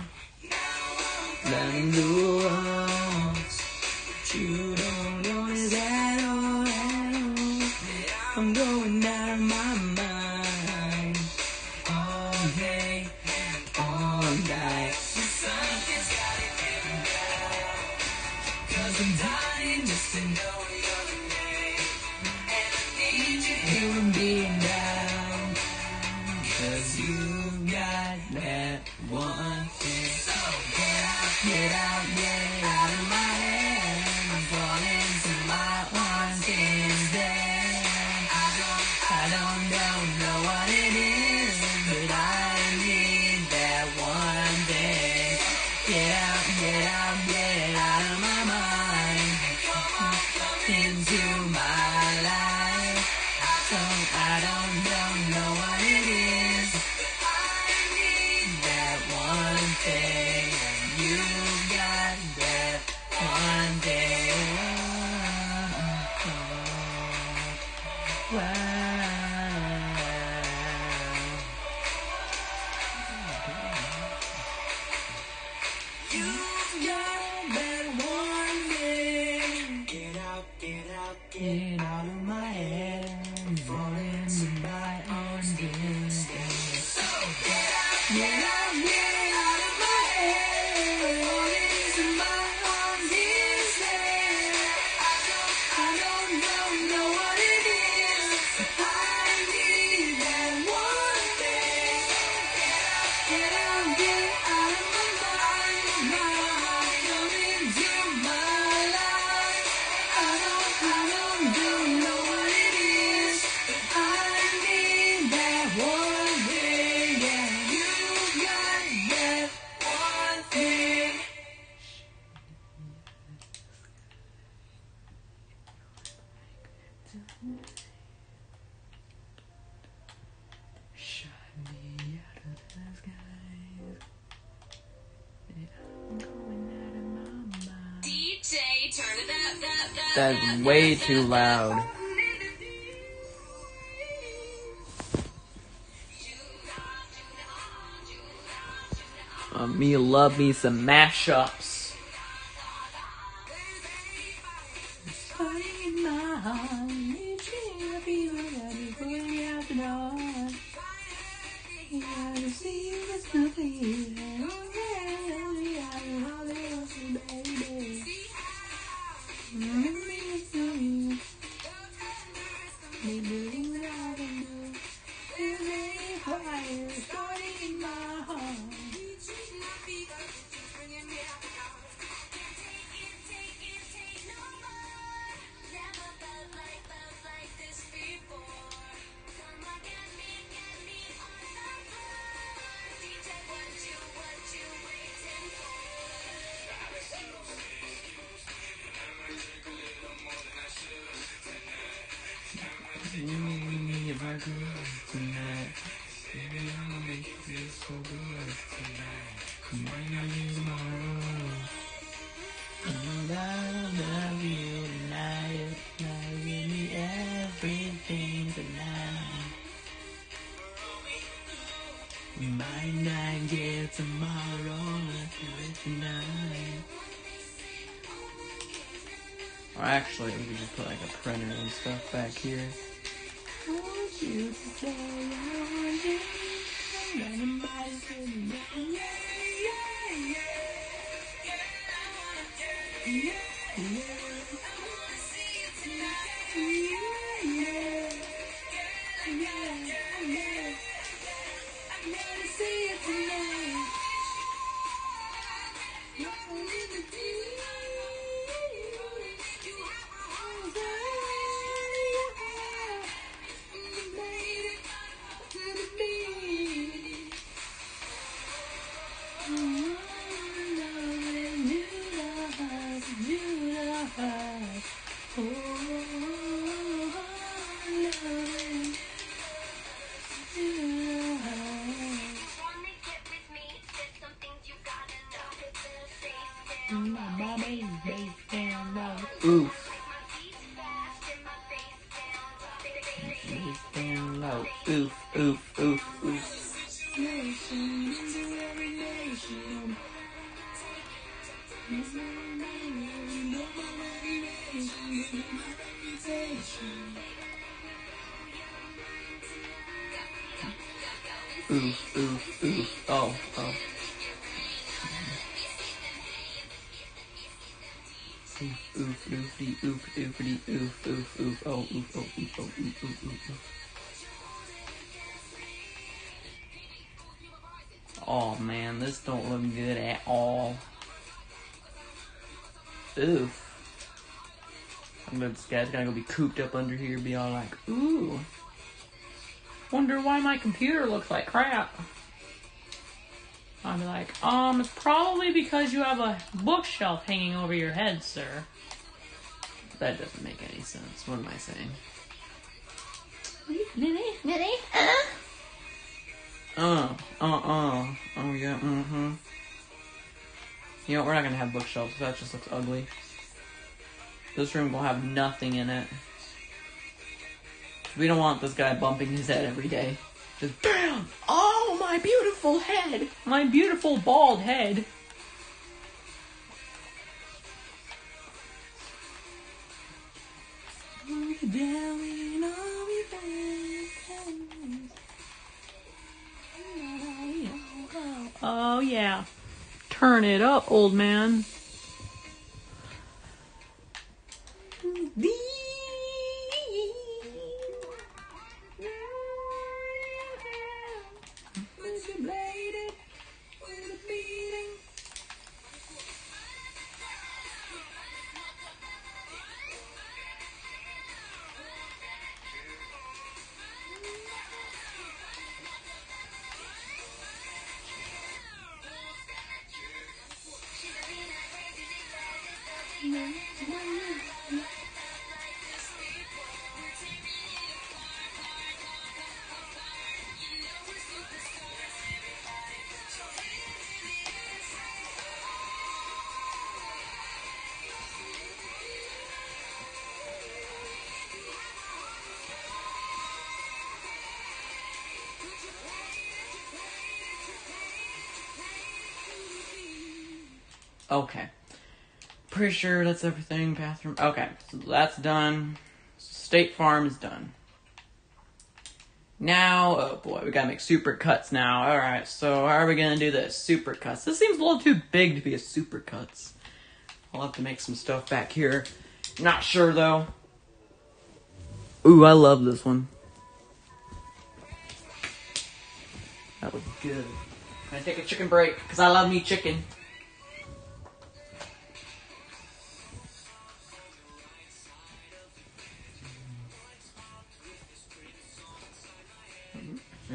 Down the walls. But you don't notice at all, at all. I'm going out of my mind. All day and all night. Something's gotta give now. Cause I'm dying just to know your name. And I need you here with me now. Cause you got that one thing. So get out, get out, get out of my head. I'm falling to my one thing there. I don't, I don't, don't know what it is, but I need that one thing. Get out, get out, get out of my mind. Into my life. I don't, I don't, don't know what it is, You got that one thing. Get out, get out, get out of my head. Fall into my arms, instead. So get out, get out, get out of my head. Fall into my arms, instead. I don't, I don't, don't know what it is. I need that one thing. Get out, get out of my mind, mind. Come into my life. I don't, I don't, don't know what it is. I need that one thing. Yeah, you got that one thing. Shot me out of the skies. I'm going out of my mind. D J, turn it up, up, up, That's up, way up, too up, loud. up. Uh, me love me some mashups. Starting my heart, reaching a fever that is going out the door. You gotta see this movie. Baby. Baby, what I can do is a fire starting in my heart. If I could tonight, maybe I'll make you feel so good tonight. Come on, I'll use tomorrow. I know that I love you tonight. Now give me everything tonight. Might not get tomorrow, let's do it tonight. Or actually, we could just put like a printer and stuff back here. I want you to say I want you. Anybody say yeah, yeah, yeah, yeah, yeah, yeah. I wanna see you tonight. Yeah, yeah, yeah, yeah. I gotta see you tonight. You're in the deep. You have my whole Oof. Face down low. Oof, oof, oof, oof. Oof, oof, oof. Oh, oh. Oof, oof, oofy, oof, oofity, oof, oof, oof, oh, oof, oh, oof, oh, oof, oof, oof, oof. Oh man, this don't look good at all. Oof. I'm gonna, this guy's gonna go be cooped up under here, be all like, ooh. Wonder why my computer looks like crap. I'll be like, um, it's probably because you have a bookshelf hanging over your head, sir. That doesn't make any sense. What am I saying? Lily, Lily, Uh, uh, uh. Oh, yeah, mm-hmm. You know, we're not gonna have bookshelves. That just looks ugly. This room will have nothing in it. We don't want this guy bumping his head every day. Just BAM! Oh, my beautiful head! My beautiful bald head! Yeah, we know we can. Oh yeah. Turn it up, old man. Okay. Pretty sure that's everything. Bathroom. Okay, so that's done. State Farm is done. Now, oh boy, we gotta make super cuts now. Alright, so how are we gonna do this? Super cuts. This seems a little too big to be a super cuts. I'll have to make some stuff back here. Not sure though. Ooh, I love this one. That was good. Can I take a chicken break? Because I love me chicken. Yeah.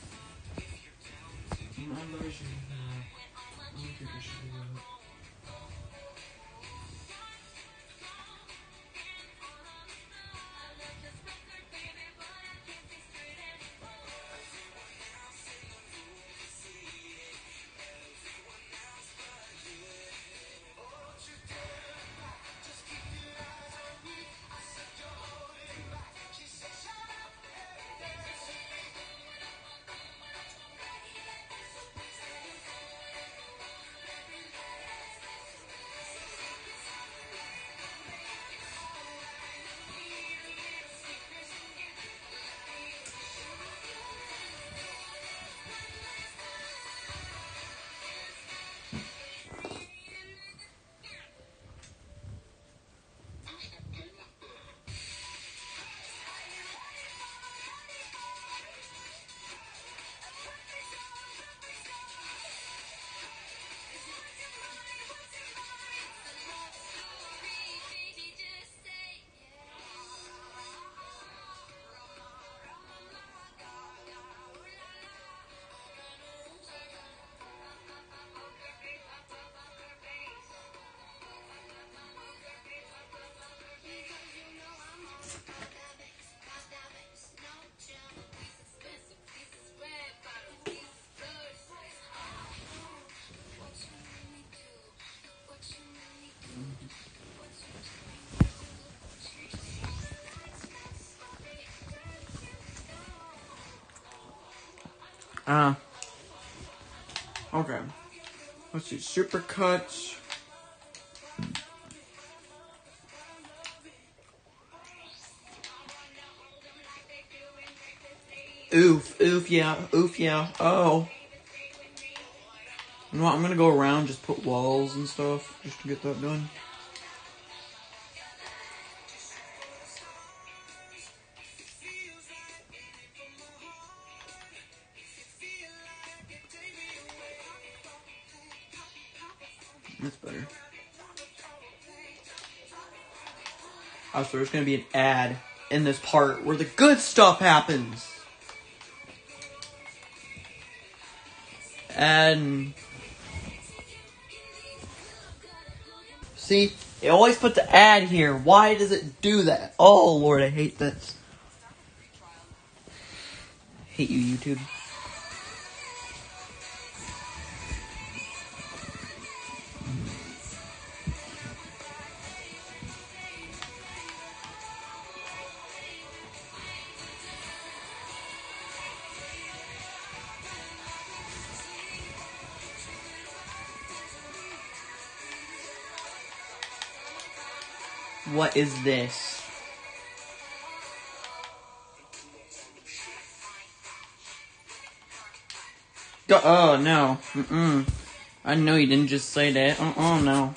Uh, okay. Let's see, super cuts. Oof, oof, yeah, oof, yeah, oh. You know what, I'm gonna go around, just put walls and stuff, just to get that done. That's better. Oh, so there's gonna be an ad in this part where the good stuff happens. And see, they always put the ad here. Why does it do that? Oh Lord, I hate this. Hate you, YouTube. What is this? oh, no. Mm-mm. I know you didn't just say that. Uh-uh, no.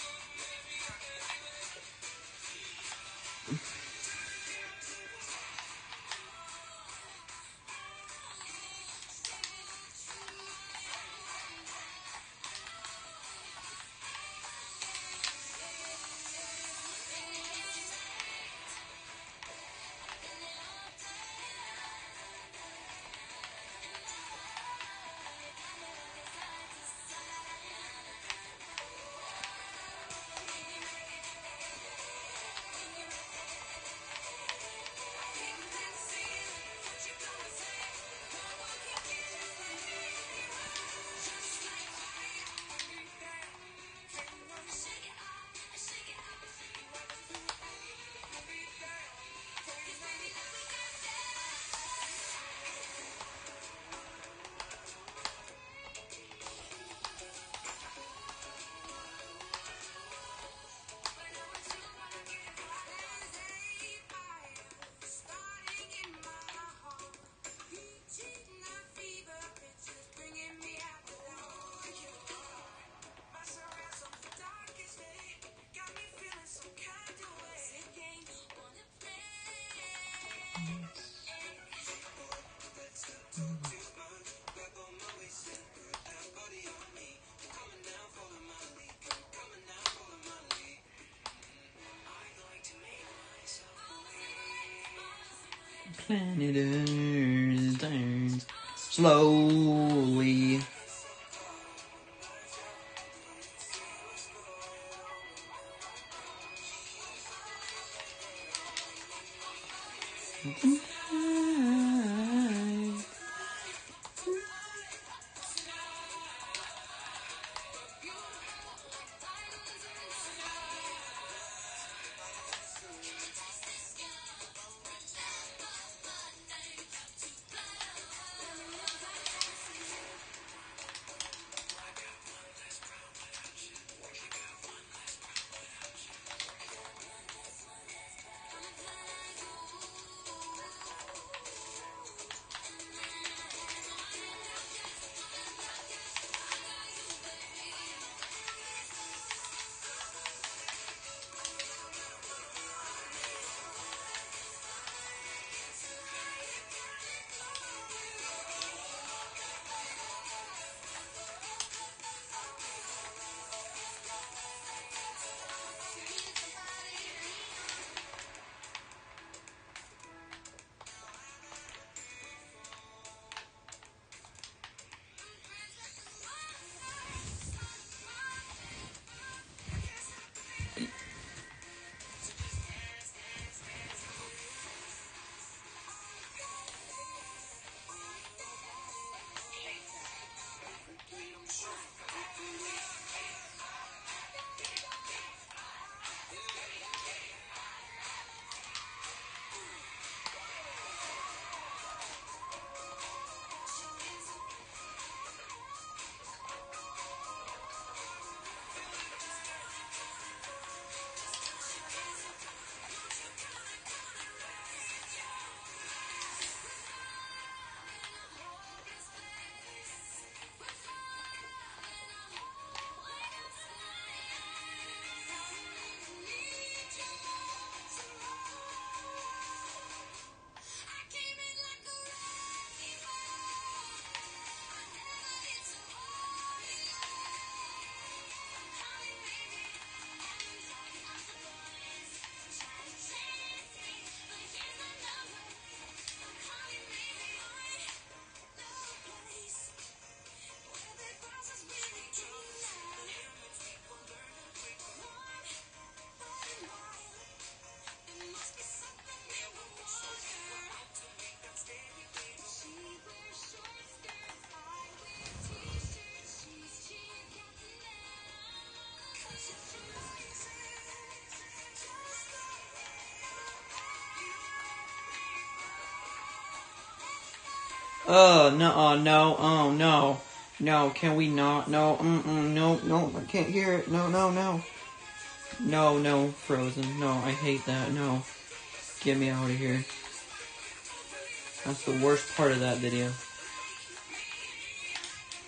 Planet Earth turns slowly. Oh, no, oh, no, oh, no. No, can we not? No, mm-mm, no, no, I can't hear it. No, no, no. No, no, Frozen. No, I hate that. No. Get me out of here. That's the worst part of that video.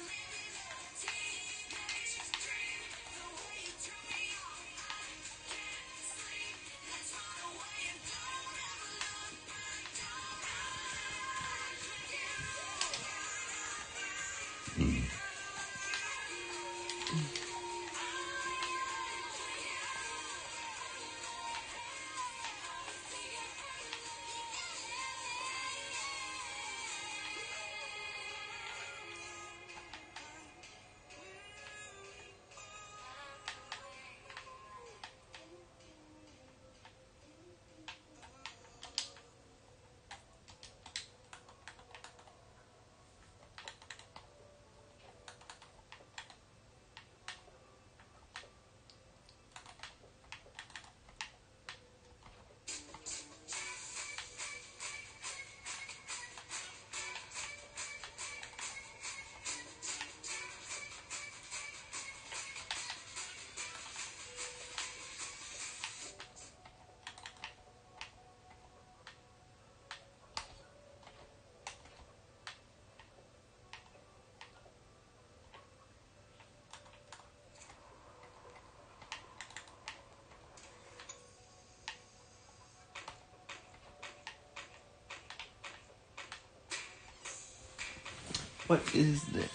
What is this?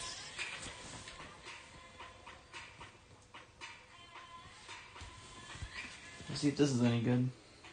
Let's see if this is any good.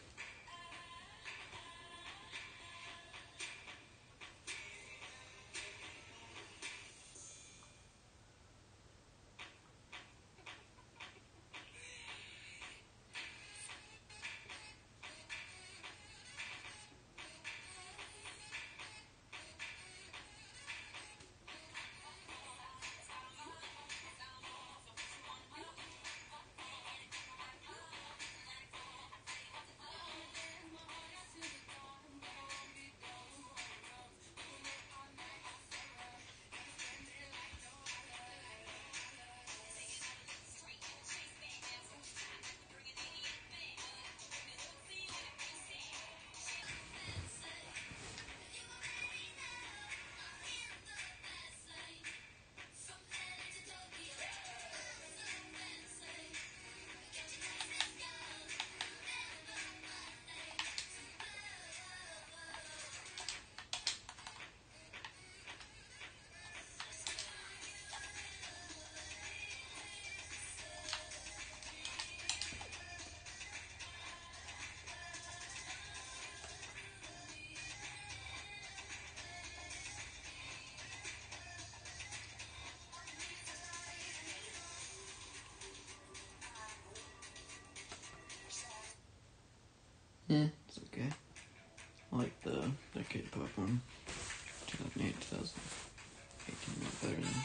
Yeah, it's okay. I like the arcade pop one. two thousand eight, two thousand eighteen, a lot better than.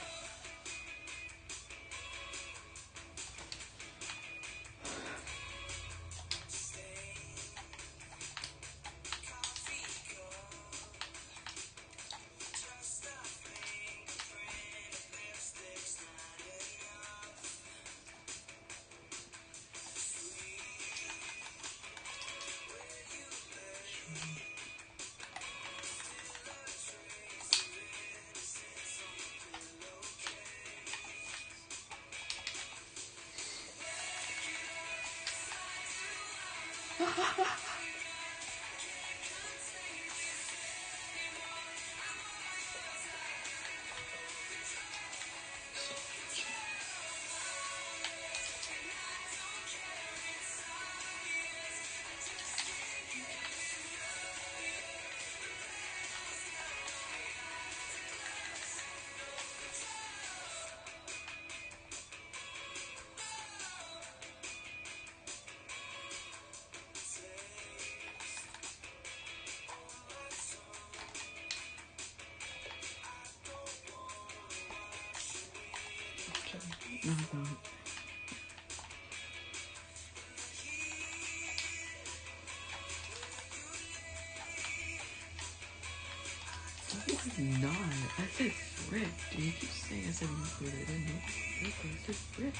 Not. I said frick, dude. You keep saying I said nuclear. I didn't know frick. I said frick.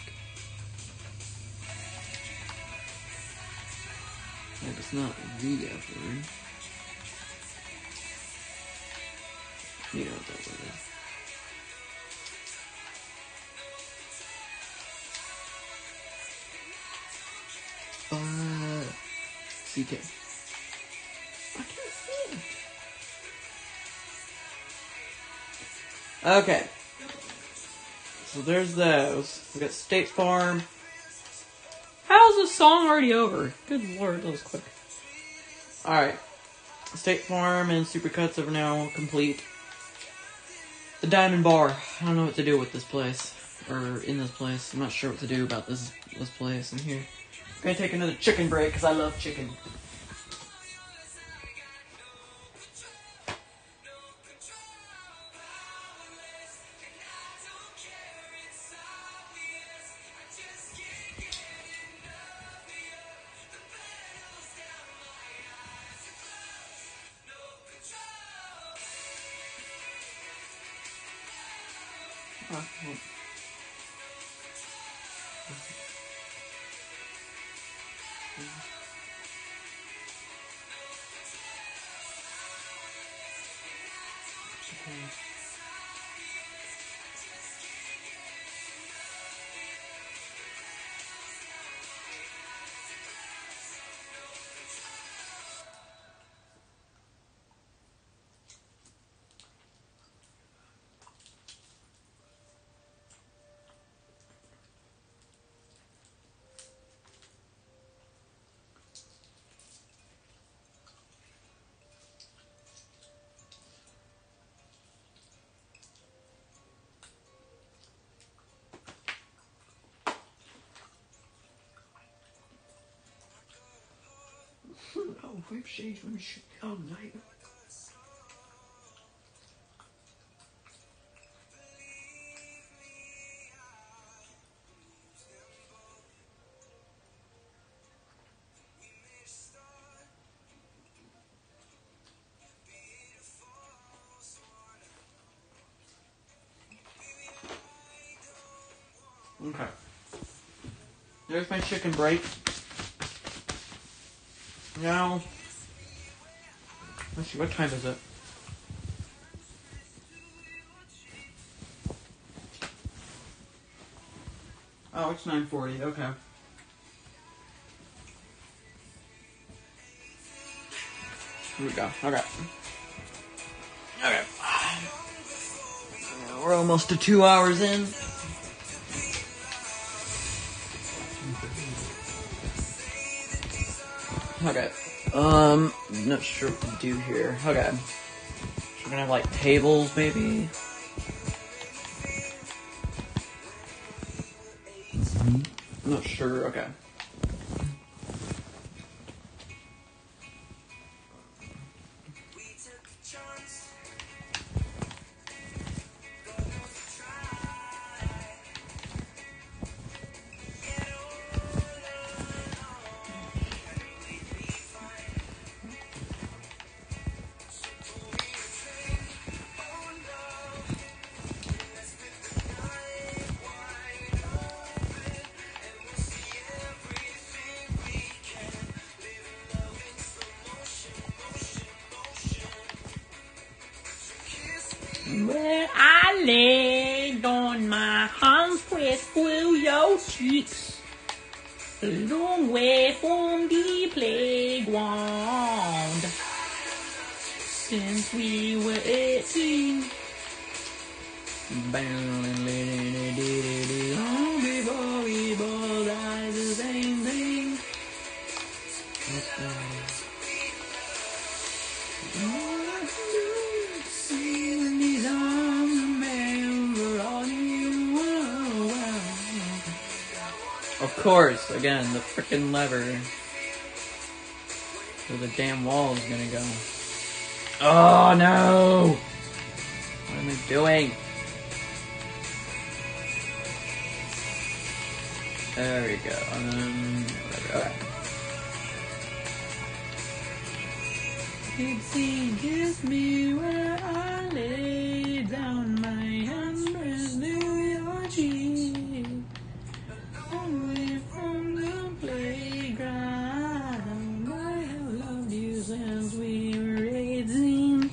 Like, it's not the F word. You know what that word is. Uh, C K. I can't see it. Okay. So there's those. We got State Farm. How's this song already over? Good lord, that was quick. Alright. State Farm and Supercuts are now complete. The Diamond Bar. I don't know what to do with this place. Or in this place. I'm not sure what to do about this this place in here. I'm gonna take another chicken break because I love chicken. Oh, well. Oh, I've shaved my shit all night. Okay. There's my chicken break. Now, let's see, what time is it? Oh, it's nine forty, okay. Here we go, okay. Okay. We're almost to two hours in. Okay. Um, not sure what to do here. Okay. So we're gonna have like tables, maybe. I'm not sure. Okay. Where I laid on my hands pressed through your cheeks, a long way from the playground. Since we were eighteen, before we both had the same thing. Of course, again, the frickin' lever. Where the damn wall is gonna go. Oh no! What am I doing? There we go. Um, whatever. Okay. It seemed just me where I lay down my hands pressed to your cheek, away from the playground. I have loved you since we were eighteen.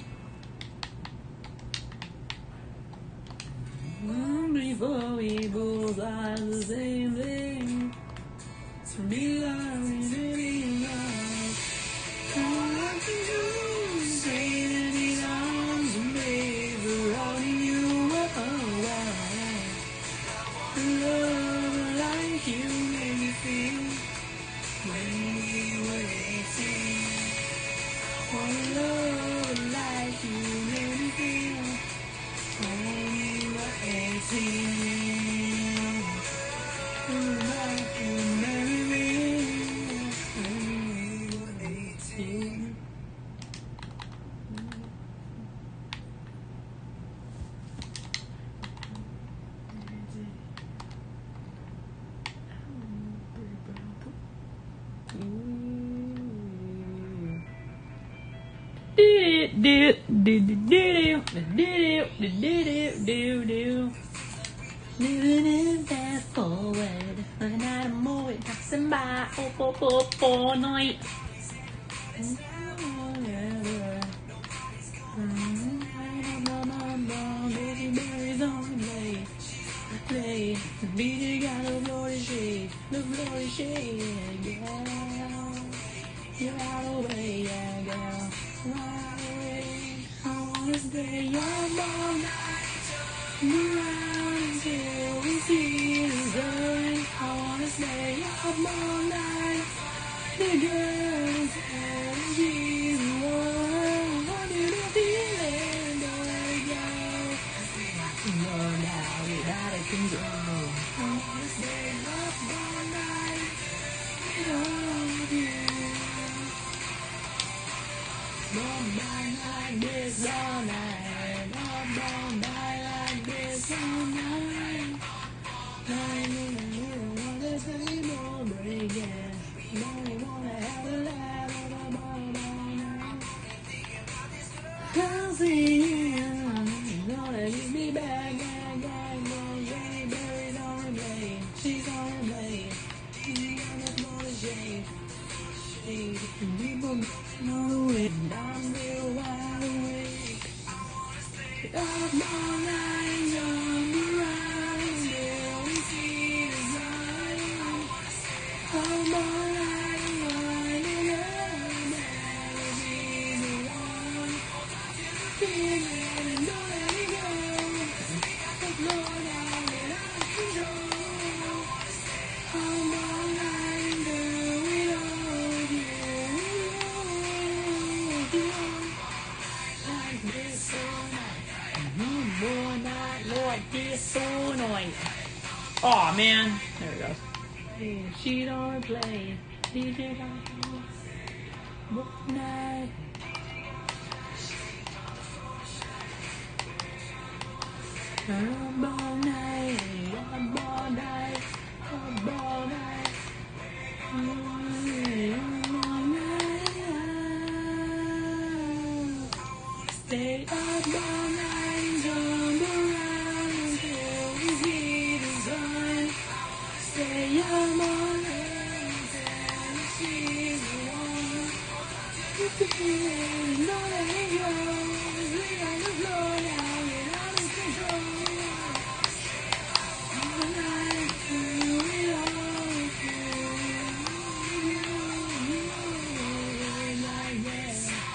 Before we both had the same thing, to be loved, really loved. All I can do is say that these arms are made for holding you up. Love like you made me feel when we were eighteen. Oh, love like you made me feel when we were eighteen. Like you made me feel when we were eighteen. Do do do do do do do do do do. Living in fast forward, and I'm more passing by oh oh oh oh night. Play, the beat got a glory shade, the glory shade, girl. You're out of the way, yeah, girl. Right away, I wanna stay up all night, around until we see the sun. I wanna stay up all night. The girl is there, and she's the one. What do you feel it, boy, girl? Love now, get out of control. I wanna stay up all night with all of you. yeah. Only wanna have a laugh on a ball all night. I'll see you. Gonna get me back, back, back, back. Jenny Berry's on her blade. She's on her blade. She's on the smallest shade. Shade. People know the wind. I'm real wide awake. Up all night and jump around till we see the sun. Up all night and wind it up. Never be the one. Feel it and don't let it go. Slow down and out of control. Up all night and do it all. Do it all. Like this all night. One more night, Lord, this so annoying. Aw, man. There it goes. Hey, she don't play. D J got one night. Up all night, up all night, up all night. Up all night. Stay up all night and jump around until we see the sun. Stay up all night until we see the one. You feel it and don't let it go. We gotta slow down and out of control. All night through it all, through it all, like that.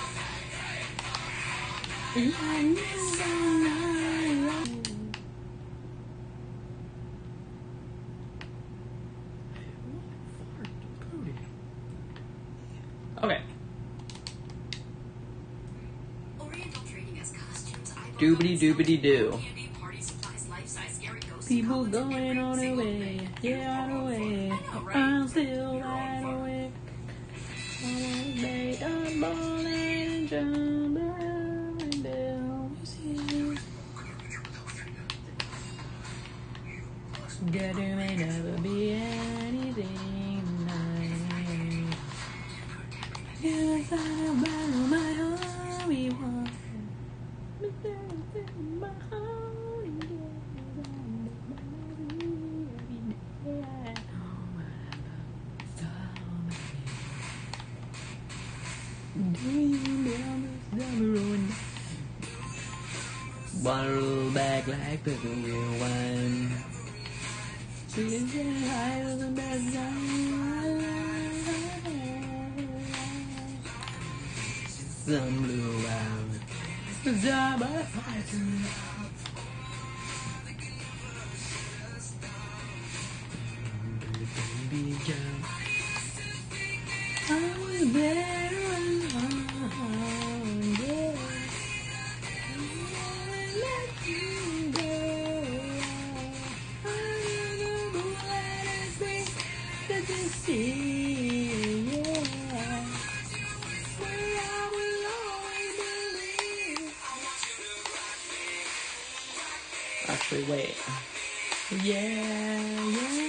Like this all night long. Okay. Oriental Trading has costumes, eyeballs, Doobity doobity doo. candy, party supplies, life-size scary ghosts, People college, and going every on their single way, thing. yeah, on their way. I know, right? I'm still wide awake. I'm lay up all night and jump around until we see. There may never be anything nice. Yes, I'm about my hobby one. But there's in my heart again. Bottle back like the real one. Feeling high with the best time. Some blue out. The job I fight to baby girl. I was better alone, yeah. Let you go. I don't know what I say that you see, yeah. Where I will always believe. Actually, wait. Yeah, yeah.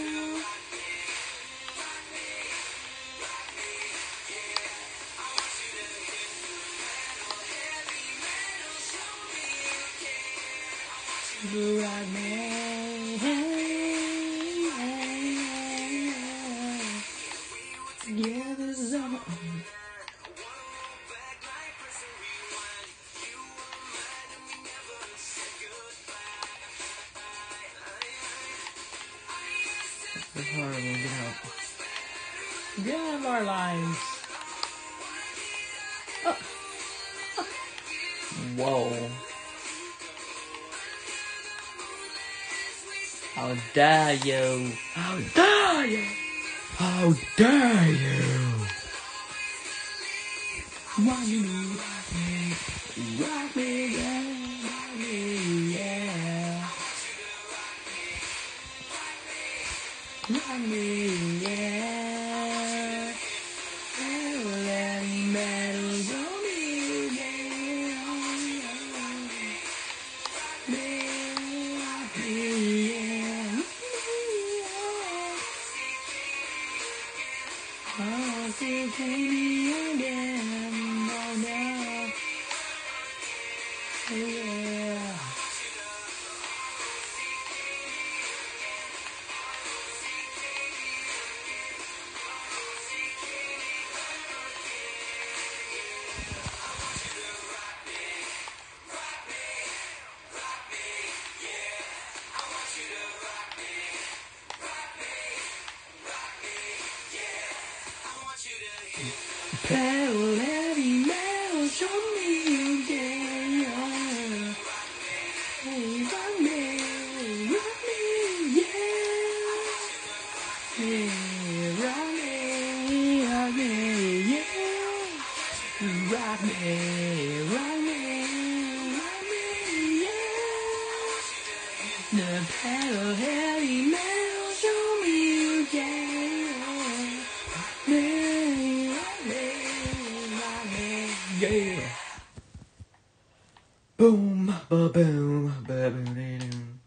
You rock me. Yeah, this is all. It's horrible. Get out. Get out of our lives. Oh. Whoa. How dare you? How dare you? How dare you? Rock me, rock me, rock me, yeah, rock me, yeah. Rock me, yeah. Let metals on me, yeah. Rock me, yeah. Oh, see, take me again. Oh, no. Oh, yeah. Pedal heavy metal, show me again. Hey, rock me, rock me, yeah. Hey, rock me, rock me, yeah. Rock me, rock me, rock me, yeah. The pedal heavy metal, show me again. Hey, rock me, rock me, yeah. Boom, ba boom, ba boom, da doom.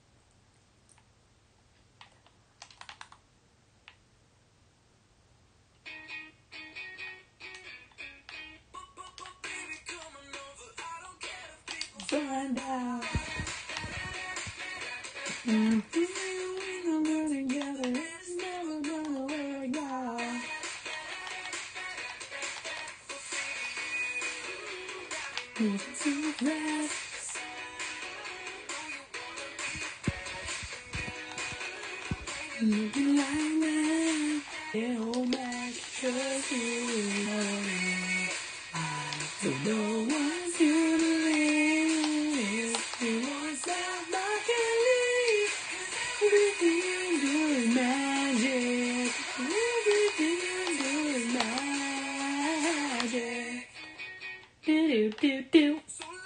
Find out. Mm-hmm. We're gonna get it. It's never gonna work out. Moving too fast. Looking like that. Can't hold back, 'cause you know I don't know what to believe. You won't stop, I can't leave. Everything you do is magic. Everything you do is magic. Do do do do.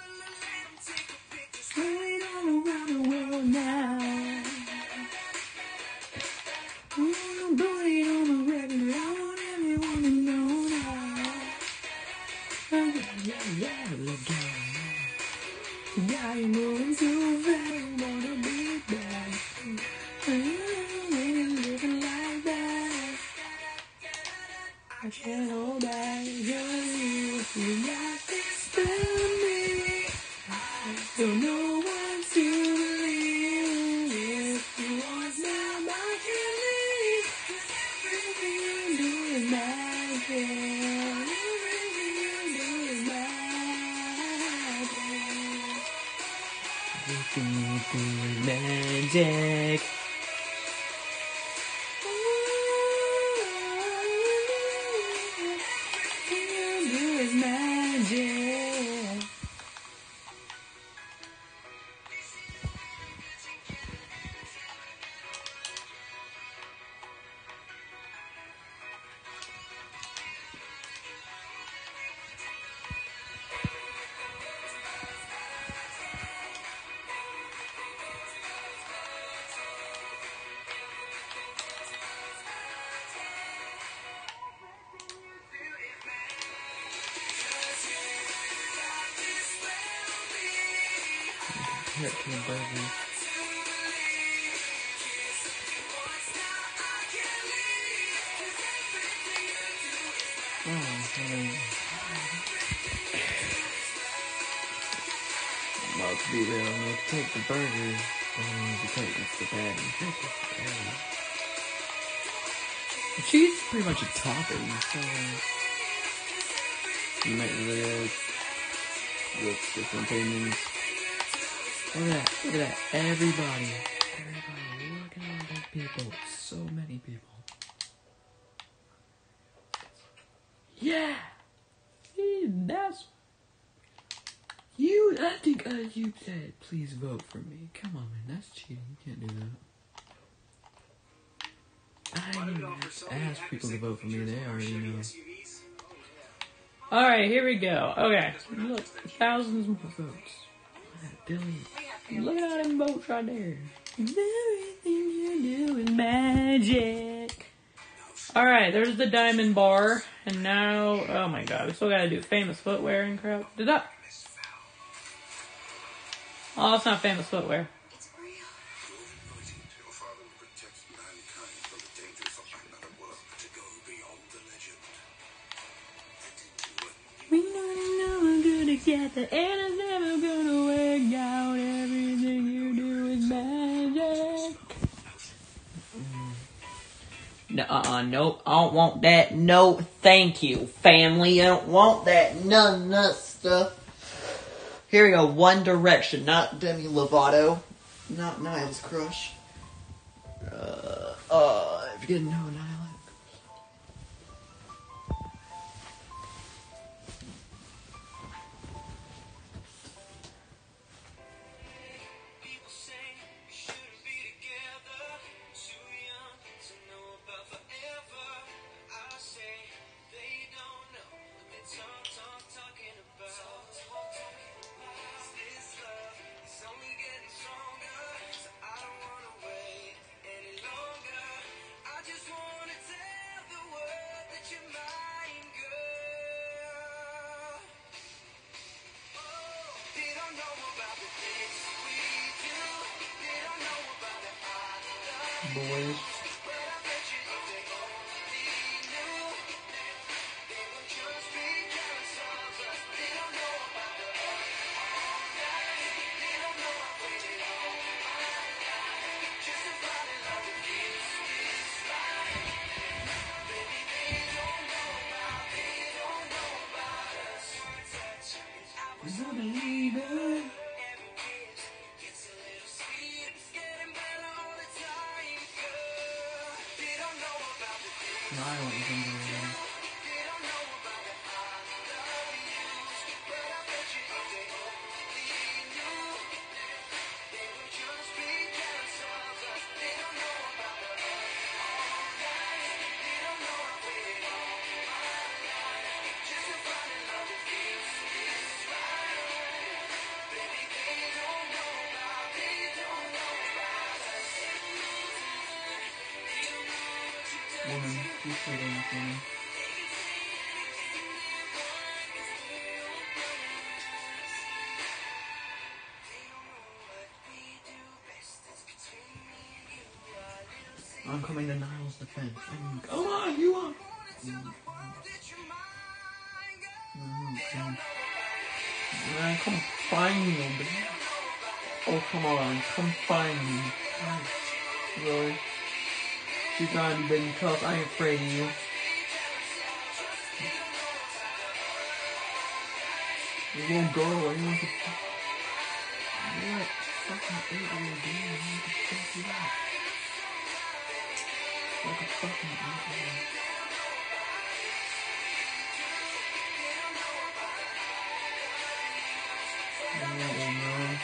Swing all around the world now. I'm blowing on the record. I want everyone to know now. Oh, yeah, yeah, yeah, look out. Now you're moving too fast. I wanna be back. I'm living like that. I can't hold back. Just you. You got this spell on me. I don't know what to believe. If you want some, I can leave. Everything you do is magic. Everything you do is magic. Everything you do is magic. Everything you do is magic. Hurricane Burger. Oh, I mean, I'm about to be real. I'm going to take the burger. I'm going to take it's the patty. Take the patty. The cheese is pretty much a topping, so you might really look different opinions. Look at that. Look at that. Everybody. Everybody. Look at all those people. So many people. Yeah. See, that's... You, I think uh, you said, please vote for me. Come on, man. That's cheating. You can't do that. I didn't even have to ask people to vote for me. They already know. Alright, here we go. Okay. Look, thousands more votes. Billion. Look at all them votes right there. Everything you do is magic. Alright, there's the diamond bar. And now, oh my god, we still gotta do famous footwear and crap. Did that? Oh, that's not famous footwear. at the end it's never gonna work out. Everything you do is magic. No, uh, nope, I don't want that. No, thank you, family. I don't want that. None of that stuff. Here we go. One Direction, not Demi Lovato, not Niall's crush. Uh, uh, if you didn't know, Niall. Boys. Niall is underrated. Woman, you say it on the phone. I'm coming to Niall's defense. I'm, come on, you are. Mm-hmm. Mm-hmm. Man, come find me, man. Oh, come on, come find me. Really? You gotta be big and tough. I ain't afraid of you. You won't go away. You want to. What fucking idiot are you doing? What the fuck you got? Like a fucking idiot. Yeah, man.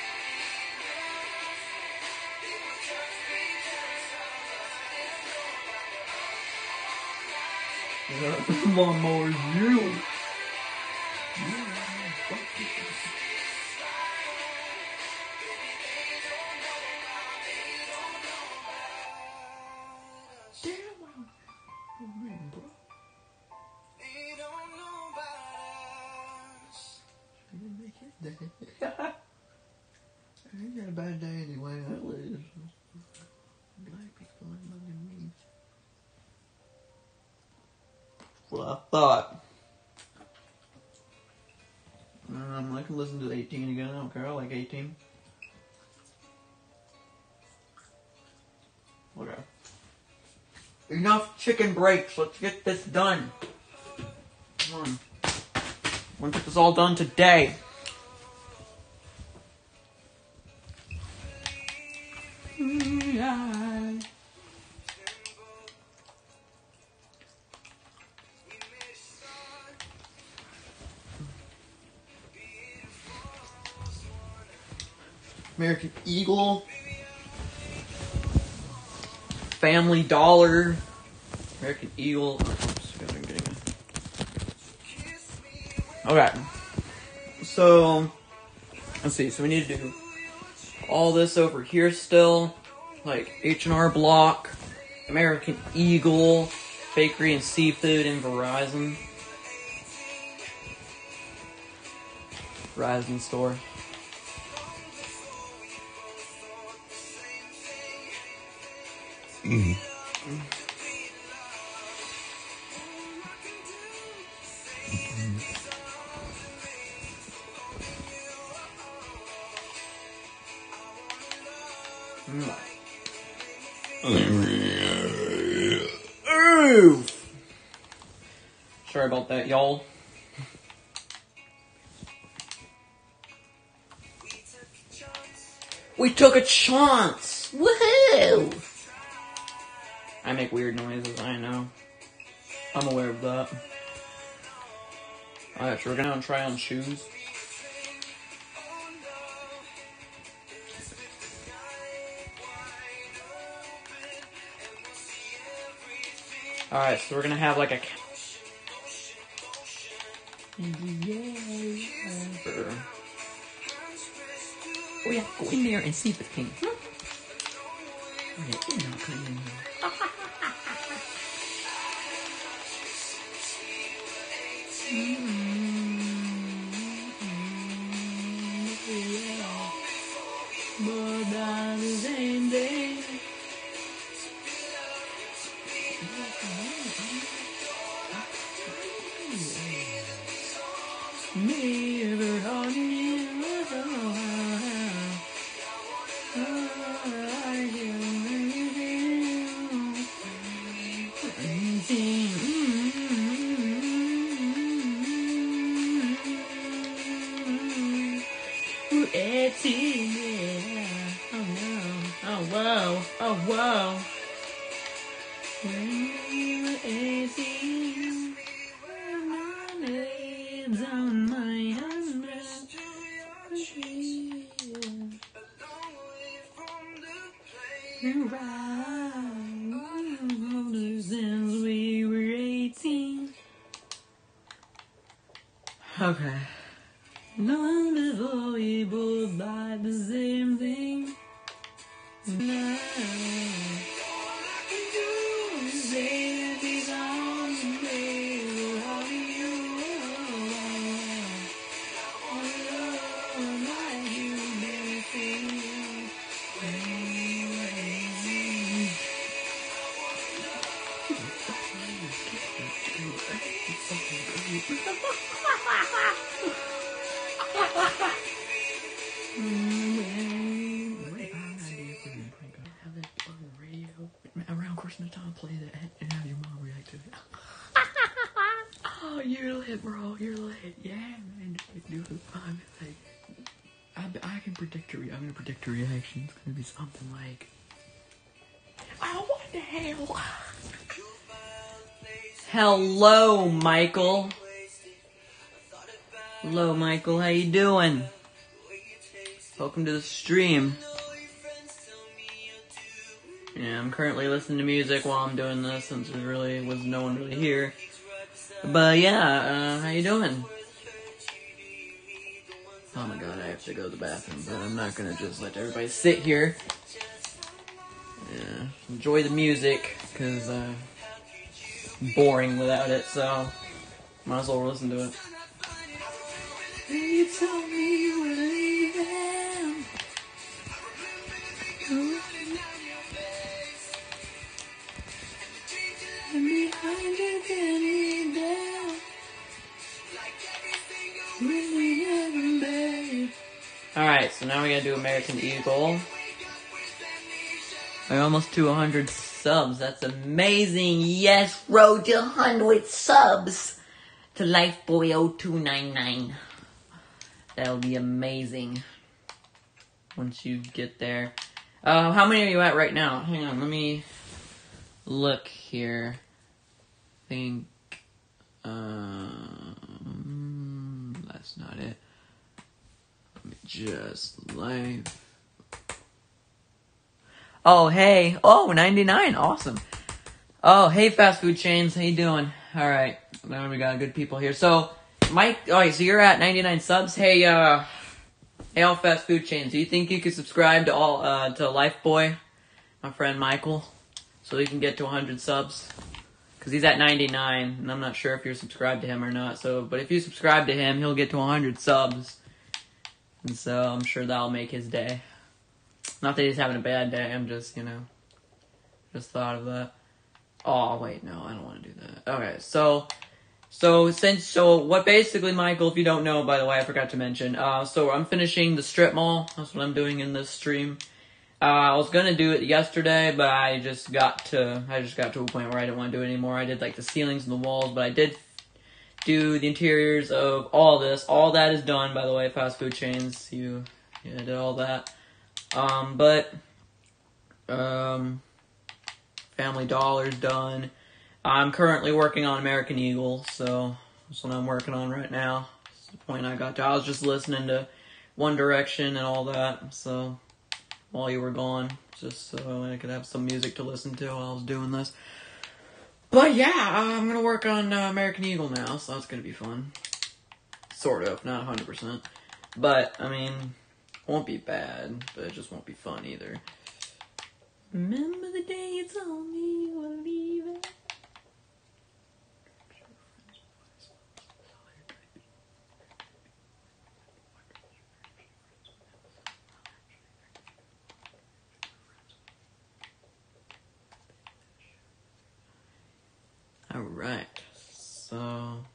Yeah, lawnmower is you. Yeah, fuck you. Damn, I'm reading, bro. I didn't make his day. I ain't got a bad day anyway. At least black people are mugging me. What I thought. Um, I can listen to eighteen again. I don't care. I like eighteen. Okay. Enough chicken breaks. Let's get this done. Come on. I want to get this all done today. Yeah. American Eagle, Family Dollar, American Eagle. Oops, I'm getting it. Okay, so let's see. So we need to do all this over here still, like H and R Block, American Eagle, Bakery and Seafood, and Verizon. Verizon store. Mm. Sorry about that, y'all. We took a chance! Woohoo! I make weird noises, I know. I'm aware of that. Alright, so we're gonna try on shoes. Alright, so we're gonna have like a... Oh yeah, go in there and see if it's pink. Okay, you know, come in here. But on the same day. Never on you. Oh no. Oh whoa. Oh whoa. On my since we were eighteen. Okay. Long before we both buy the same thing. Now, all I can do is say that these arms and days will hold you. Oh, like you never around Christmas time, play that and have your mom react to it. Oh, you're lit, bro. You're lit. Yeah, man. Do it. I'm like, I, I can predict your. I'm gonna predict your reaction. It's gonna be something like, "Oh, what the hell?" Hello, Michael. Hello, Michael. How you doing? Welcome to the stream. Yeah, I'm currently listening to music while I'm doing this since there really was no one really here. But yeah, uh, how you doing? Oh my god, I have to go to the bathroom, but I'm not gonna just let everybody sit here. Yeah, enjoy the music, cause uh, boring without it, so might as well listen to it. You told me you were leaving. And behind you, getting down. Really babe. Alright, so now we gotta do American Eagle. We're almost to one hundred subs. That's amazing. Yes, road to one hundred subs to Lifeboy oh two nine nine. That'll be amazing once you get there. Uh, how many are you at right now? Hang on, let me look here. I think, um, that's not it. Let me just live. Oh, hey. Oh, ninety-nine. Awesome. Oh, hey, fast food chains. How you doing? All right. Now we got good people here. So, Mike, oh, right, so you're at ninety-nine subs. Hey, uh, hey, all fast food chains. Do you think you could subscribe to all, uh, to Lifeboy, my friend Michael, so he can get to one hundred subs? Because he's at ninety-nine, and I'm not sure if you're subscribed to him or not. So, but if you subscribe to him, he'll get to one hundred subs. And so, I'm sure that'll make his day. Not that he's having a bad day, I'm just, you know, just thought of that. Oh, wait, no, I don't want to do that. Okay, so, so, since, so, what basically, Michael, if you don't know, by the way, I forgot to mention, uh, so I'm finishing the strip mall. That's what I'm doing in this stream. Uh, I was gonna do it yesterday, but I just got to I just got to a point where I didn't want to do it anymore. I did like the ceilings and the walls, but I did do the interiors of all this. All that is done, by the way. Fast food chains, you yeah, did all that. Um, but um, Family Dollar's done. I'm currently working on American Eagle, so that's what I'm working on right now. That's the point I got to. I was just listening to One Direction and all that, so while you were gone, just so I could have some music to listen to while I was doing this. But yeah, I'm gonna work on uh, American Eagle now, so that's gonna be fun. Sort of, not one hundred percent. But, I mean, won't be bad, but it just won't be fun either. Remember the day you told me you were leaving? Alright, so...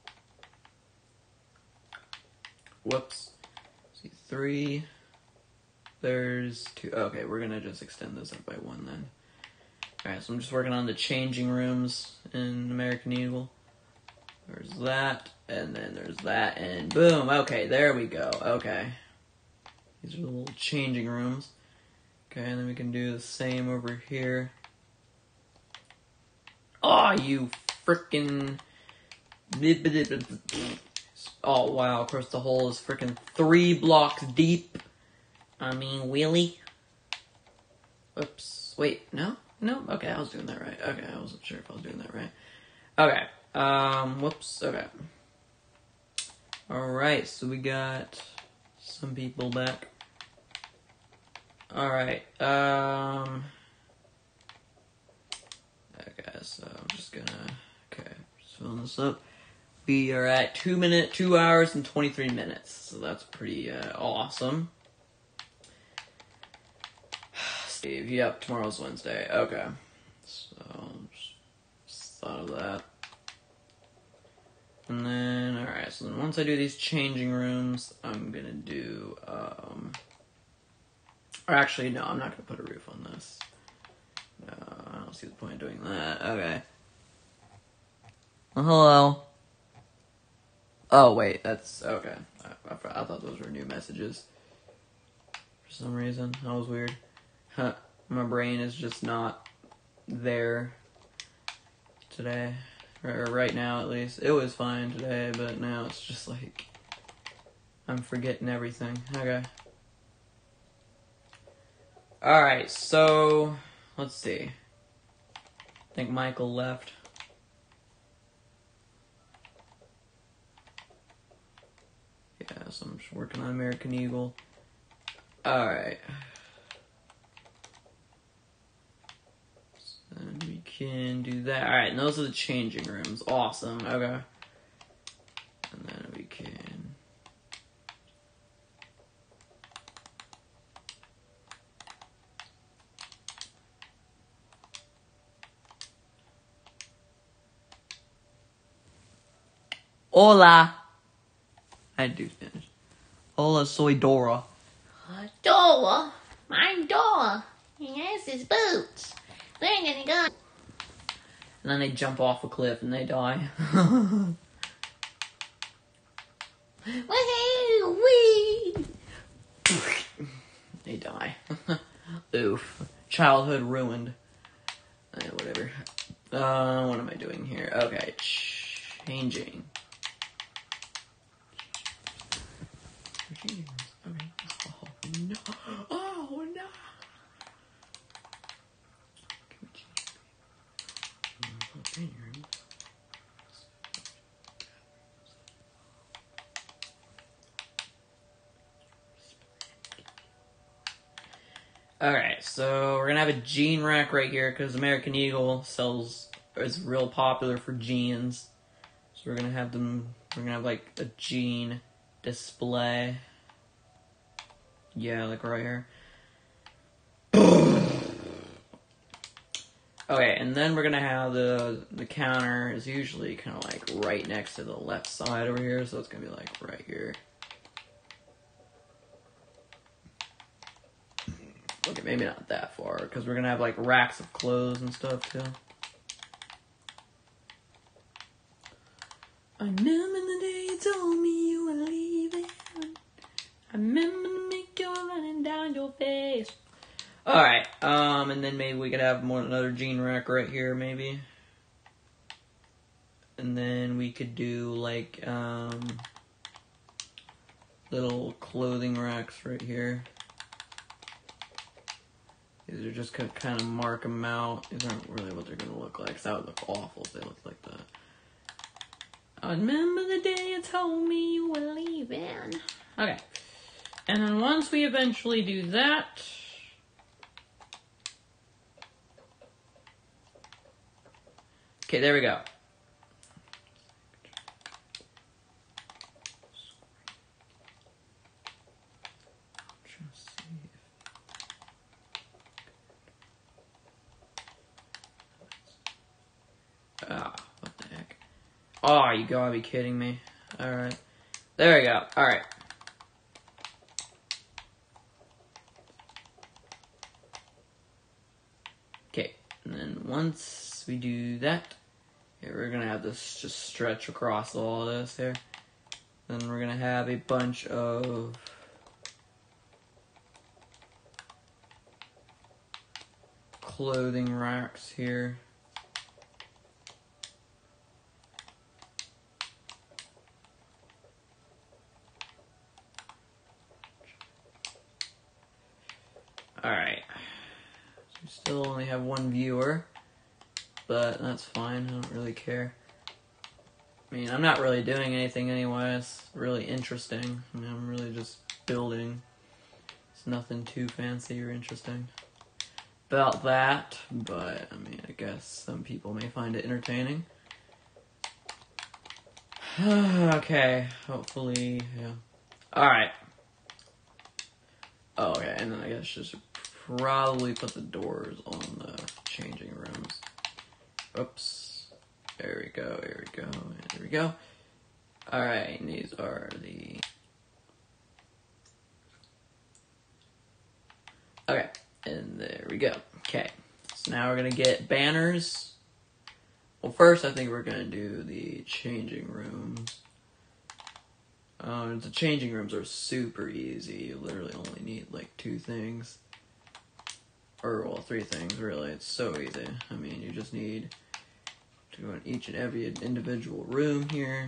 Whoops. See, three. There's two. Okay, we're gonna just extend this up by one then. Alright, so I'm just working on the changing rooms in American Eagle. There's that, and then there's that, and boom. Okay, there we go. Okay. These are the little changing rooms. Okay, and then we can do the same over here. Oh, you frickin'... Oh, wow, of course the hole is frickin' three blocks deep. I mean, really? Oops. Wait, no? No? Okay, I was doing that right. Okay, I wasn't sure if I was doing that right. Okay. Um, whoops. Okay. Alright, so we got some people back. Alright, um... okay, so I'm just gonna... Okay, just filling this up. We are at two minute, two hours and twenty-three minutes, so that's pretty uh, awesome. Steve, yep, tomorrow's Wednesday. Okay, so just thought of that. And then, alright, so then once I do these changing rooms, I'm gonna do, um, or actually, no, I'm not gonna put a roof on this. No, I don't see the point of doing that. Okay. Well, hello. Oh, wait, that's, okay. I, I, I thought those were new messages. For some reason, that was weird. Huh. My brain is just not there today. Or right now, at least. It was fine today, but now it's just like... I'm forgetting everything. Okay. Alright, so... Let's see. I think Michael left. Yeah, so I'm just working on American Eagle. Alright. So then we can do that. Alright, and those are the changing rooms. Awesome. Okay. And then we can... Hola! I do Spanish. Hola, soy Dora. Dora, I'm Dora. He has his boots. We're gonna go. And then they jump off a cliff and they die. Wee! They die. Oof. Childhood ruined. Eh, whatever. Uh, what am I doing here? Okay, changing. Okay. Oh no! Oh no! Alright, so we're gonna have a jean rack right here because American Eagle sells, is real popular for jeans. So we're gonna have them, we're gonna have like a jean display. Yeah, like right here. Okay, and then we're gonna have the the counter is usually kind of like right next to the left side over here, so it's gonna be like right here. Look Okay, maybe not that far, because we're gonna have like racks of clothes and stuff too. I remember the day you told me you were leaving. I remember the makeup running down your face. Alright, um, and then maybe we could have more another jean rack right here, maybe. And then we could do like, um, little clothing racks right here. These are just gonna kind of mark them out. These aren't really what they're gonna look like, because that would look awful if they looked like that. I remember the day you told me you were leaving. Okay. And then once we eventually do that... Okay, there we go. Ah, what the heck. Oh, you gotta be kidding me. Alright. There we go. Alright. Okay. And then once we do that, okay, we're gonna have this just stretch across all this here. Then we're gonna have a bunch of clothing racks here. Alright. So we still only have one viewer, but that's fine. I don't really care. I mean, I'm not really doing anything anyways really interesting. I mean, I'm really just building. It's nothing too fancy or interesting about that, but I mean, I guess some people may find it entertaining. Okay, hopefully, yeah. Alright. Oh, okay, and then I guess just probably put the doors on the changing rooms. Oops. There we go, there we go, there we go. Alright, and these are the... Okay, and there we go. Okay, so now we're gonna get banners. Well, first I think we're gonna do the changing rooms. Uh, the changing rooms are super easy. You literally only need like two things. Or, well, three things, really. It's so easy. I mean, you just need to go in each and every individual room here.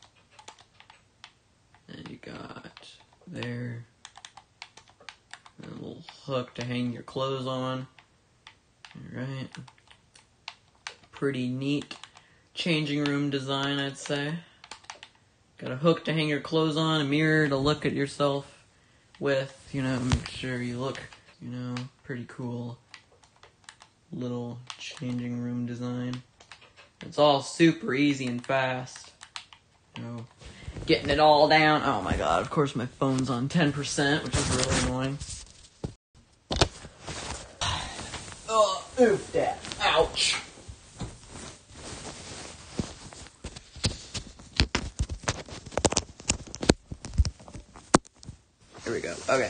And you got there. And a little hook to hang your clothes on. Alright. Pretty neat changing room design, I'd say. Got a hook to hang your clothes on, a mirror to look at yourself with, you know, make sure you look, you know, pretty cool. Little changing room design. It's all super easy and fast. You know, getting it all down. Oh my god, of course my phone's on ten percent, which is really annoying. Oh, oof, that. Ouch. Here we go. Okay.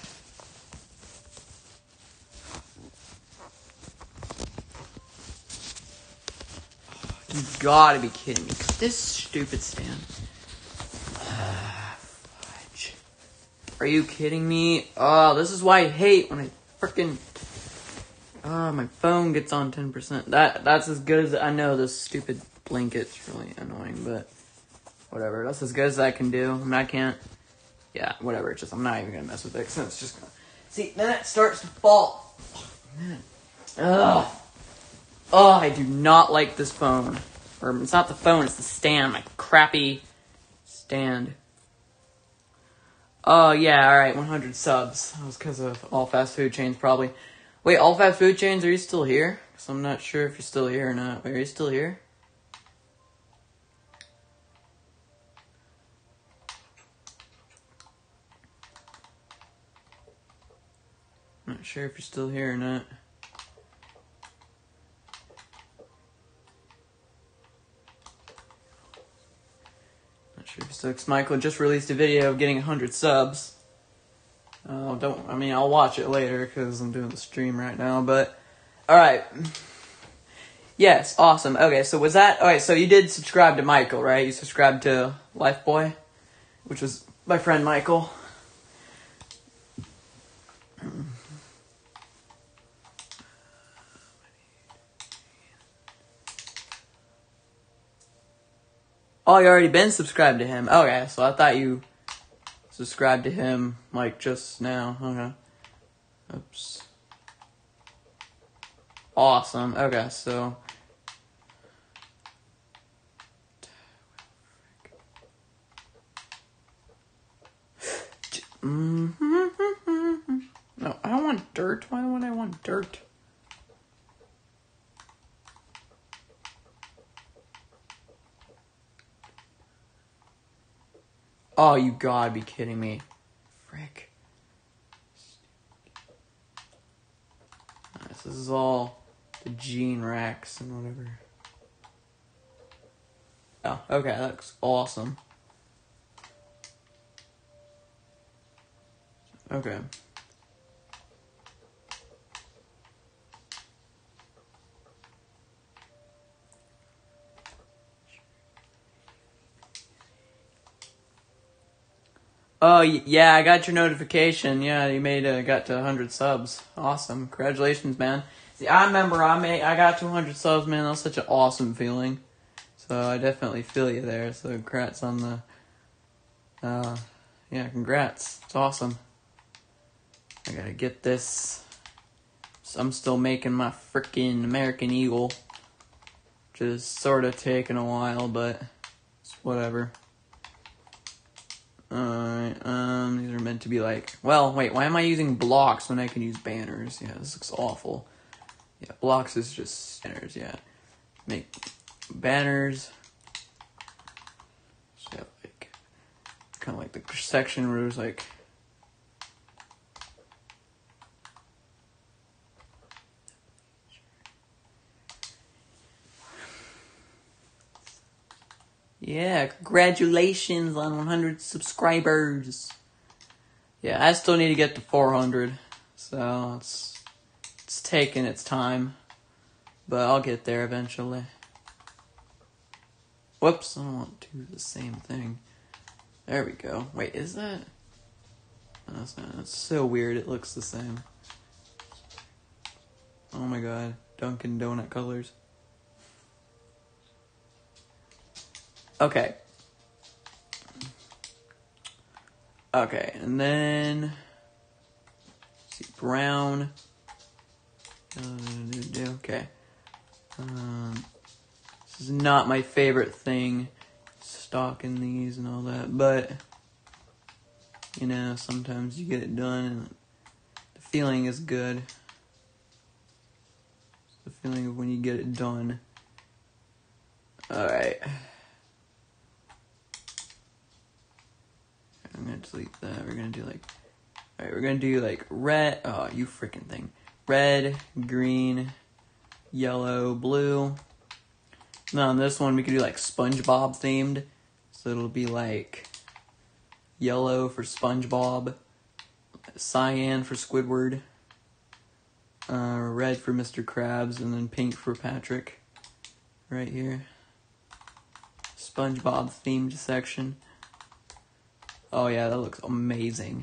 You gotta be kidding me. This stupid stand. Uh, fudge. Are you kidding me? Oh, this is why I hate when I frickin'... Oh, my phone gets on ten percent. That That's as good as... I know this stupid blanket's really annoying, but... Whatever. That's as good as I can do. I mean, I can't... Yeah, whatever. It's just, I'm not even gonna mess with it, because it's just gonna... See, then it starts to fall. Oh, man. Ugh. Oh, I do not like this phone. Or, it's not the phone, it's the stand. My crappy stand. Oh, yeah, alright, one hundred subs. That was because of all fast food chains, probably. Wait, all fast food chains, are you still here? Because I'm not sure if you're still here or not. Wait, are you still here? I'm not sure if you're still here or not. Not sure if you're still... Michael just released a video of getting one hundred subs. Oh, don't. I mean, I'll watch it later because I'm doing the stream right now. But all right. Yes, awesome. Okay, so was that... Alright, so you did subscribe to Michael, right? You subscribed to Lifeboy, which was my friend Michael. Oh, you already been subscribed to him. Okay, so I thought you subscribed to him, like, just now. Okay. Oops. Awesome. Okay, so... Mm-hmm. No, I don't want dirt. Why would I want dirt? Oh, you gotta be kidding me. Frick. Nice, this is all the gene racks and whatever. Oh, okay, that looks awesome. Okay. Oh, yeah, I got your notification. Yeah, you made uh, got to one hundred subs. Awesome. Congratulations, man. See, I remember I made I got to one hundred subs, man. That was such an awesome feeling. So I definitely feel you there. So congrats on the uh yeah, congrats. It's awesome. I gotta get this. So I'm still making my freaking American Eagle, which is sort of taking a while, but it's whatever. Alright, um, these are meant to be like... Well, wait, why am I using blocks when I can use banners? Yeah, this looks awful. Yeah, blocks is just banners, yeah. Make banners. So, yeah, like... Kind of like the section rules, like... Yeah, congratulations on one hundred subscribers. Yeah, I still need to get to four hundred, so it's it's taking its time, but I'll get there eventually. Whoops, I don't want to do the same thing. There we go. Wait, is that? No, that's not. That's so weird. It looks the same. Oh my god, Dunkin' Donut colors. Okay. Okay, and then let's see, brown. Uh, okay. Um, this is not my favorite thing, stocking these and all that, but you know, sometimes you get it done and the feeling is good. It's the feeling of when you get it done. Alright. I'm gonna delete that. We're gonna do like, alright, we're gonna do like red, oh, you freaking thing. Red, green, yellow, blue. Now on this one, we could do like SpongeBob themed. So it'll be like yellow for SpongeBob, cyan for Squidward, uh, red for Mister Krabs, and then pink for Patrick. Right here. SpongeBob themed section. Oh yeah, that looks amazing.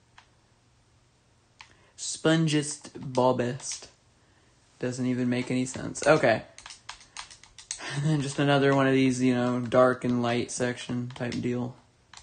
Spongest Bobest. Doesn't even make any sense. Okay. And then just another one of these, you know, dark and light section type deal.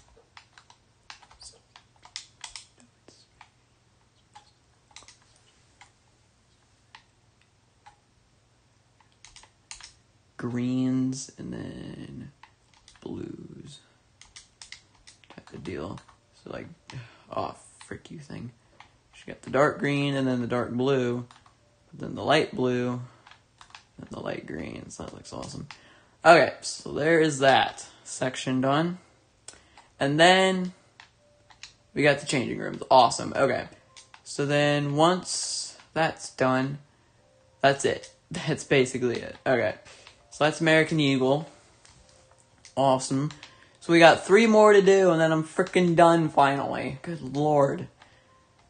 Greens and then blues. Type of deal. So like, oh, frick you thing. She got the dark green and then the dark blue, but then the light blue, and the light green. So that looks awesome. Okay, so there is that section done. And then we got the changing rooms. Awesome. Okay. So then once that's done, that's it. That's basically it. Okay. So that's American Eagle. Awesome. So we got three more to do, and then I'm freaking done finally. Good lord.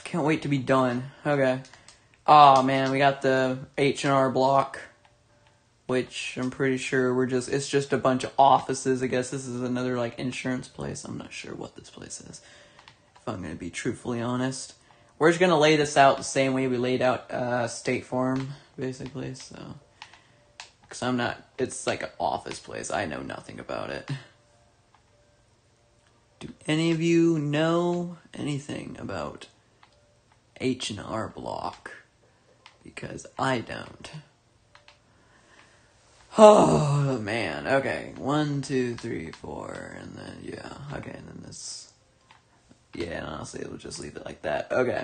can't wait to be done. Okay. Oh man, we got the H and R Block, which I'm pretty sure we're just, it's just a bunch of offices. I guess this is another like insurance place. I'm not sure what this place is, if I'm going to be truthfully honest. We're just going to lay this out the same way we laid out uh, State Farm, basically, so. Because I'm not, it's like an office place. I know nothing about it. Do any of you know anything about H and R Block? Because I don't. Oh, man. Okay. One, two, three, four. And then, yeah. Okay, and then this. Yeah, honestly, we'll just leave it like that. Okay.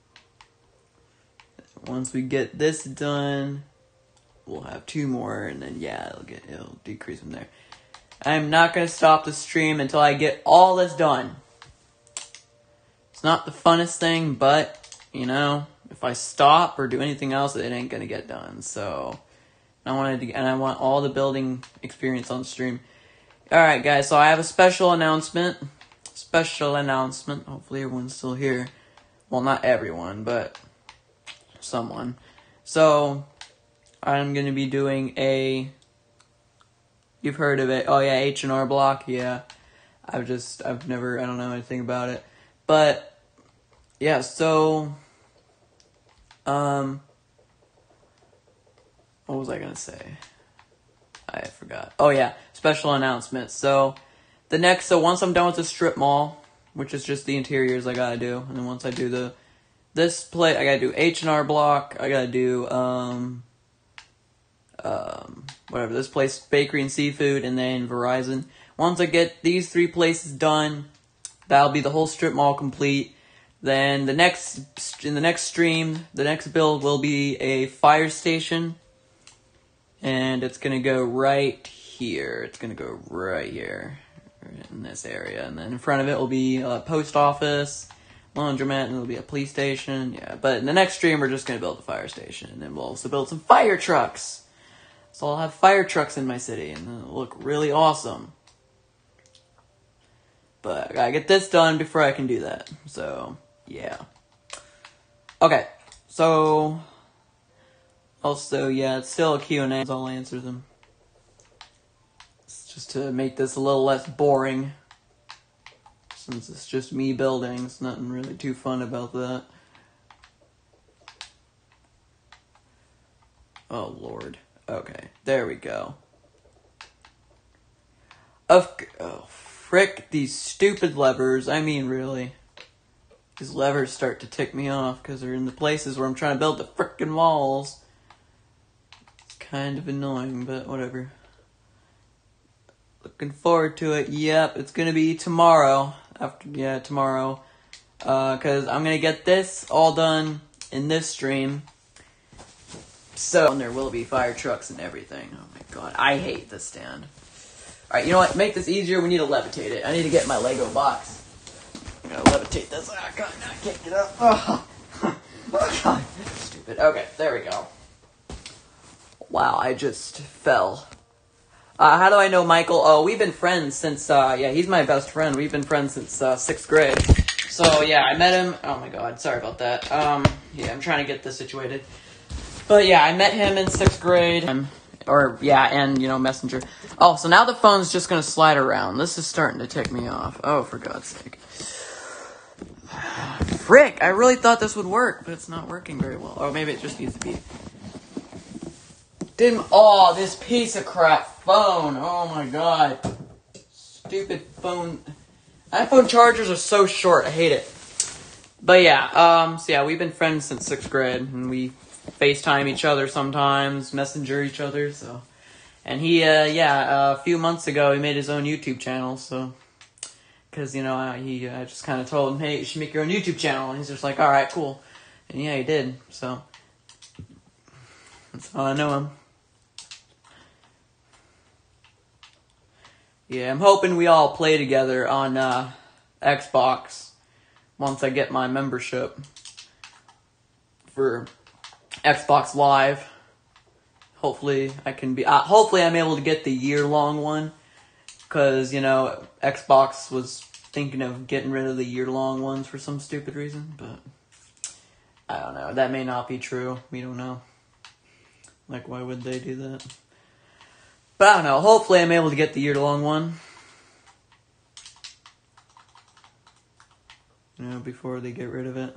Once we get this done, we'll have two more, and then, yeah, it'll get, it'll decrease from there. I'm not going to stop the stream until I get all this done. It's not the funnest thing, but, you know, if I stop or do anything else, it ain't going to get done. So, I wanted to, and I want all the building experience on stream. Alright, guys, so I have a special announcement. Special announcement. Hopefully everyone's still here. Well, not everyone, but someone. So, I'm going to be doing a... You've heard of it. Oh, yeah, H and R Block. Yeah. I've just... I've never... I don't know anything about it. But, yeah, so... Um... What was I going to say? I forgot. Oh, yeah. Special announcement. So... The next, so once I'm done with the strip mall, which is just the interiors I gotta do, and then once I do the, this play, I gotta do H and R Block, I gotta do, um, um, whatever, this place, Bakery and Seafood, and then Verizon. Once I get these three places done, that'll be the whole strip mall complete. Then the next, in the next stream, the next build will be a fire station, and it's gonna go right here. It's gonna go right here. In this area, and then in front of it will be a post office, laundromat, and it'll be a police station. Yeah, but in the next stream we're just gonna build a fire station, and then we'll also build some fire trucks. So I'll have fire trucks in my city, and it'll look really awesome. But I gotta get this done before I can do that. So yeah. Okay. So also yeah, it's still a Q and A. I'll answer them. Just to make this a little less boring. Since it's just me building, it's nothing really too fun about that. Oh, Lord. Okay, there we go. Of, oh, frick these stupid levers. I mean, really. These levers start to tick me off because they're in the places where I'm trying to build the frickin' walls. It's kind of annoying, but whatever. Looking forward to it. Yep, it's gonna be tomorrow. After yeah, tomorrow. Uh, cause I'm gonna get this all done in this stream. So and there will be fire trucks and everything. Oh my god, I hate this stand. All right, you know what? Make this easier. We need to levitate it. I need to get my Lego box. I'm gonna levitate this. Oh god, I can't get up. Oh, oh god, stupid. Okay, there we go. Wow, I just fell. Uh, how do I know Michael? Oh, we've been friends since, uh, yeah, he's my best friend. We've been friends since, uh, sixth grade. So, yeah, I met him. Oh my god, sorry about that. Um, yeah, I'm trying to get this situated. But, yeah, I met him in sixth grade. Um, or, yeah, and, you know, Messenger. Oh, so now the phone's just gonna slide around. This is starting to tick me off. Oh, for God's sake. Frick, I really thought this would work, but it's not working very well. Oh, maybe it just needs to be... Didn't, oh, this piece of crap phone. Oh my god. Stupid phone. iPhone chargers are so short. I hate it. But yeah, um, so yeah, we've been friends since sixth grade. And we FaceTime each other sometimes, messenger each other, so. And he, uh, yeah, uh, a few months ago, he made his own YouTube channel, so. Because, you know, uh, he, I uh, just kind of told him, hey, you should make your own YouTube channel. And he's just like, alright, cool. And yeah, he did, so. That's how I know him. Yeah, I'm hoping we all play together on uh, Xbox once I get my membership for Xbox Live. Hopefully I can be, uh, hopefully I'm able to get the year-long one, because, you know, Xbox was thinking of getting rid of the year-long ones for some stupid reason, but I don't know. That may not be true. We don't know. Like, why would they do that? But I don't know. Hopefully I'm able to get the year-long one. You know, before they get rid of it.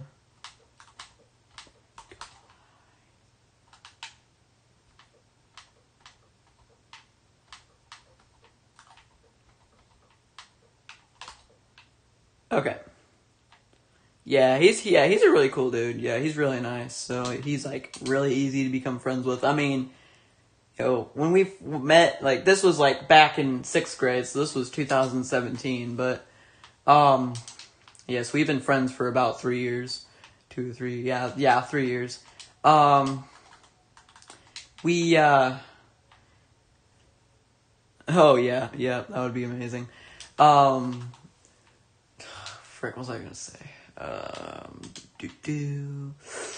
Okay. Yeah, he's yeah, he's a really cool dude. Yeah, he's really nice. So he's like really easy to become friends with. I mean, you know, when we met, like this was like back in sixth grade, so this was two thousand seventeen. But um, yes, we've been friends for about three years, two or three. Yeah, yeah, three years. Um, we uh, oh yeah, yeah, that would be amazing. Um, frick, what was I gonna say? Um, do do.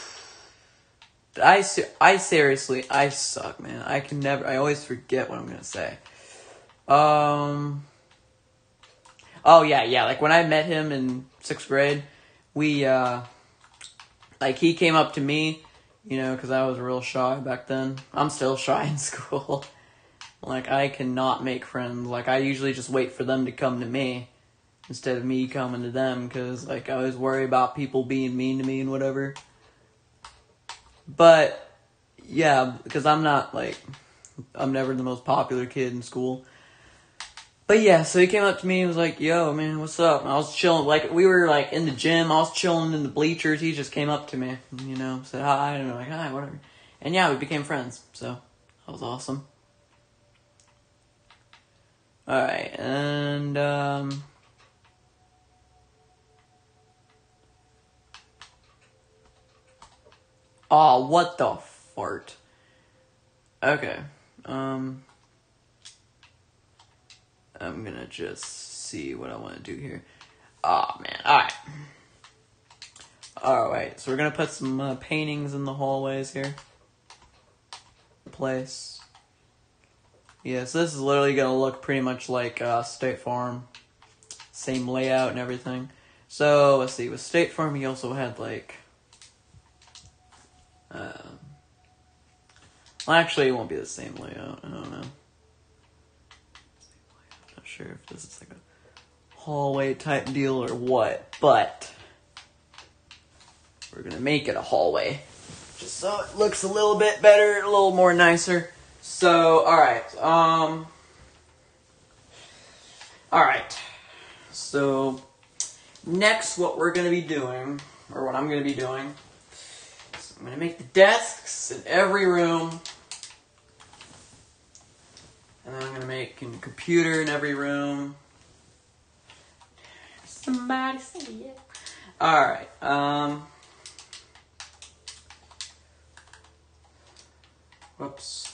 I, I seriously, I suck, man. I can never, I always forget what I'm gonna say. Um, oh yeah, yeah, like when I met him in sixth grade, we, uh, like he came up to me, you know, cause I was real shy back then. I'm still shy in school. Like I cannot make friends. Like I usually just wait for them to come to me. Instead of me coming to them, because, like, I always worry about people being mean to me and whatever. But, yeah, because I'm not, like, I'm never the most popular kid in school. But, yeah, so he came up to me and was like, yo, man, what's up? And I was chilling, like, we were, like, in the gym. I was chilling in the bleachers. He just came up to me, you know, said hi, and I'm like, hi, whatever. And, yeah, we became friends, so that was awesome. Alright, and, um... oh, what the fart. Okay. Um. I'm gonna just see what I want to do here. Oh, man. Alright. Alright, so we're gonna put some uh, paintings in the hallways here. Place. Yeah, so this is literally gonna look pretty much like uh, State Farm. Same layout and everything. So, let's see. With State Farm, he also had, like... Um, well, actually, it won't be the same layout. I don't know. Not sure if this is like a hallway type deal or what, but we're gonna make it a hallway just so it looks a little bit better, a little more nicer. So, all right, um, all right. So next, what we're gonna be doing, or what I'm gonna be doing. I'm going to make the desks in every room. And then I'm going to make a computer in every room. Somebody say yeah. Alright. Um. Whoops.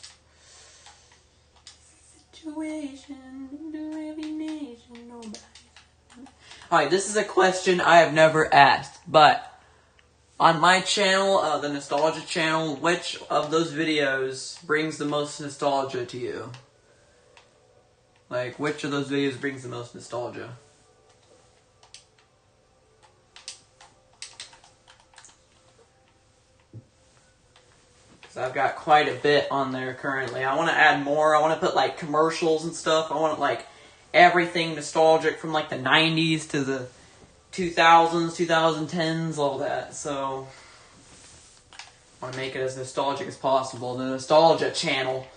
Situation into every nation. Nobody. Alright, this is a question I have never asked, but... on my channel, uh, the Nostalgia channel, which of those videos brings the most nostalgia to you? Like, which of those videos brings the most nostalgia? So I've got quite a bit on there currently. I want to add more. I want to put, like, commercials and stuff. I want, like, everything nostalgic from, like, the nineties to the two thousands, twenty tens, all that. So, I want to make it as nostalgic as possible. The Nostalgia channel.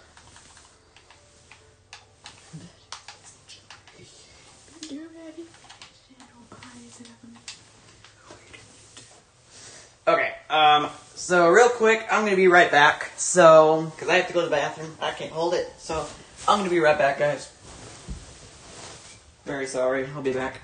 Okay, um, so real quick, I'm going to be right back. So, because I have to go to the bathroom. I can't hold it. So, I'm going to be right back, guys. Very sorry. I'll be back.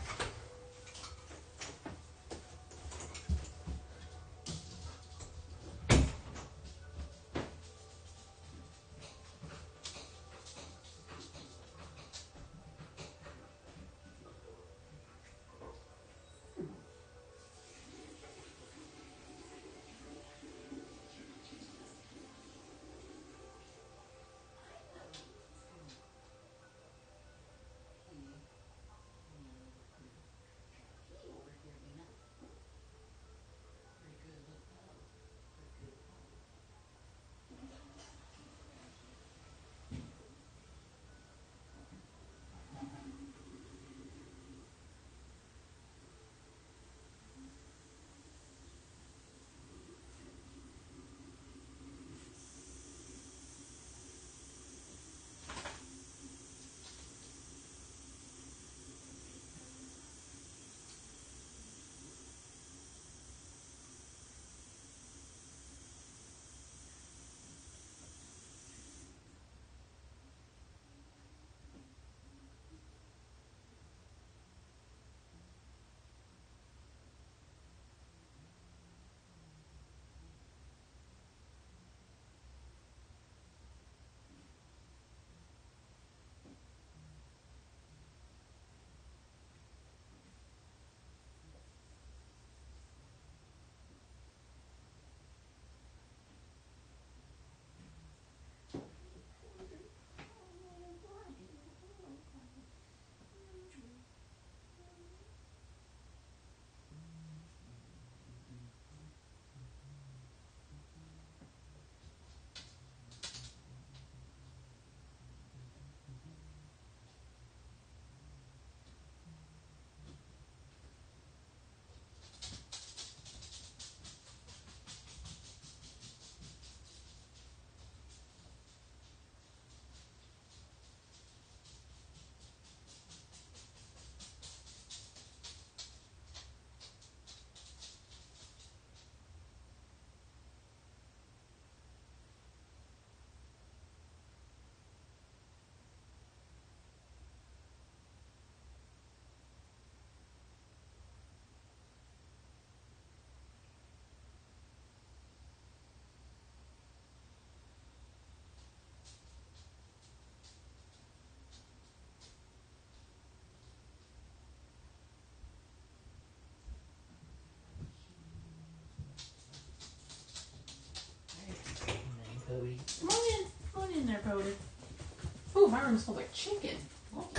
Bodie. Come on in. Come on in there, Bodie. Ooh, my room smells like chicken. Lovely.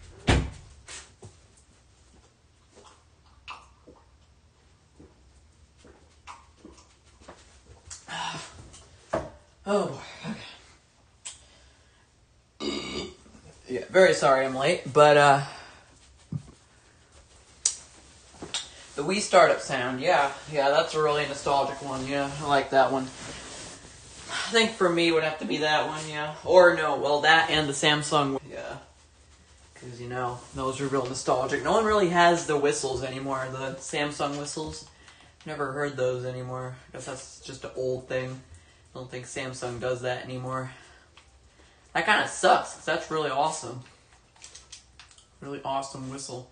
Oh boy. Okay. Yeah, very sorry I'm late, but uh the Wii startup sound, yeah, yeah, that's a really nostalgic one, yeah, I like that one. I think for me it would have to be that one, yeah. Or no, well that and the Samsung, yeah. Because, you know, those are real nostalgic. No one really has the whistles anymore, the Samsung whistles. Never heard those anymore. I guess that's just an old thing. I don't think Samsung does that anymore. That kind of sucks, because that's really awesome. Really awesome whistle.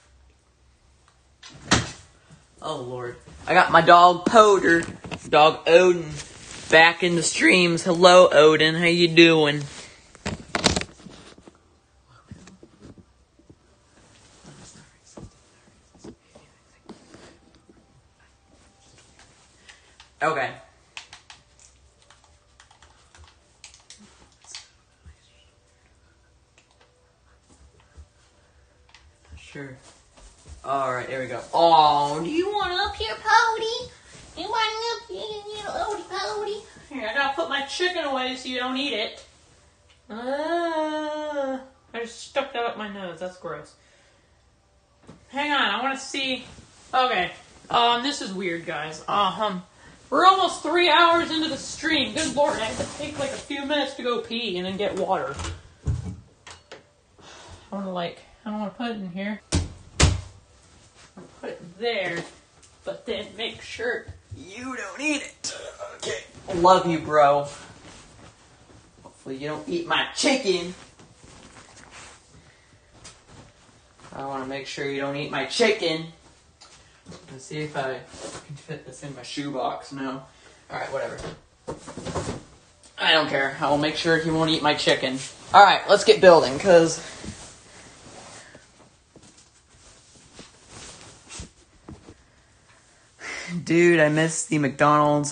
Oh, Lord. I got my dog, Poder, dog Odin, back in the streams. Hello, Odin. How you doing? Okay. Sure. Alright, there we go. Oh, do you want up here, Pody? You want up here, you little Odie Pody? Here, I gotta put my chicken away so you don't eat it. Uh, I just stuck that up my nose. That's gross. Hang on, I want to see. Okay. Um, this is weird, guys. Uh, um, we're almost three hours into the stream. Good lord, I have to take like a few minutes to go pee and then get water. I want to like, I don't want to put it in here. I'll put it there, but then make sure You don't eat it. Okay. Love you, bro. Hopefully you don't eat my chicken. I want to make sure you don't eat my chicken. Let's see if I can fit this in my shoebox. No. Alright, whatever. I don't care. I will make sure he won't eat my chicken. Alright, let's get building, because... Dude, I miss the McDonald's.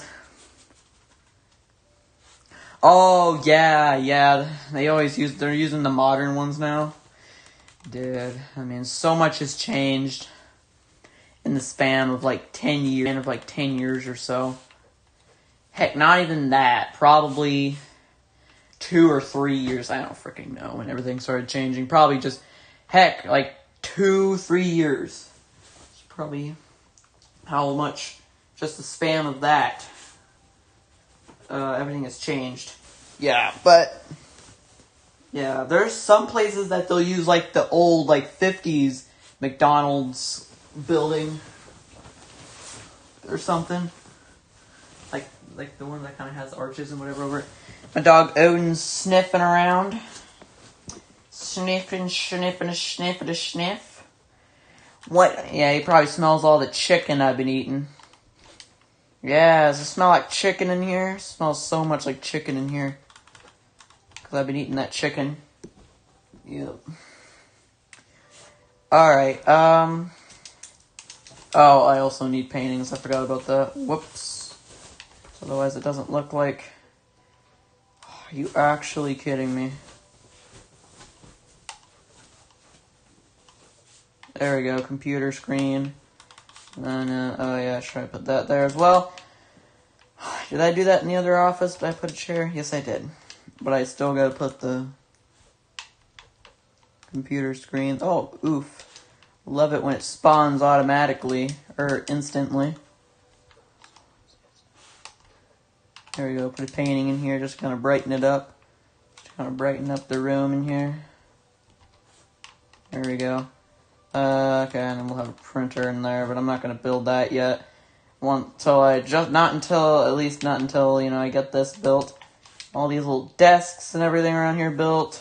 Oh, yeah, yeah. They always use, they're using the modern ones now. Dude, I mean, so much has changed in the span of like ten years, of like ten years or so. Heck, not even that. Probably two or three years. I don't freaking know when everything started changing. Probably just, heck, like two, three years. It's probably how much, just the span of that, uh, everything has changed. Yeah, but, yeah, there's some places that they'll use, like, the old, like, fifties McDonald's building or something. Like, like the one that kind of has arches and whatever over it. My dog Odin's sniffing around. Sniffing, sniffing, sniffing, sniff. What? Yeah, he probably smells all the chicken I've been eating. Yeah, does it smell like chicken in here? It smells so much like chicken in here. Because I've been eating that chicken. Yep. Alright, um... Oh, I also need paintings. I forgot about that. Whoops. Otherwise it doesn't look like... Are you actually kidding me? There we go, computer screen. And then, uh, oh yeah, should I put that there as well? Did I do that in the other office? Did I put a chair? Yes, I did. But I still gotta put the computer screen. Oh, oof. Love it when it spawns automatically, or instantly. There we go, put a painting in here, just kind of brighten it up. Just kind of brighten up the room in here. There we go. Uh, okay, and then we'll have a printer in there, but I'm not going to build that yet. Want until I just, not until, at least not until, you know, I get this built. All these little desks and everything around here built.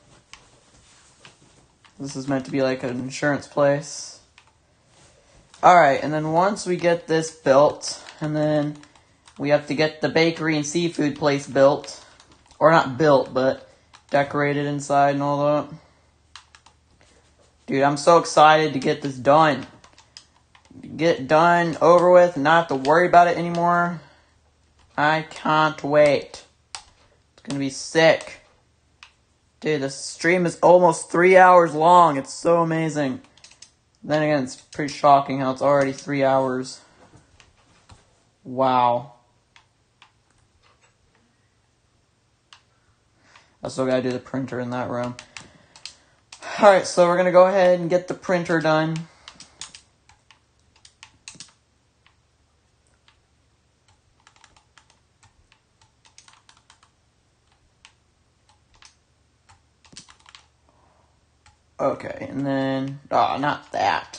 This is meant to be like an insurance place. Alright, and then once we get this built, and then we have to get the bakery and seafood place built. Or not built, but decorated inside and all that. Dude, I'm so excited to get this done. Get it done, over with, and not have to worry about it anymore. I can't wait. gonna be sick. Dude, this stream is almost three hours long. It's so amazing. Then again, it's pretty shocking how it's already three hours. Wow. I still gotta do the printer in that room. Alright, so we're gonna go ahead and get the printer done. Okay, and then, oh, not that.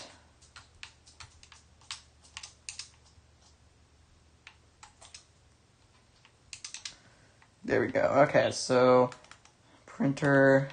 There we go. Okay, so, printer.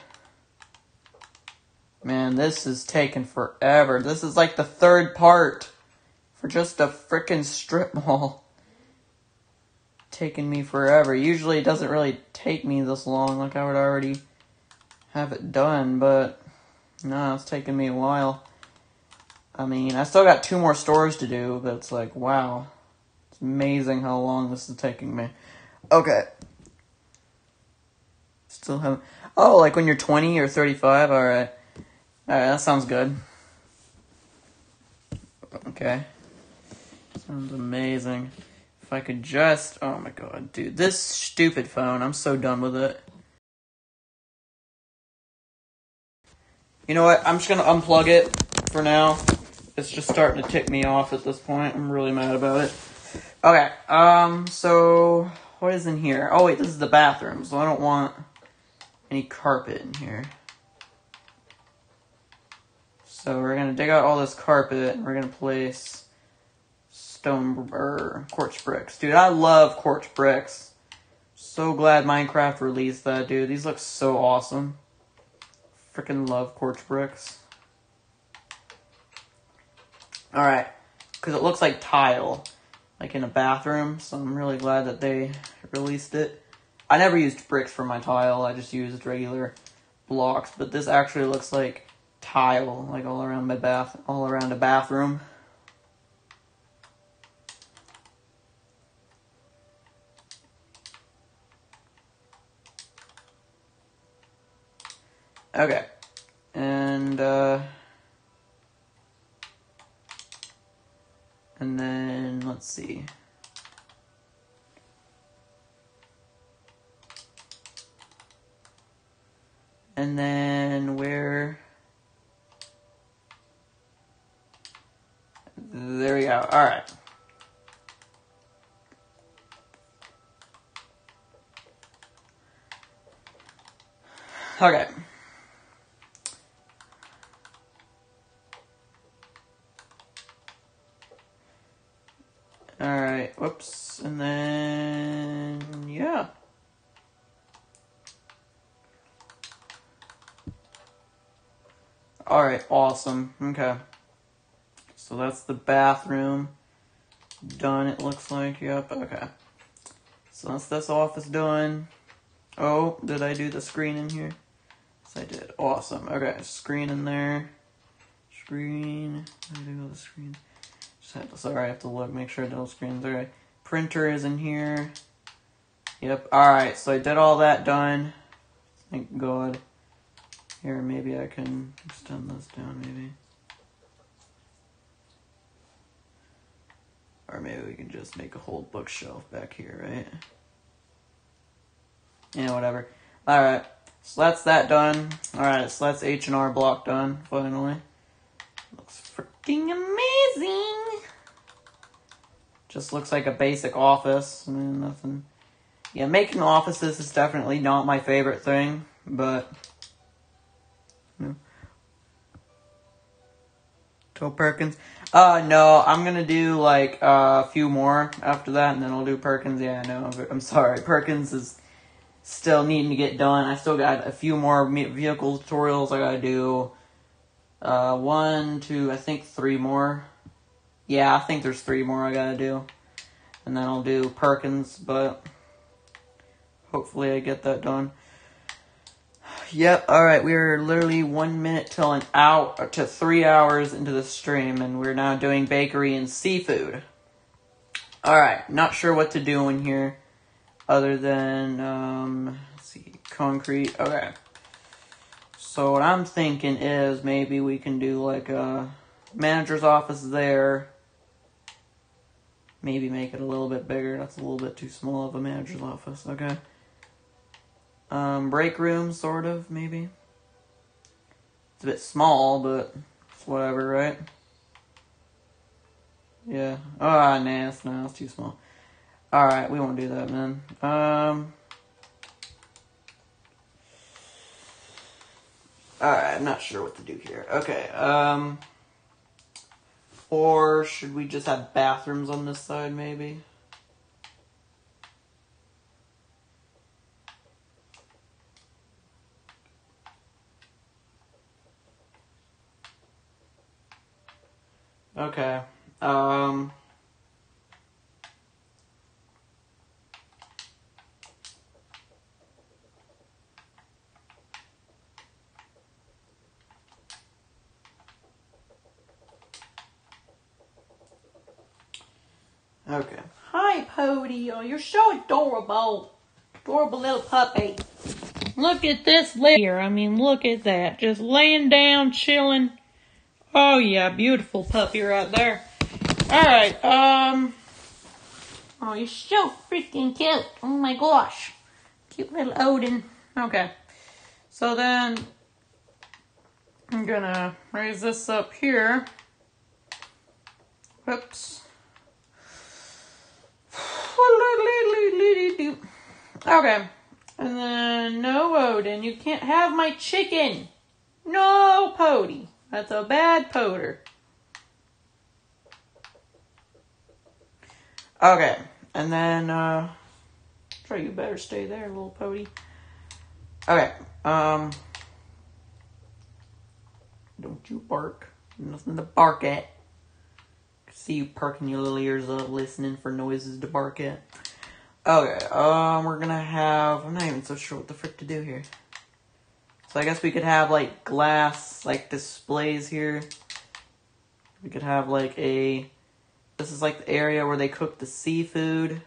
Man, this is taking forever. This is like the third part for just a frickin' strip mall. Taking me forever. Usually it doesn't really take me this long, like I would already have it done, but no, it's taking me a while. I mean, I still got two more stores to do, but it's like, wow. It's amazing how long this is taking me. Okay. Still haven't... Oh, like when you're twenty or thirty-five? Alright. Alright, that sounds good. Okay. Sounds amazing. If I could just... Oh my god, dude. This stupid phone, I'm so done with it. You know what? I'm just gonna unplug it for now. It's just starting to tick me off at this point. I'm really mad about it. Okay, um, so... What is in here? Oh wait, this is the bathroom, so I don't want any carpet in here. So we're gonna dig out all this carpet, and we're gonna place stone or quartz bricks. Dude, I love quartz bricks. So glad Minecraft released that, dude. These look so awesome. Freaking love quartz bricks. Alright, because it looks like tile, like in a bathroom, so I'm really glad that they released it. I never used bricks for my tile, I just used regular blocks, but this actually looks like tile, like all around my bath, all around a bathroom. Okay, and, uh, and then, let's see. And then, where, there we go, alright. Okay. Alright, whoops, and then, yeah. Alright, awesome, okay. So that's the bathroom done, it looks like, yep, okay. So that's this office done. Oh, did I do the screen in here? Yes, I did, awesome, okay, screen in there. Screen, where did I go the screen? Sorry, I have to look, make sure no screens are right. Printer is in here. Yep, alright, so I did all that done. Thank God. Here, maybe I can extend this down, maybe. Or maybe we can just make a whole bookshelf back here, right? Yeah, whatever. Alright, so that's that done. Alright, so that's H and R Block done, finally. Looks freaking amazing! Just looks like a basic office. I mean, nothing. Yeah, making offices is definitely not my favorite thing, but... You know. Toe Perkins. Uh, no, I'm gonna do, like, uh, a few more after that, and then I'll do Perkins. Yeah, no, I'm sorry. Perkins is still needing to get done. I still got a few more vehicle tutorials I gotta do. Uh, one, two, I think three more. Yeah, I think there's three more I gotta do. And then I'll do Perkins, but hopefully I get that done. Yep, alright, we are literally one minute till an hour, to three hours into the stream, and we're now doing bakery and seafood. Alright, not sure what to do in here. other than, um, let's see, concrete. Okay. So what I'm thinking is maybe we can do like a manager's office there. Maybe make it a little bit bigger. That's a little bit too small of a manager's office. Okay. Um, break room, sort of, maybe. It's a bit small, but it's whatever, right? Yeah. Oh, nah, it's, nah, it's too small. Alright, we won't do that, man. Um... Alright, I'm not sure what to do here. Okay, um... or should we just have bathrooms on this side, maybe? Okay, um... Okay. Hi, Pody. Oh, you're so adorable. Adorable little puppy. Look at this here. I mean, look at that. Just laying down, chilling. Oh, yeah. Beautiful puppy right there. Alright, um... Oh, you're so freaking cute. Oh my gosh. Cute little Odin. Okay. So then, I'm gonna raise this up here. Whoops. Okay. And then, no, Odin, you can't have my chicken. No, Pody. That's a bad poder. Okay, and then, uh... Try you better stay there, little Pody. Okay, um... don't you bark. Nothing to bark at. See you perking your little ears up, listening for noises to bark at. Okay, um, we're gonna have... I'm not even so sure what the frick to do here. So I guess we could have, like, glass, like, displays here. We could have, like, a... This is, like, the area where they cook the seafood.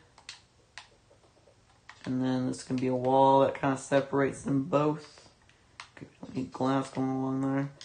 And then this can be a wall that kind of separates them both. Okay, we don't need glass going along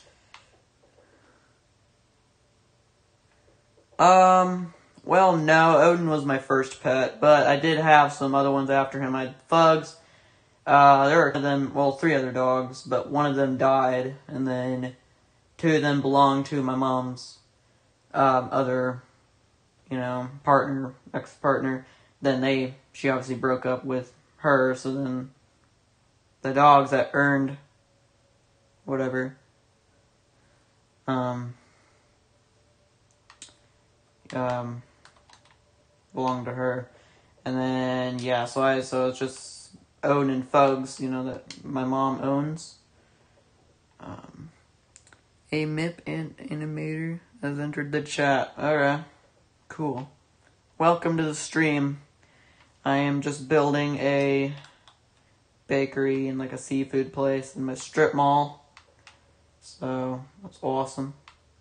there. Um... Well, no, Odin was my first pet, but I did have some other ones after him. I had Fugs. Uh, there were them, well, three other dogs, but one of them died, and then two of them belonged to my mom's um, other, you know, partner, ex-partner. Then they, she obviously broke up with her, so then the dogs that earned whatever, um, um, belonged to her. And then, yeah, so I, so it's just Odin and Fugs, you know, that my mom owns. Um, a M I P and animator has entered the chat. Alright, cool. Welcome to the stream. I am just building a bakery and like a seafood place in my strip mall. So, that's awesome.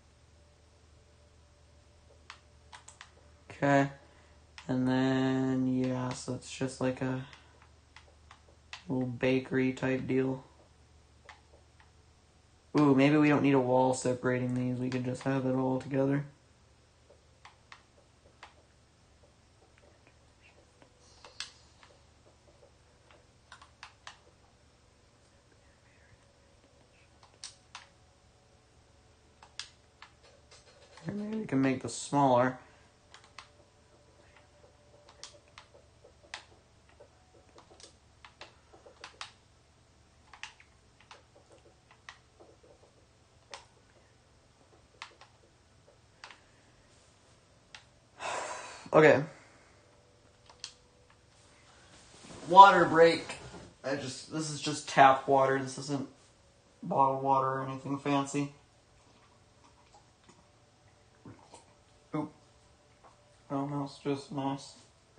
Okay. And then, yeah, so it's just like a little bakery type deal. Ooh, maybe we don't need a wall separating these. We can just have it all together. Or maybe we can make this smaller. Okay. Water break. I just, this is just tap water. This isn't bottled water or anything fancy. Oop. Oh no, it's just nice.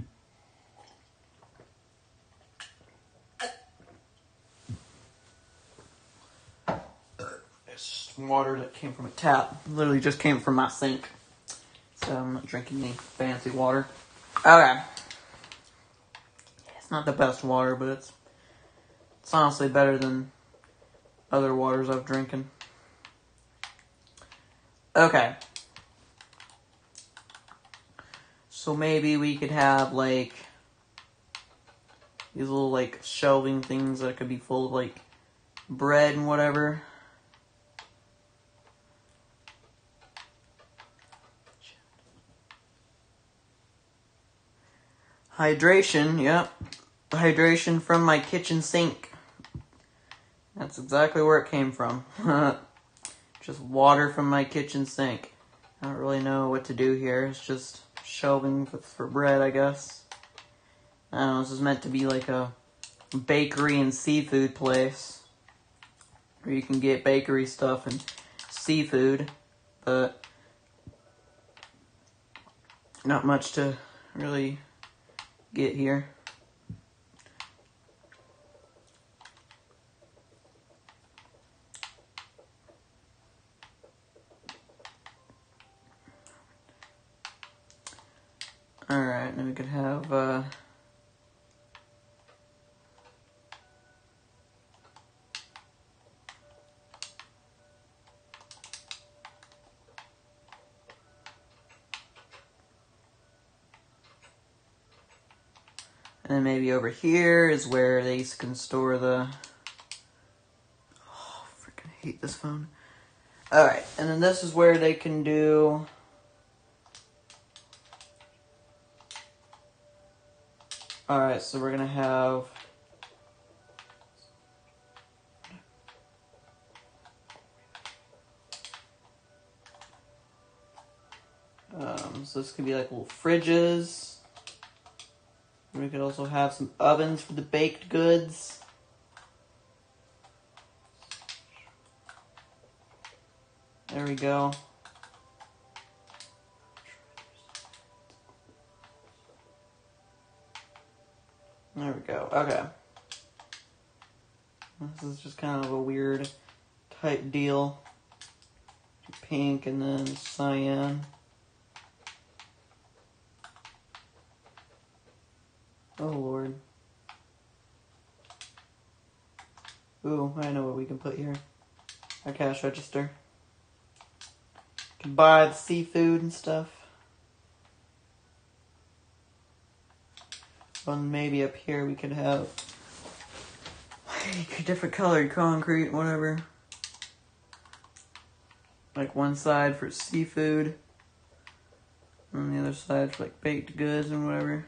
It's just water that came from a tap. Literally just came from my sink. So I'm not drinking any fancy water. Okay. Yes, not the best water, but it's it's honestly better than other waters I've drinking. Okay. So maybe we could have like these little like shelving things that could be full of like bread and whatever. Hydration, yep. Hydration from my kitchen sink. That's exactly where it came from. Just water from my kitchen sink. I don't really know what to do here. It's just shelving for, for bread, I guess. I don't know, this is meant to be like a bakery and seafood place. Where you can get bakery stuff and seafood. But not much to really get here. Alright, then we could have, uh... and then maybe over here is where they can store the... Oh, freaking hate this phone. Alright, and then this is where they can do... Alright, so we're gonna have... Um, so this could be like little fridges. We could also have some ovens for the baked goods. There we go. There we go. Okay. This is just kind of a weird type deal. Pink and then cyan. Oh Lord. Ooh, I know what we can put here. A cash register. Can buy the seafood and stuff. And maybe up here we could have like different colored concrete, whatever. Like one side for seafood, and the other side for like baked goods and whatever.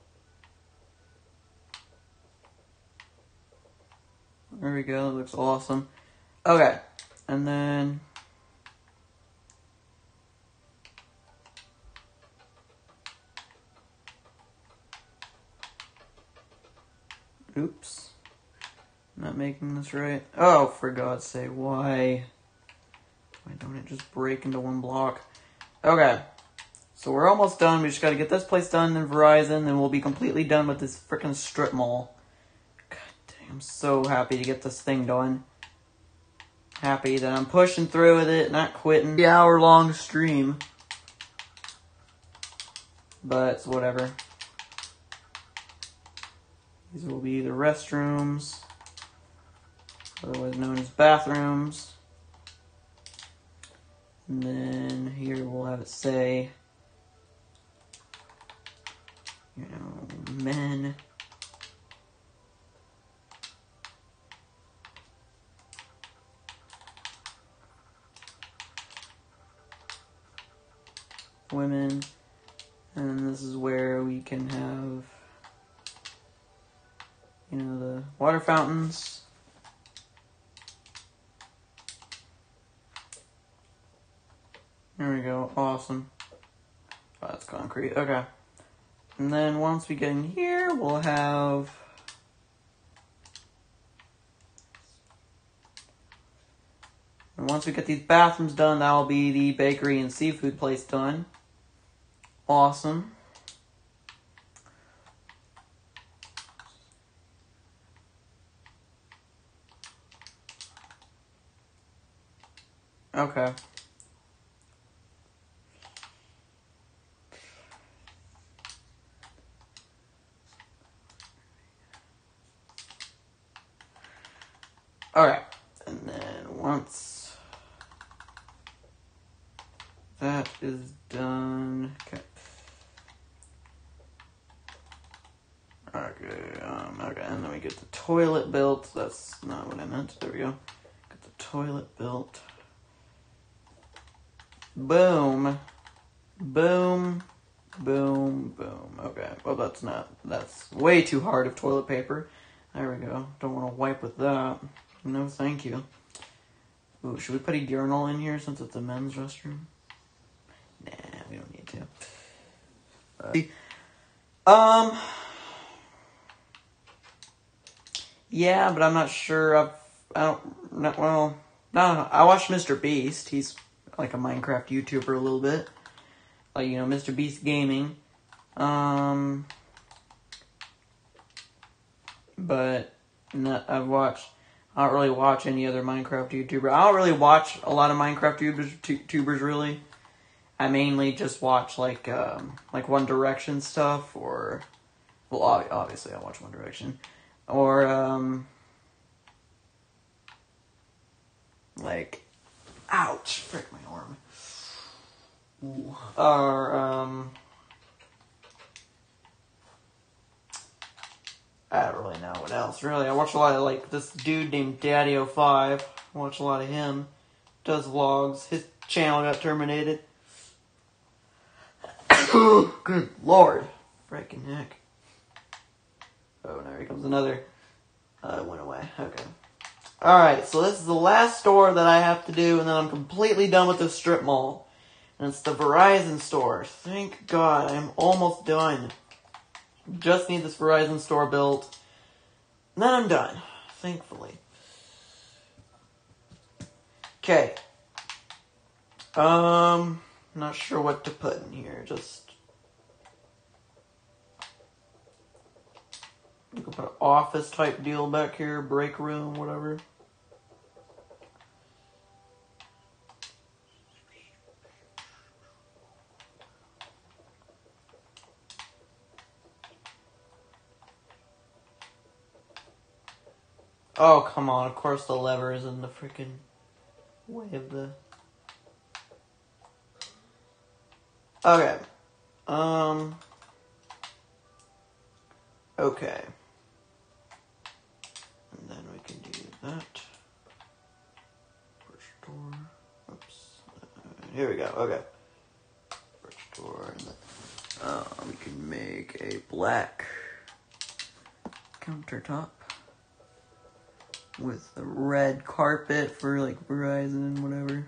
There we go, that looks awesome. Okay, and then oops. Not making this right. Oh, for God's sake, why? Why don't it just break into one block? Okay. So we're almost done. We just gotta get this place done in Verizon, then we'll be completely done with this frickin' strip mall. God dang, I'm so happy to get this thing done. Happy that I'm pushing through with it, not quitting. The hour long stream. But it's whatever. These will be the restrooms, otherwise known as bathrooms. And then here we'll have it say, you know, men. Women. And this is where we can have, you know, the water fountains. There we go. Awesome. Oh, that's concrete. Okay. And then once we get in here, we'll have and once we get these bathrooms done, that'll be the bakery and seafood place done. Awesome. Okay. once that is done, okay. Okay, um, okay, and then we get the toilet built. That's not what I meant. There we go. Get the toilet built. Boom. Boom. Boom. Boom. Okay, well that's not, that's way too hard of toilet paper. There we go. Don't want to wipe with that. No, thank you. Ooh, should we put a urinal in here since it's a men's restroom? Nah, we don't need to. Uh, um... Yeah, but I'm not sure. I've, I don't. Not, well, no. I watched Mister Beast. He's like a Minecraft YouTuber a little bit, like you know, Mister Beast Gaming. Um, but not, I've watched. I don't really watch any other Minecraft YouTuber. I don't really watch a lot of Minecraft YouTubers. Tubers really. I mainly just watch like um, like One Direction stuff, or well, obviously I watch One Direction. Or, um, like, ouch, frick my arm. Ooh. Or, um, I don't really know what else, really. I watch a lot of, like, this dude named Daddy oh five. I watch a lot of him. Does vlogs. His channel got terminated. Good lord. Frickin' heck. Oh, now here comes another. Uh, it went away. Okay. Alright, so this is the last store that I have to do, and then I'm completely done with the strip mall. And it's the Verizon store. Thank God, I'm almost done. Just need this Verizon store built. And then I'm done. Thankfully. Okay. Um, not sure what to put in here. Just... You can put an office type deal back here, break room, whatever. Oh, come on. Of course the lever is in the freaking way of the... Okay. Um... Okay. And then we can do that. First door. Oops. Uh, here we go. Okay. First door. And then, uh, we can make a black countertop with a red carpet for like Verizon, whatever.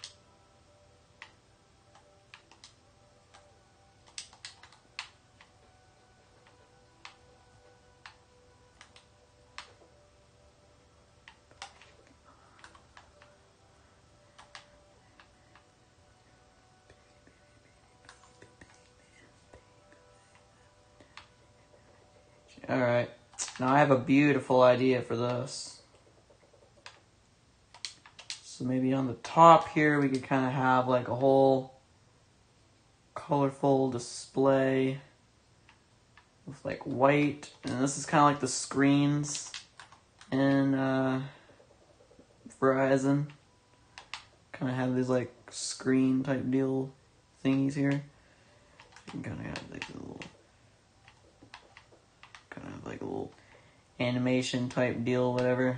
Alright, now I have a beautiful idea for this. So maybe on the top here we could kind of have like a whole colorful display with like white, and this is kind of like the screens in uh, Verizon. Kind of have these like screen type deal thingies here. You can kind of have like a little kind of like a little animation type deal, whatever.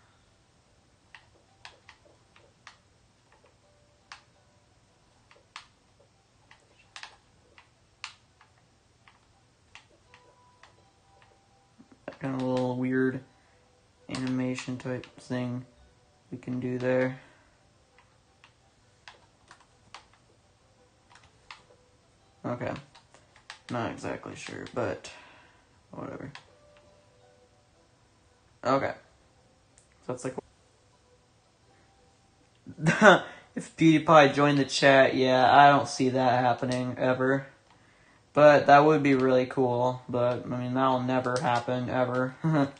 That kind of little weird animation type thing we can do there. Okay. Not exactly sure, but whatever. Okay. So it's like... If PewDiePie joined the chat, yeah, I don't see that happening ever. But that would be really cool. But, I mean, that'll never happen, ever.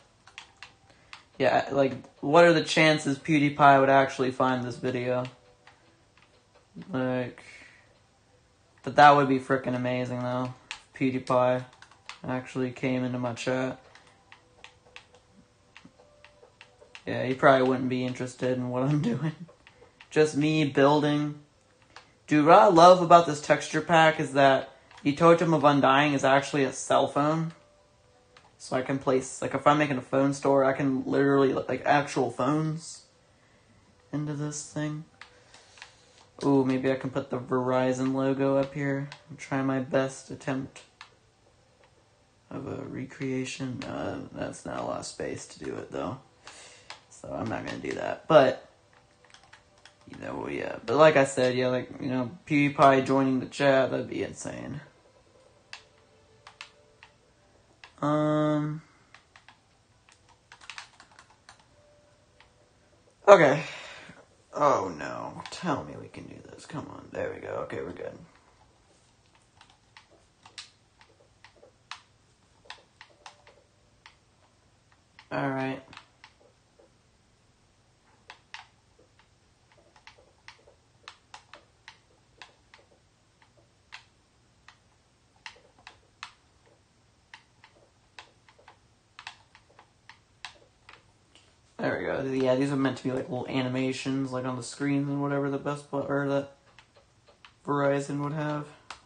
Yeah, like, what are the chances PewDiePie would actually find this video? Like... But that would be freaking amazing, though. If PewDiePie actually came into my chat. Yeah, he probably wouldn't be interested in what I'm doing. Just me building. Dude, what I love about this texture pack is that the Totem of Undying is actually a cell phone. So I can place, like if I'm making a phone store, I can literally, like actual phones into this thing. Ooh, maybe I can put the Verizon logo up here. I'm trying my best attempt of a recreation. Uh, that's not a lot of space to do it though. So I'm not going to do that. But, you know, yeah. But like I said, yeah, like, you know, PewDiePie joining the chat, that'd be insane. Um. Okay. Oh no. Tell me we can do this. Come on. There we go. Okay, we're good. Alright. There we go. Yeah, these are meant to be like little animations, like on the screen and whatever the Best Buy or that Verizon would have.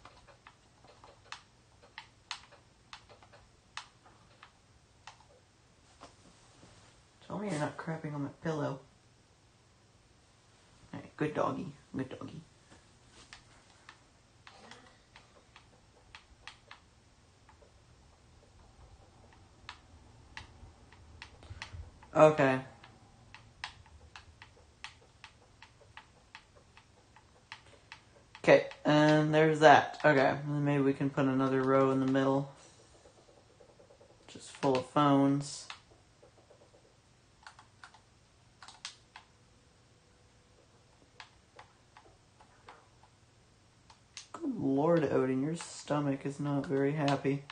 Tell me you're not crapping on my pillow. Hey, good doggy. Good doggy. Okay. Okay, and there's that. Okay, and maybe we can put another row in the middle. Just full of phones. Good Lord, Odin, your stomach is not very happy.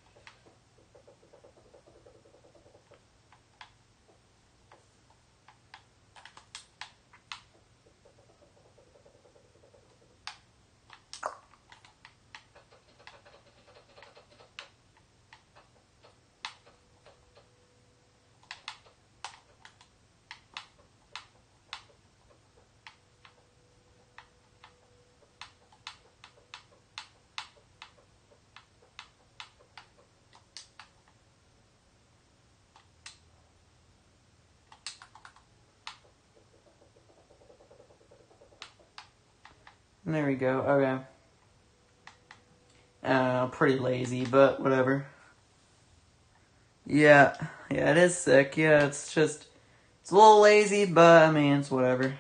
There we go, okay. Uh, pretty lazy, but whatever. Yeah, yeah, it is sick. Yeah, it's just, it's a little lazy, but I mean, it's whatever.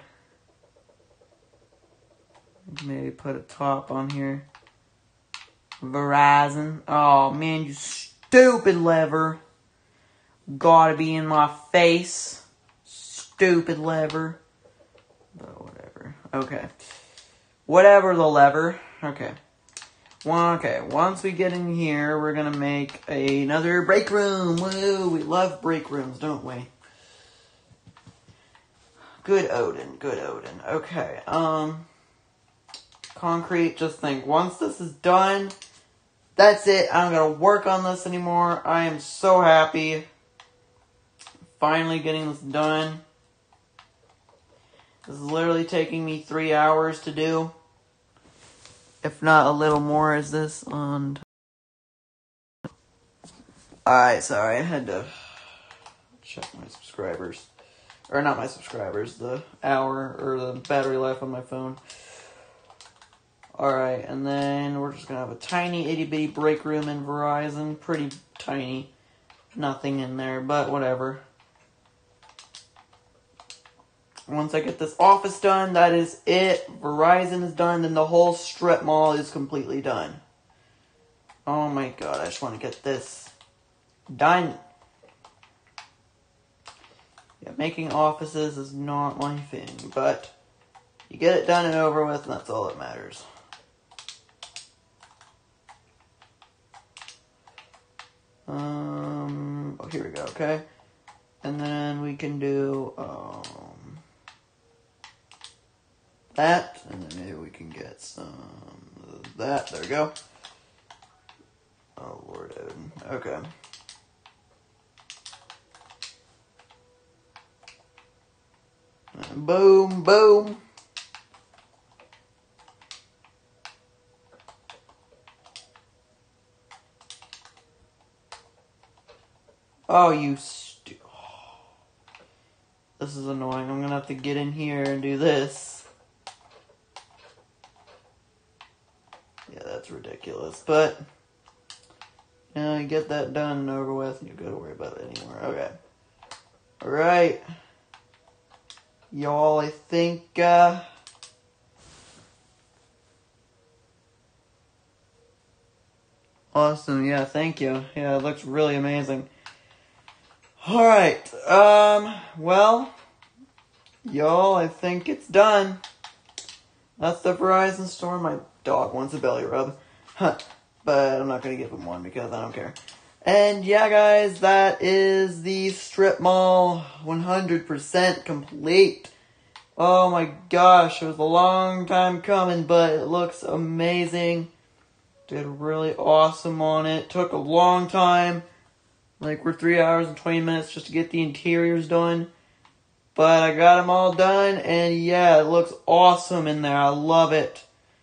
Maybe put a top on here. Verizon. Oh man, you stupid lever. Gotta be in my face. Stupid lever. But whatever. Okay. Whatever the lever. Okay. Well, okay. Once we get in here, we're gonna make a, another break room. Woo! We love break rooms, don't we? Good Odin. Good Odin. Okay. Um. Concrete. Just think. Once this is done, that's it. I don't gotta work on this anymore. I am so happy. Finally getting this done. This is literally taking me three hours to do. If not a little more, is this on? Alright, sorry, I had to check my subscribers. Or not my subscribers, the hour or the battery life on my phone. Alright, and then we're just gonna have a tiny itty bitty break room in Verizon. Pretty tiny. Nothing in there, but whatever. Once I get this office done, that is it. Verizon is done, then the whole strip mall is completely done. Oh my god, I just want to get this done. Yeah, making offices is not my thing, but you get it done and over with, and that's all that matters. Um, oh, here we go, okay? And then we can do, um... that, and then maybe we can get some of that. There we go. Oh, Lord Odin. Okay. Boom, boom. Oh, you stu- oh. This is annoying. I'm gonna have to get in here and do this. Yeah, that's ridiculous. But, you know, you get that done and over with, and you gotta worry about it anymore. Okay. Alright. Y'all, I think, uh... awesome, yeah, thank you. Yeah, it looks really amazing. Alright, um, well, y'all, I think it's done. That's the Verizon store. My dog wants a belly rub. Huh. But I'm not gonna give him one because I don't care. And yeah, guys, that is the strip mall one hundred percent complete. Oh my gosh, it was a long time coming, but it looks amazing. Did really awesome on it. Took a long time. Like, we're three hours and twenty minutes just to get the interiors done. But I got them all done, and yeah, it looks awesome in there. I love it.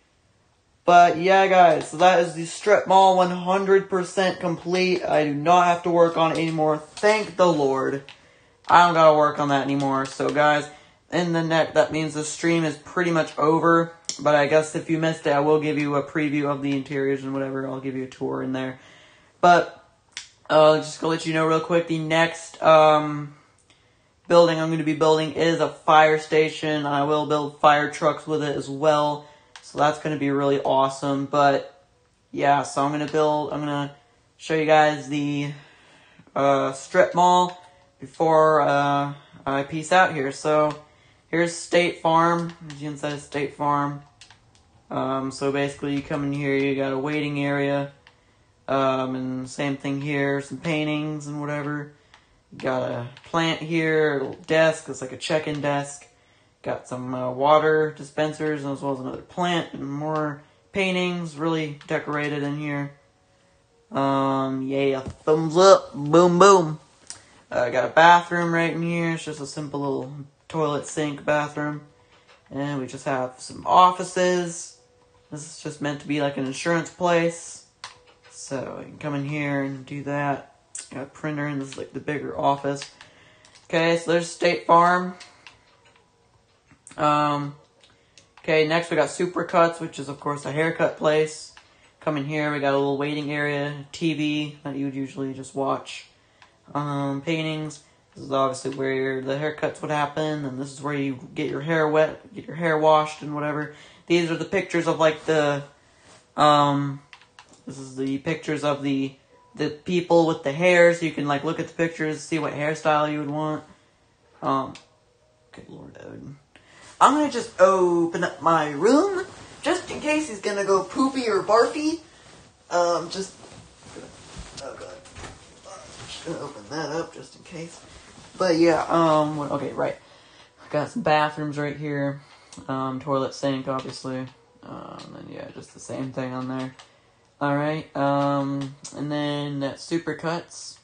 But yeah, guys, so that is the strip mall one hundred percent complete. I do not have to work on it anymore. Thank the Lord. I don't gotta work on that anymore. So, guys, in the neck, that means the stream is pretty much over. But I guess if you missed it, I will give you a preview of the interiors and whatever. I'll give you a tour in there. But Uh, just to let you know real quick, the next um, building I'm going to be building is a fire station. I will build fire trucks with it as well, so that's going to be really awesome. But yeah, so I'm going to build, I'm going to show you guys the uh, strip mall before uh, I peace out here. So here's State Farm, as you can see, State Farm. Um, so basically you come in here, you got a waiting area. Um, and same thing here, some paintings and whatever. Got a plant here, a little desk, it's like a check-in desk. Got some uh, water dispensers, as well as another plant, and more paintings, really decorated in here. Um, yeah, thumbs up, boom, boom. Uh, got a bathroom right in here, it's just a simple little toilet sink bathroom. And we just have some offices. This is just meant to be like an insurance place. So, you can come in here and do that. Got a printer, and this is like the bigger office. Okay, so there's State Farm. Um, okay, next we got Supercuts, which is, of course, a haircut place. Come in here, we got a little waiting area, T V that you would usually just watch. Um, paintings. This is obviously where the haircuts would happen, and this is where you get your hair wet, get your hair washed, and whatever. These are the pictures of, like, the, um... This is the pictures of the the people with the hair, so you can like look at the pictures, see what hairstyle you would want. Um, good Lord, Odin. I'm gonna just open up my room, just in case he's gonna go poopy or barfy. Um, just, oh god, just gonna open that up just in case. But yeah, um, okay, right. Got some bathrooms right here. Um, toilet sink, obviously. Um, and yeah, just the same thing on there. Alright, um, and then that's Supercuts.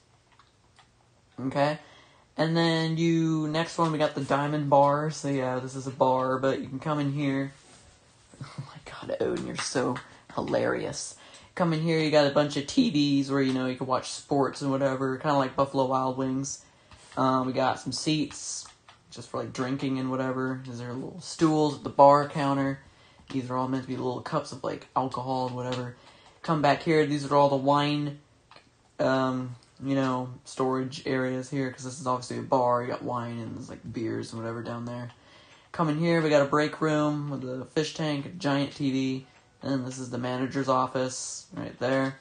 Okay. And then you, next one we got the Diamond Bar. So yeah, this is a bar, but you can come in here. Oh my god, Odin, you're so hilarious. Come in here, you got a bunch of T Vs where, you know, you can watch sports and whatever. Kind of like Buffalo Wild Wings. Um, we got some seats, just for like drinking and whatever. These are little stools at the bar counter. These are all meant to be little cups of like alcohol and whatever. Come back here, these are all the wine, um, you know, storage areas here, because this is obviously a bar. You got wine and there's like beers and whatever down there. Come in here, we got a break room with a fish tank, a giant T V, and this is the manager's office right there.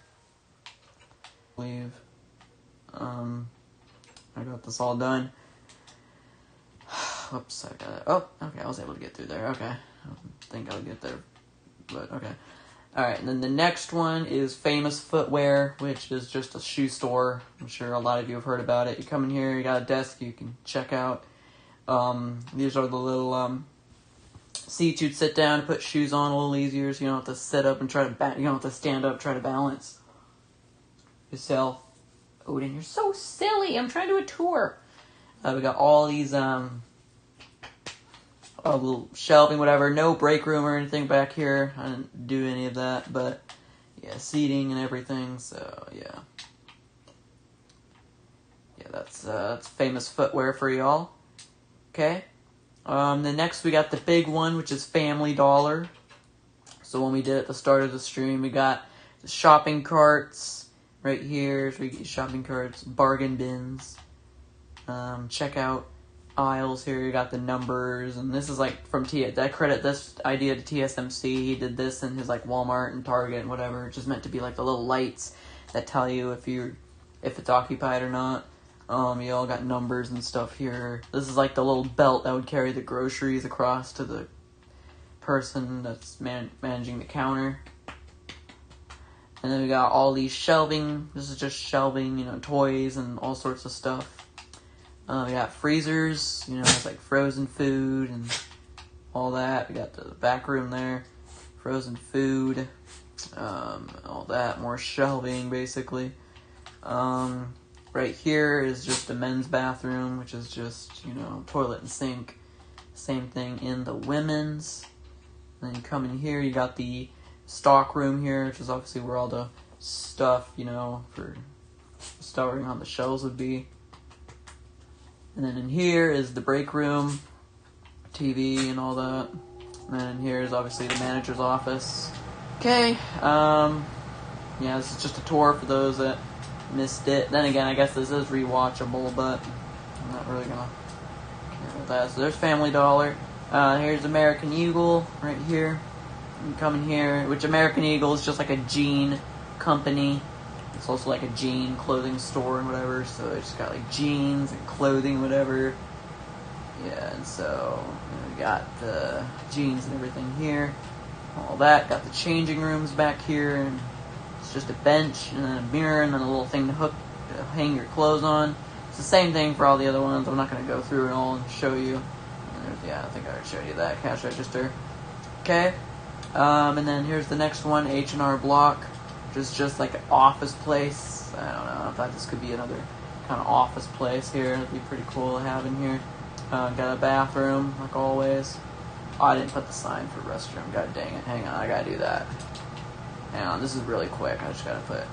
Leave. Um, I got this all done. Whoops, I got it. Oh, okay, I was able to get through there. Okay, I don't think I'll get there, but okay. Alright, and then the next one is Famous Footwear, which is just a shoe store. I'm sure a lot of you have heard about it. You come in here, you got a desk you can check out. Um, these are the little um, seats you'd sit down and put shoes on a little easier, so you don't have to sit up and try to, ba- you don't have to stand up, try to balance yourself. Odin, you're so silly. I'm trying to do a tour. Uh, we got all these um, a little shelving, whatever. No break room or anything back here. I didn't do any of that, but yeah, seating and everything. So yeah, yeah, that's uh, that's famous footwear for y'all. Okay. Um, then next we got the big one, which is Family Dollar. So when we did at the start of the stream, we got the shopping carts right here. So we get shopping carts, bargain bins, um, checkout aisles here. You got the numbers, and this is like from T. I credit this idea to T S M C. He did this in his like Walmart and Target and whatever. It's just meant to be like the little lights that tell you if you if it's occupied or not. Um, you all got numbers and stuff here. This is like the little belt that would carry the groceries across to the person that's man- managing the counter. And then we got all these shelving. This is just shelving, you know, toys and all sorts of stuff. Uh, we got freezers, you know, it's like frozen food and all that. We got the back room there, frozen food, um, all that, more shelving basically. Um, right here is just a men's bathroom, which is just, you know, toilet and sink. Same thing in the women's. And then you come in here, you got the stock room here, which is obviously where all the stuff, you know, for storing on the shelves would be. And then in here is the break room, T V and all that. And then in here is obviously the manager's office. Okay, um, yeah, this is just a tour for those that missed it. Then again, I guess this is rewatchable, but I'm not really gonna care about that. So there's Family Dollar. Uh, here's American Eagle right here. You come in here, which American Eagle is just like a jean company. It's also like a jean clothing store and whatever, so it's got like jeans and clothing, whatever. Yeah, and so you know, we got the jeans and everything here. All that. Got the changing rooms back here, and it's just a bench and then a mirror and then a little thing to hook, to hang your clothes on. It's the same thing for all the other ones. I'm not going to go through it all and show you. And there's, yeah, I think I already showed you that cash register. Okay. Um, and then here's the next one, H and R Block. Just just like an office place. I don't know. I thought this could be another kind of office place here. It'd be pretty cool to have in here. Uh, got a bathroom, like always. Oh, I didn't put the sign for restroom. God dang it. Hang on, I gotta do that. Hang on, this is really quick. I just gotta put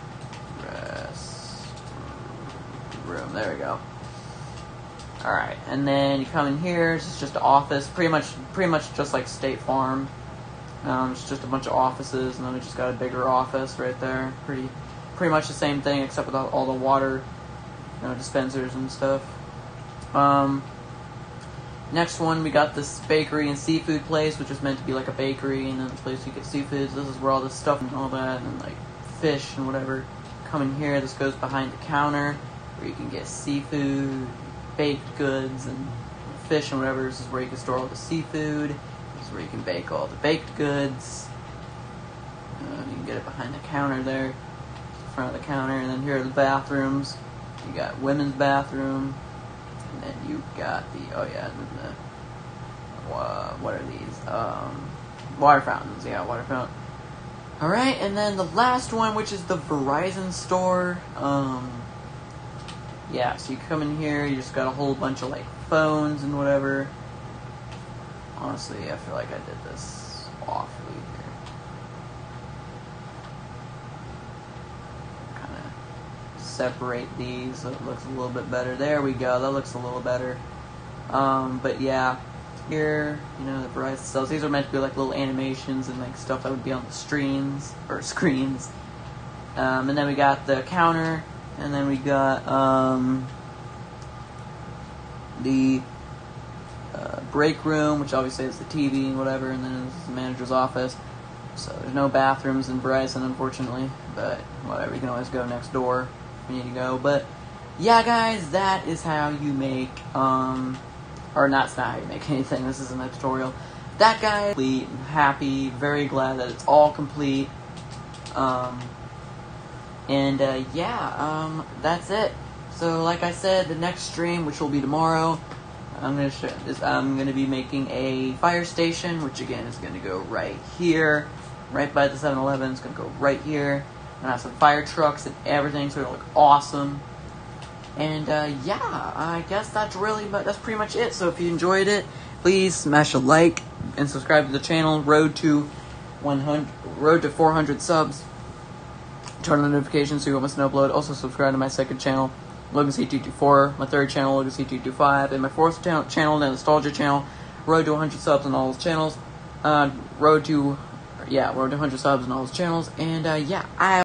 restroom. There we go. Alright, and then you come in here. It's just an office. Pretty much, pretty much just like State Farm. Um, it's just a bunch of offices, and then we just got a bigger office right there. Pretty, pretty much the same thing, except with all, all the water, you know, dispensers and stuff. Um, next one, we got this bakery and seafood place, which is meant to be like a bakery, and then the place you get seafoods. This is where all the stuff and all that, and like fish and whatever come in here. This goes behind the counter, where you can get seafood, baked goods, and fish and whatever. This is where you can store all the seafood. Where you can bake all the baked goods. Uh, you can get it behind the counter there, in front of the counter, and then here are the bathrooms. You got women's bathroom, and then you got the oh yeah, and then the uh, what are these? Um, water fountains. Yeah, water fountain. All right, and then the last one, which is the Verizon store. Um, yeah, so you come in here, you just got a whole bunch of like phones and whatever. Honestly, I feel like I did this awfully here. Kind of separate these so it looks a little bit better. There we go. That looks a little better. Um, but yeah, here, you know, the Verizon cells. These are meant to be like little animations and like stuff that would be on the screens or screens. Um, and then we got the counter, and then we got um, the Uh, break room, which obviously is the T V and whatever, and then it's the manager's office. So there's no bathrooms in Verizon, unfortunately, but whatever, you can always go next door if you need to go. But yeah, guys, that is how you make, um, or not, it's not how you make anything, this isn't a tutorial. That guy, complete, I'm happy, very glad that it's all complete. Um, and uh, yeah, um, that's it. So like I said, the next stream, which will be tomorrow, I'm gonna show this. I'm gonna be making a fire station, which again is gonna go right here, right by the seven eleven. It's gonna go right here. I'm gonna have some fire trucks and everything, so it'll look awesome. And uh, yeah, I guess that's really, but that's pretty much it. So if you enjoyed it, please smash a like and subscribe to the channel. Road to one hundred, road to four hundred subs. Turn on notifications so you won't miss an upload. Also subscribe to my second channel, Logan C two twenty-four, my third channel, Logan C two twenty-five, and my fourth ta- channel, the Nostalgia channel. Road to one hundred subs on all those channels. Uh, road to, yeah, road to one hundred subs on all those channels. And uh, yeah, I.